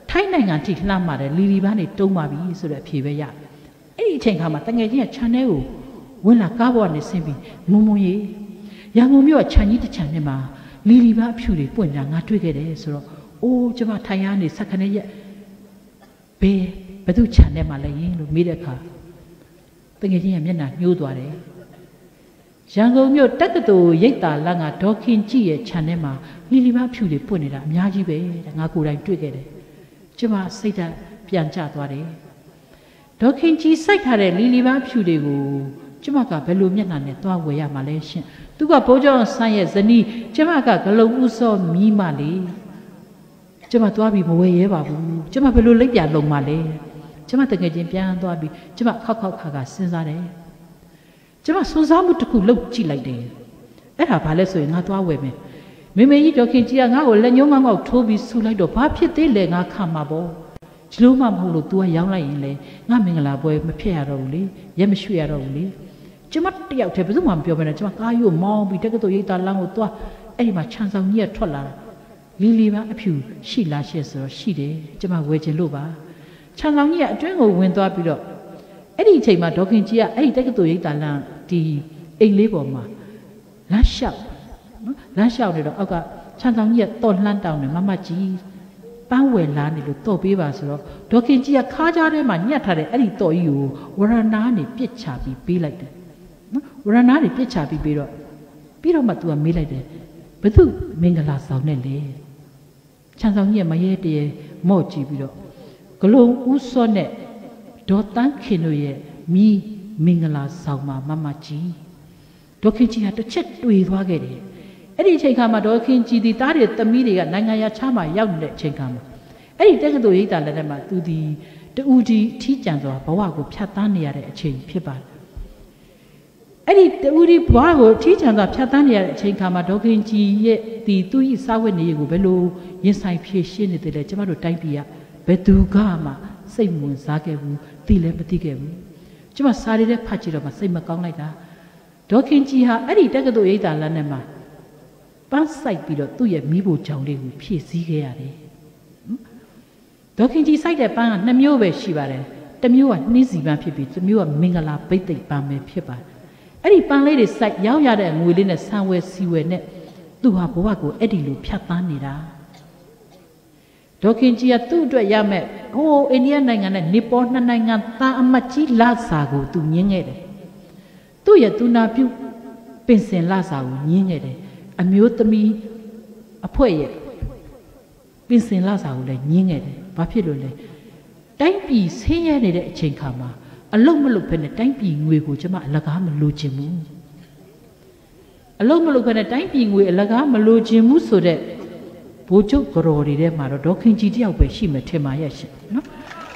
ထိုင်းနိုင်ငံထိလှမ်းပါတယ်လီလီပန်းတွေတုံးပါပြီဆိုတဲ့အဖြေပဲရအဲ့ဒီအချိန်ခါမှာတငယ်ချင်းက channel ကိုဝင်လာကားပေါ်ကနေဆင်းပြီးမုံမုံကြီးရန်ကုန်မြို့ကခြံကြီးတစ်ခြံထဲမှာလီလီပန်းအဖြူတွေပွင့်လာငါတွေ့ခဲ့တယ်ဆိုတော့အိုးကျမထိုင်ရနေဆက်ခနဲ့ရက်ဘယ်သူခြံထဲမှာလဲယင်လို့မေးတဲ့အခါတငယ်ချင်းကမျက်နှာညှိုးသွားတယ်ရန်ကုန်မြို့တက္ကသိုလ်ရိပ်သာလမ်းကဒေါ်ခင်ကြည်ရဲ့ခြံထဲမှာလီလီပန်းအဖြူတွေပွင့်နေတာအများကြီးပဲတဲ့ငါကိုယ်တိုင်တွေ့ခဲ့တယ်ကျမစိတ်ဓာတ်ပြန်ကျသွားတယ်ဒေါ်ခင်ကြည်စိုက်ထားတဲ့လီလီပန်းအဖြူတွေကိုကျမကဘယ်လိုမျက်နှာနဲ့သွားဝယ်ရမှာလဲရှင်သူကဘိုးကျောင်းဆန်းရဲ့ဇနီးကျမကဂလုံဦးစောမီးမလေးကျမသွားပြီးမဝယ်ရဲပါဘူးကျမဘယ်လိုလိပ်ပြလုံမှာလဲကျမတကယ်ချင်းပြန်သွားပြီးကျမခောက်ခါစဉ်းစားတယ်ကျမစွန့်စားမှုတစ်ခုလုပ်ကြည့်လိုက်တယ်အဲ့ဒါဘာလဲဆိုရင်ငါသွားဝယ်မယ်မေမေကြီးဒေါခင်ကြီးကငါ့ကိုလက်ညှိုးငေါက်ထိုးပြီးဆူလိုက်တော့ဘာဖြစ်သေးလဲငါခံမှာပေါ့ဒီလိုမှမဟုတ်လို့ तू ကရောင်းလိုက်ရင်လေငါမင်္ဂလာပွဲမဖြစ်ရတော့ဘူးလေရက်မရွှေ့ရတော့ဘူးလေကျမတယောက်တည်းဘယ်သူမှမပြောဘဲနဲ့ကျမကားရို့မောင်းပြီးတက္ကသိုလ်ရိပ်သာလမ်းကိုသွားအဲ့ဒီမှာခြံဆောင်ကြီးကထွက်လာတာလီလီပန်းအဖြူရှိလားရှက်ဆိုတော့ရှိတယ်ကျမဝယ်ချင်လို့ပါခြံဆောင်ကြီးကအတွင်းကိုဝင်သွားပြီးတော့အဲ့ဒီအချိန်မှာဒေါခင်ကြီးကအဲ့ဒီတက္ကသိုလ်ရိပ်သာလမ်းဒီအိမ်လေးပေါ်မှာလမ်းလျှောက်နော်လမ်းလျှောက်နေတော့အောက်ကခြံဆောင်ကြီးကတော်လှမ်းတောင်းတယ်မမကြီးပန်းဝယ်လာနေလို့တော့ပေးပါဆိုတော့ဒေါခင်ကြီးကခါးကြားထဲမှာညှက်ထားတဲ့အဲ့ဒီတော်ကြီးကိုဝရဏာနေပြစ်ချပြီးပေးလိုက်တယ်နော်ဝရဏာနေပြစ်ချပြီးပြီးတော့မှ तू ကမေးလိုက်တယ်ဘယ်သူမင်္ဂလာဆောင်နဲ့လဲခြံဆောင်ကြီးကမရဲတရေမော့ကြည့်ပြီးတော့ဂလုံဦးစောနဲ့ဒေါ်တန်းခင်တို့ရဲ့မိမင်္ဂလာဆောင်မှာမမကြီးဒေါခင်ကြီးကတစ်ချက်တွေ့သွားခဲ့တယ်အဲ့ဒီအချိန်ခါမှာဒေါခင်ကြီးဒီတားတဲ့သမီးတွေကနိုင်ငံရခြားမှာရောက်နေတဲ့အချိန်ခါမှာအဲ့ဒီတက္ကသိုလ်ရိပ်သာလက်ထက်မှာသူဒီတူဒီထီးကြံစွာဘဝကိုဖြတ်သန်းနေရတဲ့အချိန်ဖြစ်ပါတယ်အဲ့ဒီတူဒီဘဝကိုထီးကြံစွာဖြတ်သန်းနေရတဲ့အချိန်ခါမှာဒေါခင်ကြီးရဲ့ဒီသူ့ဤစာဝတ်နေရေးကိုဘယ်လိုရင်ဆိုင်ဖြည့်ရှင်းနေတယ်လဲကျမတို့တိုင်းပြည်ကဘယ်သူကမှစိတ်ဝင်စားခဲ့ဘူးသိလည်းမသိခဲ့ဘူးကျမစာရည်တဲ့ဖတ်ကြည့်တော့မှစိတ်မကောင်းလိုက်တာဒေါခင်ကြီးဟာအဲ့ဒီတက္ကသိုလ်ရိပ်သာလမ်းထဲမှာပန်းစိုက်ပြီးတော့သူ့ရဲ့မိဖို့ကြောင်လေးကိုဖြည့်ဆည်းခဲ့ရတယ်ဒေါခင်ကြီးစိုက်တဲ့ပန်းက2မျိုးပဲရှိပါတယ်တစ်မျိုးကနှင်းစီပန်းဖြစ်ပြီးတစ်မျိုးကမင်္ဂလာဘိသိက်ပန်းပဲဖြစ်ပါတယ်အဲ့ဒီပန်းလေးတွေစိုက်ရောက်ရတဲ့ငွေလေးနဲ့ဆံဝဲစီဝဲနဲ့သူဟာဘဝကိုအဲ့ဒီလိုဖြတ်သန်းနေတာဒေါခင်ကြီးကသူ့အတွက်ရမယ်ဟိုအိန္ဒိယနိုင်ငံနဲ့နီပေါ2နိုင်ငံသားအမတ်ကြီးလာစာကိုသူညင်းခဲ့တယ်သူ့ရဲ့သူနာပြုပင်စင်လာစာကိုညင်းခဲ့တယ်အမျိုးသမီးအဖွဲ့ရဲ့ပင်စင်လာစာကိုလည်းညင်းခဲ့တယ်ဘာဖြစ်လို့လဲတိုင်းပြည်ဆင်းရဲနေတဲ့အချိန်ခါမှာအလုံးမလုပ်ဖ ೇನೆ တိုင်းပြည်ငွေကိုကျမအလကားမလိုချင်ဘူးအလုံးမလုပ်ဖ ೇನೆ တိုင်းပြည်ငွေအလကားမလိုချင်ဘူးဆိုတဲ့ဘိုးချုပ်ကတော်တွေထဲမှာတော့ဒေါခင်ကြီးတယောက်ပဲရှိမှထင်ပါရဲ့ရှင်နော်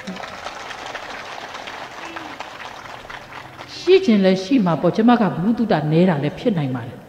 ရှိခြင်းလည်းရှိမှာပေါ့ကျမကဘုသူတ္တနဲတာလည်းဖြစ်နိုင်ပါတယ်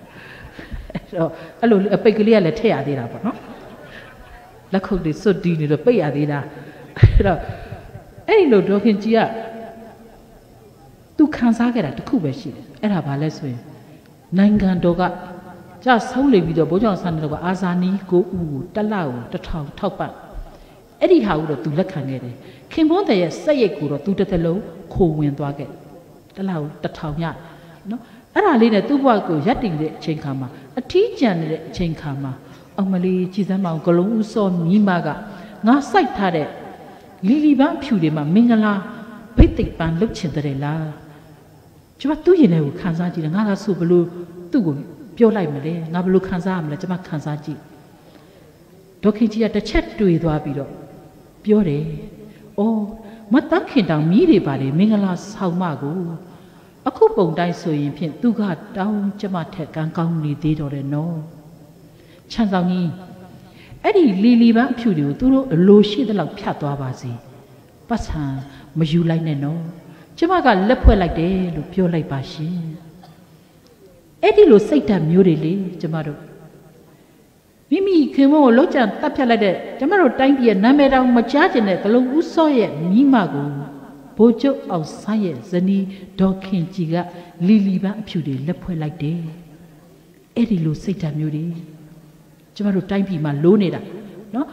အဲ့လိုအပိတ်ကလေးကလည်းထည့်ရသေးတာပေါ့နော်လက်ခုပ်တွေစွတ်တီးနေတော့ပိတ်ရသေးတာအဲ့တော့အဲ့ဒီလိုဒေါခင်ကြီးကသူခံစားခဲ့တာတစ်ခုပဲရှိတယ်အဲ့ဒါဘာလဲဆိုရင်နိုင်ငံတော်ကကြဆုံးလေပြီးတော့ဘိုးကျောင်းဆန်းတော်ကအာဇာနည်ကိုဦးကိုတစ်လကို1000ထောက်ပံ့အဲ့ဒီဟာကိုတော့သူလက်ခံခဲ့တယ်ခင်ပွန်းတဲ့ရဲ့စက်ရိတ်ကိုတော့သူတစ်သက်လုံးခိုဝင်သွားခဲ့တစ်လကို1000ရနော်အဲ့ဒါလေးနဲ့သူ့ဘဝကိုရပ်တည်တဲ့အချိန်ခါမှာအထီးကျန်နေတဲ့အချိန်ခါမှာအောင်မလေးကြည်စမ်းမအောင်ဂလုံးဦးစောမိမကငါစိုက်ထားတဲ့လီလီပန်းဖြူတွေမှာမင်္ဂလာဘိတ်သိက်ပန်းလုတ်ချင်တယ်လားကျမသူ့ရင်ထဲကိုခံစားကြည့်တယ်ငါကဆိုဘလို့သူ့ကိုပြောလိုက်မလဲငါဘလို့ခံစားရမလဲကျမခံစားကြည့်ဒေါခင်ကြီးကတစ်ချက်တွေ့သွားပြီးတော့ပြောတယ်အော်မတတ်ခင်တောင်မိတွေပါလေမင်္ဂလာဆောင်မကိုအခုပုံတိုင်းဆိုရင်ဖြင့်သူကတောင်းကျမထက်ကန်းကောင်းနေသေးတော့တယ်နော်ချမ်းဆောင်ကြီးအဲ့ဒီလီလီပန်းအဖြူတွေကိုသူတို့အလိုရှိသလောက်ဖြတ်သွားပါစေပတ်စံမယူလိုက်နဲ့နော်ကျမကလက်ဖွဲ့လိုက်တယ်လို့ပြောလိုက်ပါရှင်အဲ့ဒီလိုစိတ်ဓာတ်မျိုးတွေလေကျမတို့မိမိခင်မကိုလောက်ကျန်တတ်ဖြတ်လိုက်တဲ့ကျမတို့တိုင်းပြည်ရဲ့နာမည်တောင်မကြားကျင်တဲ့ဂလုံးဦးစောရဲ့မိမကိုဘိုးချုပ်အောင်ဆန်းရဲ့ဇနီးဒေါခင်ကြီးကလီလီပန်းအဖြူတွေလက်ဖွဲ့လိုက်တယ်အဲ့ဒီလိုစိတ်ဓာတ်မျိုးတွေကျမတို့တိုင်းပြည်မှာလိုးနေတာနော်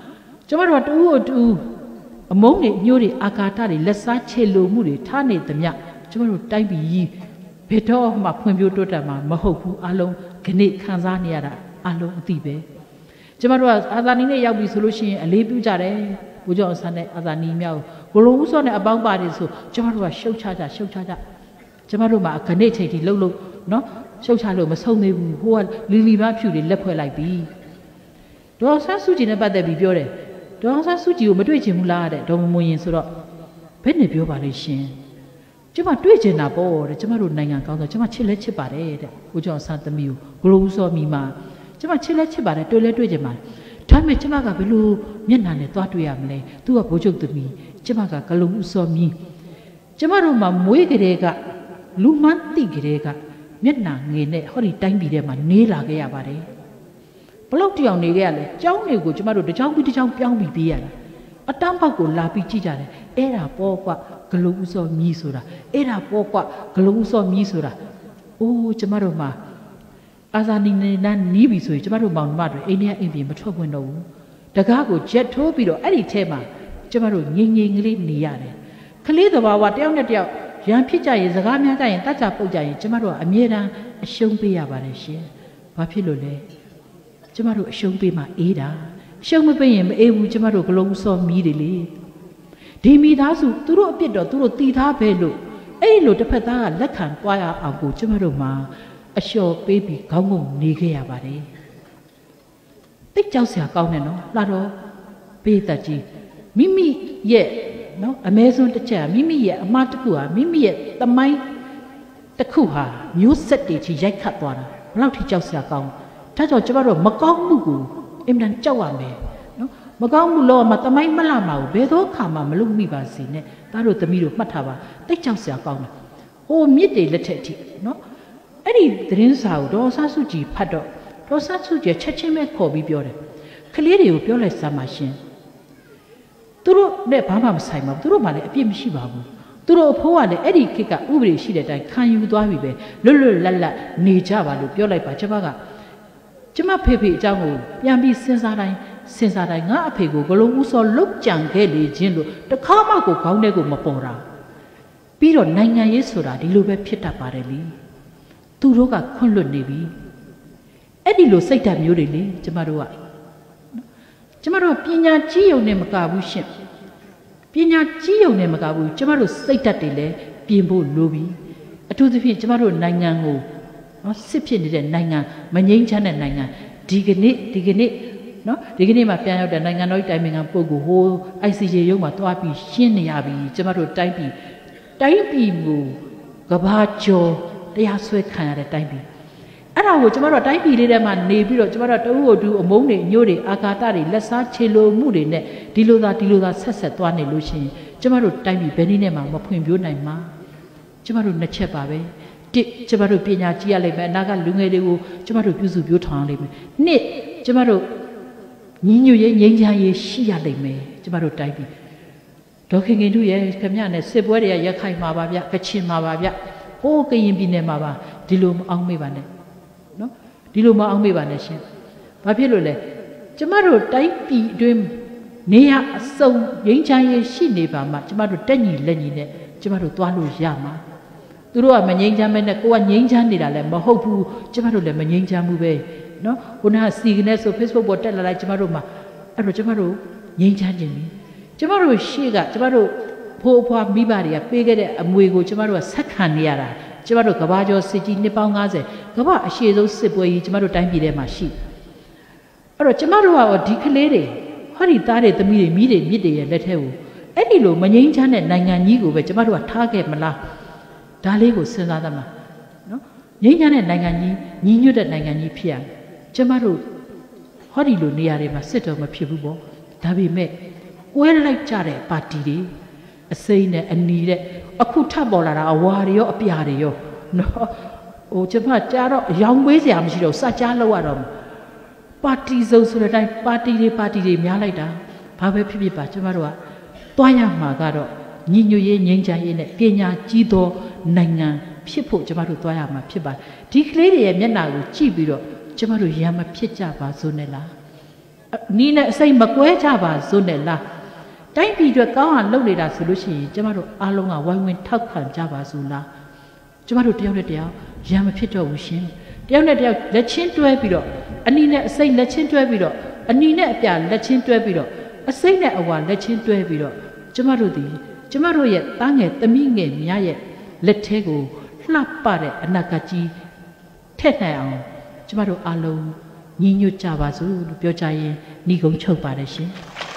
ကျမတို့တူတူအမုန်းတွေညိုးတွေအာကာသတွေလက်စားချေလိုမှုတွေထားနေသမျှကျမတို့တိုက်ပြီးဘယ်တော့မှဖွံ့ဖြိုးတိုးတက်မှာမဟုတ်ဘူးအလုံးခဏခံစားနေရတာအလုံးအသိပဲကျမတို့ကအာဇာနည်နဲ့ရောက်ပြီဆိုလို့ရှိရင်အလေးပြုကြတယ်ဘုရားအစနဲ့အာဇာနည်မြောက်ဘလုံးဦးစောနဲ့အပေါင်းပါတယ်ဆိုကျမတို့ကရှုတ်ချကြကျမတို့မှာခဏချိန်ထိလှုပ်နော်ရှုတ်ချလို့မဆုံးသေးဘူးဟိုကလီလီမဖြူတွေလက်ဖွဲ့လိုက်ပြီဒေါ်ဆန်းစုကြည်နဲ့ပတ်သက်ပြီးပြောတယ်ဒေါ်ဆန်းစုကြည်ကိုမတွေ့ချင်ဘူးလားတဲ့ဒေါ်မွန်ရင်ဆိုတော့ဘယ်နဲ့ပြောပါလိမ့်ရှင်ကျမတွေ့ချင်တာပေါ့တဲ့ကျမတို့နိုင်ငံကောင်းတော့ကျမချစ်လဲချစ်ပါတယ်တဲ့ဘုရားဆန်းသမီးကိုဂလိုးစောမိမှာကျမချစ်လဲချစ်ပါတယ်တွေ့လဲတွေ့ချင်ပါတယ်ဒါပေမဲ့ကျမကဘယ်လိုမျက်နှာနဲ့သွားတွေ့ရမလဲသူကဘိုးချုပ်သမီးကျမကဂလိုးစောမိကျမတို့မှာမွေးကလေးကလူမှန်းတိကလေးကမျက်နှာငယ်နဲ့ဟောဒီတိုင်းပြည်ထဲမှာနေလာခဲ့ရပါတယ်ဘလို့တယောက်နေခဲ့ရလဲကျောင်းတွေကိုကျမတို့တစ်ချောင်းပြီးတစ်ချောင်းပြောင်းပြီးပြေးရတာအတန်းပေါက်ကိုလာပြီးကြည့်ကြတယ်အဲ့ဒါပေါ့ကွဂလုံးဦးစောမြည်ဆိုတာအဲ့ဒါပေါ့ကွဂလုံးဦးစောမြည်ဆိုတာအိုးကျမတို့မှာအာဇာနည်နဲ့နီးပြီဆိုရင်ကျမတို့မောင်နှမတွေအိန္ဒိယအိမ်ပြည်မထွက်ခွင့်တော့ဘူးတကားကိုဂျက်ထိုးပြီးတော့အဲ့ဒီထဲမှာကျမတို့ငြိမ်ငြိမ်ကလေးနေရတယ်ကလေးသဘာဝတယောက်နဲ့တယောက်ရန်ဖြစ်ကြရင်စကားများကြရင်တတ်ကြပုတ်ကြရင်ကျမတို့ကအမြဲတမ်းအရှုံးပေးရပါတယ်ရှင်ဘာဖြစ်လို့လဲကျမတို့အရှုံးပေးမှအေးတာရှုံးမပေးရင်မအေးဘူးကျမတို့ဂလုံးစောမီးတယ်လေဒီမိသားစုသူတို့အပြစ်တော့သူတို့တည်ထားပဲလို့အဲ့လိုတစ်ဖက်သားကလက်ခံပွားရအောင်ကိုကျမတို့မှာအလျှော်ပေးပြီးခေါင်းငုံနေခဲ့ရပါတယ်တိတ်ကြောက်စရာကောင်းတယ်နော်လှတော့ပေးတတ်ကြီးမိမိရဲ့နော်အမဲဆုံးတစ်ချက်မိမိရဲ့အမှားတစ်ခုဟာမိမိရဲ့သမိုင်းတစ်ခုဟာမျိုးဆက်တွေချီရိုက်ခတ်သွားတာဘယ်လောက်ထိကြောက်စရာကောင်းဒါကြောင့်ကျမတို့မကောင်းမှုကိုအင်မတန်ကြောက်ရမယ်နော်မကောင်းမှုလောမှာသမိုင်းမလှမှာကိုဘယ်သောခါမှမလုပ်မိပါစေနဲ့သားတို့သမီးတို့မှတ်ထားပါတိတ်ကြောက်စရာကောင်းတယ်ဟိုမြစ်တွေလက်ထက်အထိနော်အဲ့ဒီသတင်းစာကိုဒေါ်ဆန်းစုကြည်ဖတ်တော့ဒေါ်ဆန်းစုကြည်ချက်ချင်းပဲခေါ်ပြီးပြောတယ်ကလေးတွေကိုပြောလိုက်စမ်းပါရှင်သူတို့နဲ့ဘာမှမဆိုင်ပါဘူးသူတို့မှလည်းအပြစ်မရှိပါဘူးသူတို့အဖိုးကလည်းအဲ့ဒီခေတ်ကဥပဒေရှိတဲ့အတိုင်းခံယူသွားပြီပဲလွတ်လွတ်လပ်လပ်နေကြပါလို့ပြောလိုက်ပါကျမဖေဖေအကြောင်းကိုပြန်ပြီးစဉ်းစားတိုင်းငါအဖေကိုဂလုံးဦးစောလုတ်ကြံခဲ့လေခြင်းလို့တခါမှကိုခေါင်းထဲကိုမပေါ်တာပြီးတော့နိုင်ငံရေးဆိုတာဒီလိုပဲဖြစ်တတ်ပါတယ်လေသူတို့ကခွန့်လွတ်နေပြီအဲ့ဒီလိုစိတ်ဓာတ်မျိုးတွေလေကျမတို့ပညာကြီးုံနဲ့မကဘူးရှင်ပညာကြီးုံနဲ့မကဘူးကျမတို့စိတ်ဓာတ်တွေလည်းပြင်ဖို့လိုပြီအထူးသဖြင့်ကျမတို့နိုင်ငံကိုနော်စစ်ဖြစ်နေတဲ့နိုင်ငံမငြိမ်းချမ်းတဲ့နိုင်ငံဒီကနေ့နော်ဒီကနေ့မှပြန်ရောက်တဲ့နိုင်ငံတော်တိုင်ပင်ခံပုဂ္ဂိုလ်ဟို ICJ ရုံးမှာတွားပြီးရှင်းနေရပြီကျမတို့တိုင်းပြည်ကိုကဘာကျော်တရားစွဲခံရတဲ့တိုင်းပြည်အဲ့ဒါကိုကျမတို့တိုင်းပြည်လေးထဲမှာနေပြီးတော့ကျမတို့တဦးတူအမုန်းတွေညို့တွေအာဃာတတွေလက်စားချေလိုမှုတွေနဲ့ဒီလိုသာဆက်သွားနေလို့ရှိရင်ကျမတို့တိုင်းပြည်ဘယ်နည်းနဲ့မှမဖွံ့ဖြိုးနိုင်မှာကျမတို့နှစ်ချက်ပါပဲတစ်ကျမတို့ပညာကြီးရလိမ့်မယ်အနာကလူငယ်တွေကိုကျမတို့ပြုစုပြောထောင်ရလိမ့်မယ်နှစ်ကျမတို့ညီညွတ်ရေးငြိမ်းချမ်းရေးရှိရလိမ့်မယ်ကျမတို့တိုင်းပြည်ဒေါခင်ခင်တို့ရဲ့ခမရနဲ့စစ်ပွဲတွေကရခိုင်မှာပါဗျကချင်မှာပါဗျဟိုးကရင်ပြည်နယ်မှာပါဒီလိုမအောင်မေ့ပါနဲ့နော်ဒီလိုမအောင်မေ့ပါနဲ့ရှင်ဘာဖြစ်လို့လဲကျမတို့တိုင်းပြည်အတွင်းနေရအစုံငြိမ်းချမ်းရေးရှိနေပါမှကျမတို့တက်ညီလက်ညီနဲ့ကျမတို့သွားလို့ရမှာသူတို့ကမငြိမ်းချမ်းမဲနဲ့ကိုကငြိမ်းချမ်းနေတာလည်းမဟုတ်ဘူးကျမတို့လည်းမငြိမ်းချမ်းဘူးပဲနော်ခုနကစီကနေဆို Facebook ပေါ်တက်လာလိုက်ကျမတို့မှာအဲ့တော့ကျမတို့ငြိမ်းချမ်းခြင်းပြီကျမတို့ရှေ့ကကျမတို့ဖိုးအဖွားမိဘတွေကပေးခဲ့တဲ့အမွေကိုကျမတို့ကဆက်ခံနေရတာကျမတို့ကဘာကျော်စစ်ကြီးနှစ်ပေါင်း90ကဘာအရှိဆုံးစစ်ပွဲကြီးကျမတို့တိုင်းပြည်ထဲမှာရှိအဲ့တော့ကျမတို့ကဒီကလေးတွေဟောဒီသားတွေသမီးတွေမိတွေမြစ်တွေရဲ့လက်ထဲကိုအဲ့ဒီလိုမငြိမ်းချမ်းတဲ့နိုင်ငံကြီးကိုပဲကျမတို့ကထားခဲ့မလားဒါလေးကိုစဉ်းစားသမှာနော်ငြိမ်းချမ်းတဲ့နိုင်ငံကြီးညီညွတ်တဲ့နိုင်ငံကြီးဖြစ်ရကျမတို့ဟောဒီလိုနေရာတွေမှာစစ်တော်မဖြစ်ဘူးပေါ့ဒါပေမဲ့ကွဲလိုက်ကြတဲ့ပါတီတွေအစိမ်းနဲ့အနီတဲ့အခုထပ်ပေါ်လာတာအဝါတွေရောအပြာတွေရောနော်ဟိုကျမကြားတော့အယောင်ပေးစရာမရှိတော့စကြားလောက်ရတော့ပါတီစုံဆိုတဲ့အတိုင်းပါတီတွေများလိုက်တာဘာပဲဖြစ်ဖြစ်ပါကျမတို့ကတွားရမှာကတော့ညီညွတ်ရေးငြိမ်းချမ်းရေးနဲ့ပညာကြီးသောနိုင်ငံဖြစ်ဖို့ကျမတို့တွားရမှာဖြစ်ပါတယ်ဒီကလေးတွေရဲ့မျက်နှာကိုကြည့်ပြီးတော့ကျမတို့ရံမဖြစ်ကြပါစို့နဲ့လားနီးနဲ့အစိတ်မကွဲကြပါစို့နဲ့လားတိုင်းပြည်တွေကောင်းအောင်လုပ်နေတာဆိုလို့ရှိရင်ကျမတို့အားလုံးကဝိုင်းဝန်းထောက်ခံကြပါစို့လားကျမတို့တယောက်နဲ့တယောက်ရံမဖြစ်တော့ဘူးရှင်တယောက်နဲ့တယောက်လက်ချင်းတွဲပြီးတော့အနီနဲ့အစိတ်လက်ချင်းတွဲပြီးတော့အနီနဲ့အပြလက်ချင်းတွဲပြီးတော့အစိတ်နဲ့အဝါလက်ချင်းတွဲပြီးတော့ကျမတို့ရဲ့သားငယ်သမီးငယ်များရဲ့လက်ထဲကိုလှပတဲ့အနာဂတ်ကြီးထက်နိုင်အောင်ကျမတို့အားလုံးညီညွတ်ကြပါစို့လို့ပြောကြရင်ညီကုန်းချုပ်ပါတယ်ရှင်